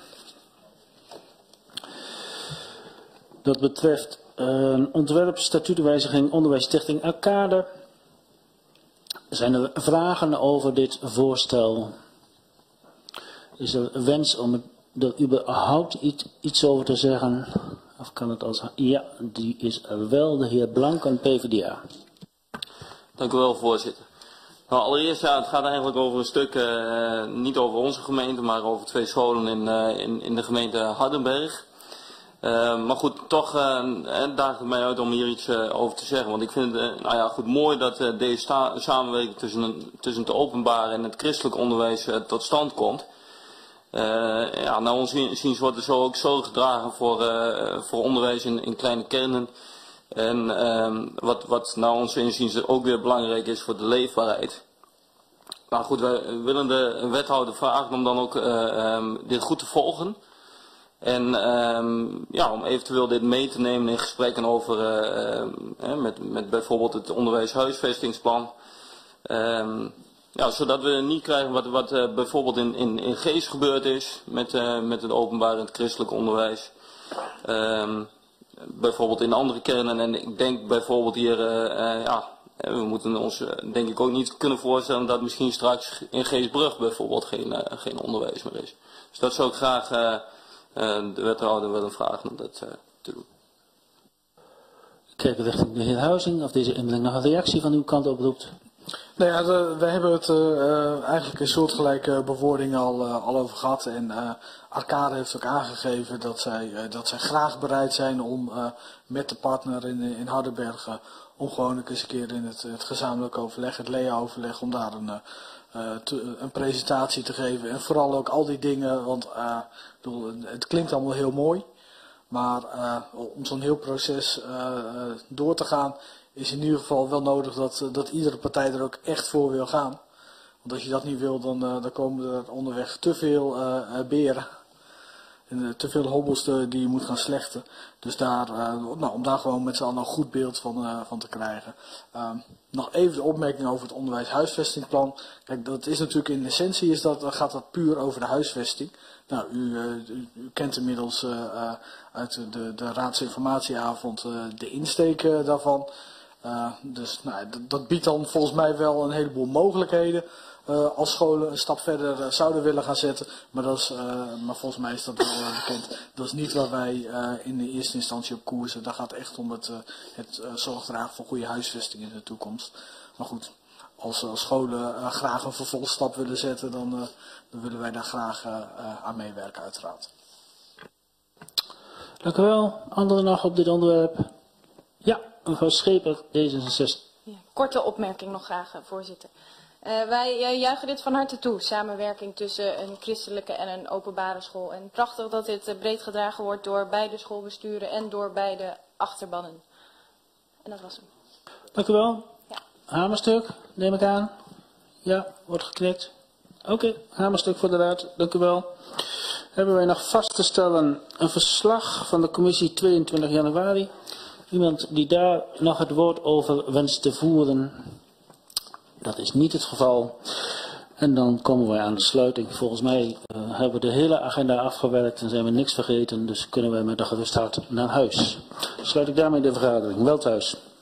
[SPEAKER 1] Dat betreft een ontwerp statutenwijziging onderwijsstichting Arcade. Zijn er vragen over dit voorstel? Is er wens om er überhaupt iets over te zeggen? Of kan het als... Ja, die is er wel, de heer Blanken, PvdA.
[SPEAKER 15] Dank u wel, voorzitter. Nou, allereerst, ja, het gaat eigenlijk over een stuk, niet over onze gemeente, maar over 2 scholen in de gemeente Hardenberg. Maar goed, toch daagt het mij uit om hier iets over te zeggen. Want ik vind het nou ja, goed, mooi dat deze samenwerking tussen het openbaar en het christelijk onderwijs tot stand komt. Ja, naar ons inziens wordt er zo ook zorg gedragen voor onderwijs in kleine kernen. En wat naar ons inziens ook weer belangrijk is voor de leefbaarheid. Maar goed, wij willen de wethouder vragen om dan ook dit goed te volgen. En ja, om eventueel dit mee te nemen in gesprekken over met bijvoorbeeld het onderwijshuisvestingsplan. Ja, zodat we niet krijgen wat bijvoorbeeld in Geest gebeurd is met het openbaar en het christelijk onderwijs. Bijvoorbeeld in andere kernen. En ik denk bijvoorbeeld hier, ja, we moeten ons denk ik ook niet kunnen voorstellen dat misschien straks in Geestbrug bijvoorbeeld geen onderwijs meer is. Dus dat zou ik graag de wethouder willen vragen om dat te doen.
[SPEAKER 1] Kijk richting de heer Huizing of deze inbreng nog een reactie van uw kant oproept.
[SPEAKER 5] Nou ja, we hebben het eigenlijk een soortgelijke bewoording al over gehad. En Arcade heeft ook aangegeven dat zij graag bereid zijn om met de partner in Hardenberg om gewoon eens een keer in het gezamenlijk overleg, het LEA-overleg, om daar een presentatie te geven. En vooral ook al die dingen, want het klinkt allemaal heel mooi. Maar om zo'n heel proces door te gaan, is in ieder geval wel nodig dat iedere partij er ook echt voor wil gaan. Want als je dat niet wil, dan komen er onderweg te veel beren. En te veel hobbels die je moet gaan slechten. Dus om daar gewoon met z'n allen een goed beeld van te krijgen. Nog even de opmerking over het onderwijshuisvestingplan. Kijk, dat is natuurlijk in essentie gaat dat puur over de huisvesting. Nou, u kent inmiddels uit de raadsinformatieavond de insteek daarvan. Dus nou, dat biedt dan volgens mij wel een heleboel mogelijkheden als scholen een stap verder zouden willen gaan zetten. Maar volgens mij is dat wel bekend. Dat is niet waar wij in de eerste instantie op koersen. Daar gaat echt om het zorgdragen voor goede huisvesting in de toekomst. Maar goed, als scholen graag een vervolgstap willen zetten, dan willen wij daar graag aan meewerken uiteraard.
[SPEAKER 1] Dank u wel. Anderen nog op dit onderwerp? Ja, mevrouw Scheper, D66.
[SPEAKER 16] Ja, korte opmerking nog graag, voorzitter. Wij juichen dit van harte toe, samenwerking tussen een christelijke en een openbare school. En prachtig dat dit breed gedragen wordt door beide schoolbesturen en door beide achterbannen. En dat was hem.
[SPEAKER 1] Dank u wel.
[SPEAKER 16] Ja.
[SPEAKER 1] Hamerstuk, neem ik aan. Ja, wordt geknikt. Oké, hamerstuk voor de raad. Dank u wel. Hebben wij nog vast te stellen een verslag van de commissie 22 januari. Iemand die daar nog het woord over wenst te voeren? Dat is niet het geval. En dan komen wij aan de sluiting. Volgens mij hebben we de hele agenda afgewerkt en zijn we niks vergeten. Dus kunnen wij met een gerust hart naar huis. Sluit ik daarmee de vergadering. Wel thuis.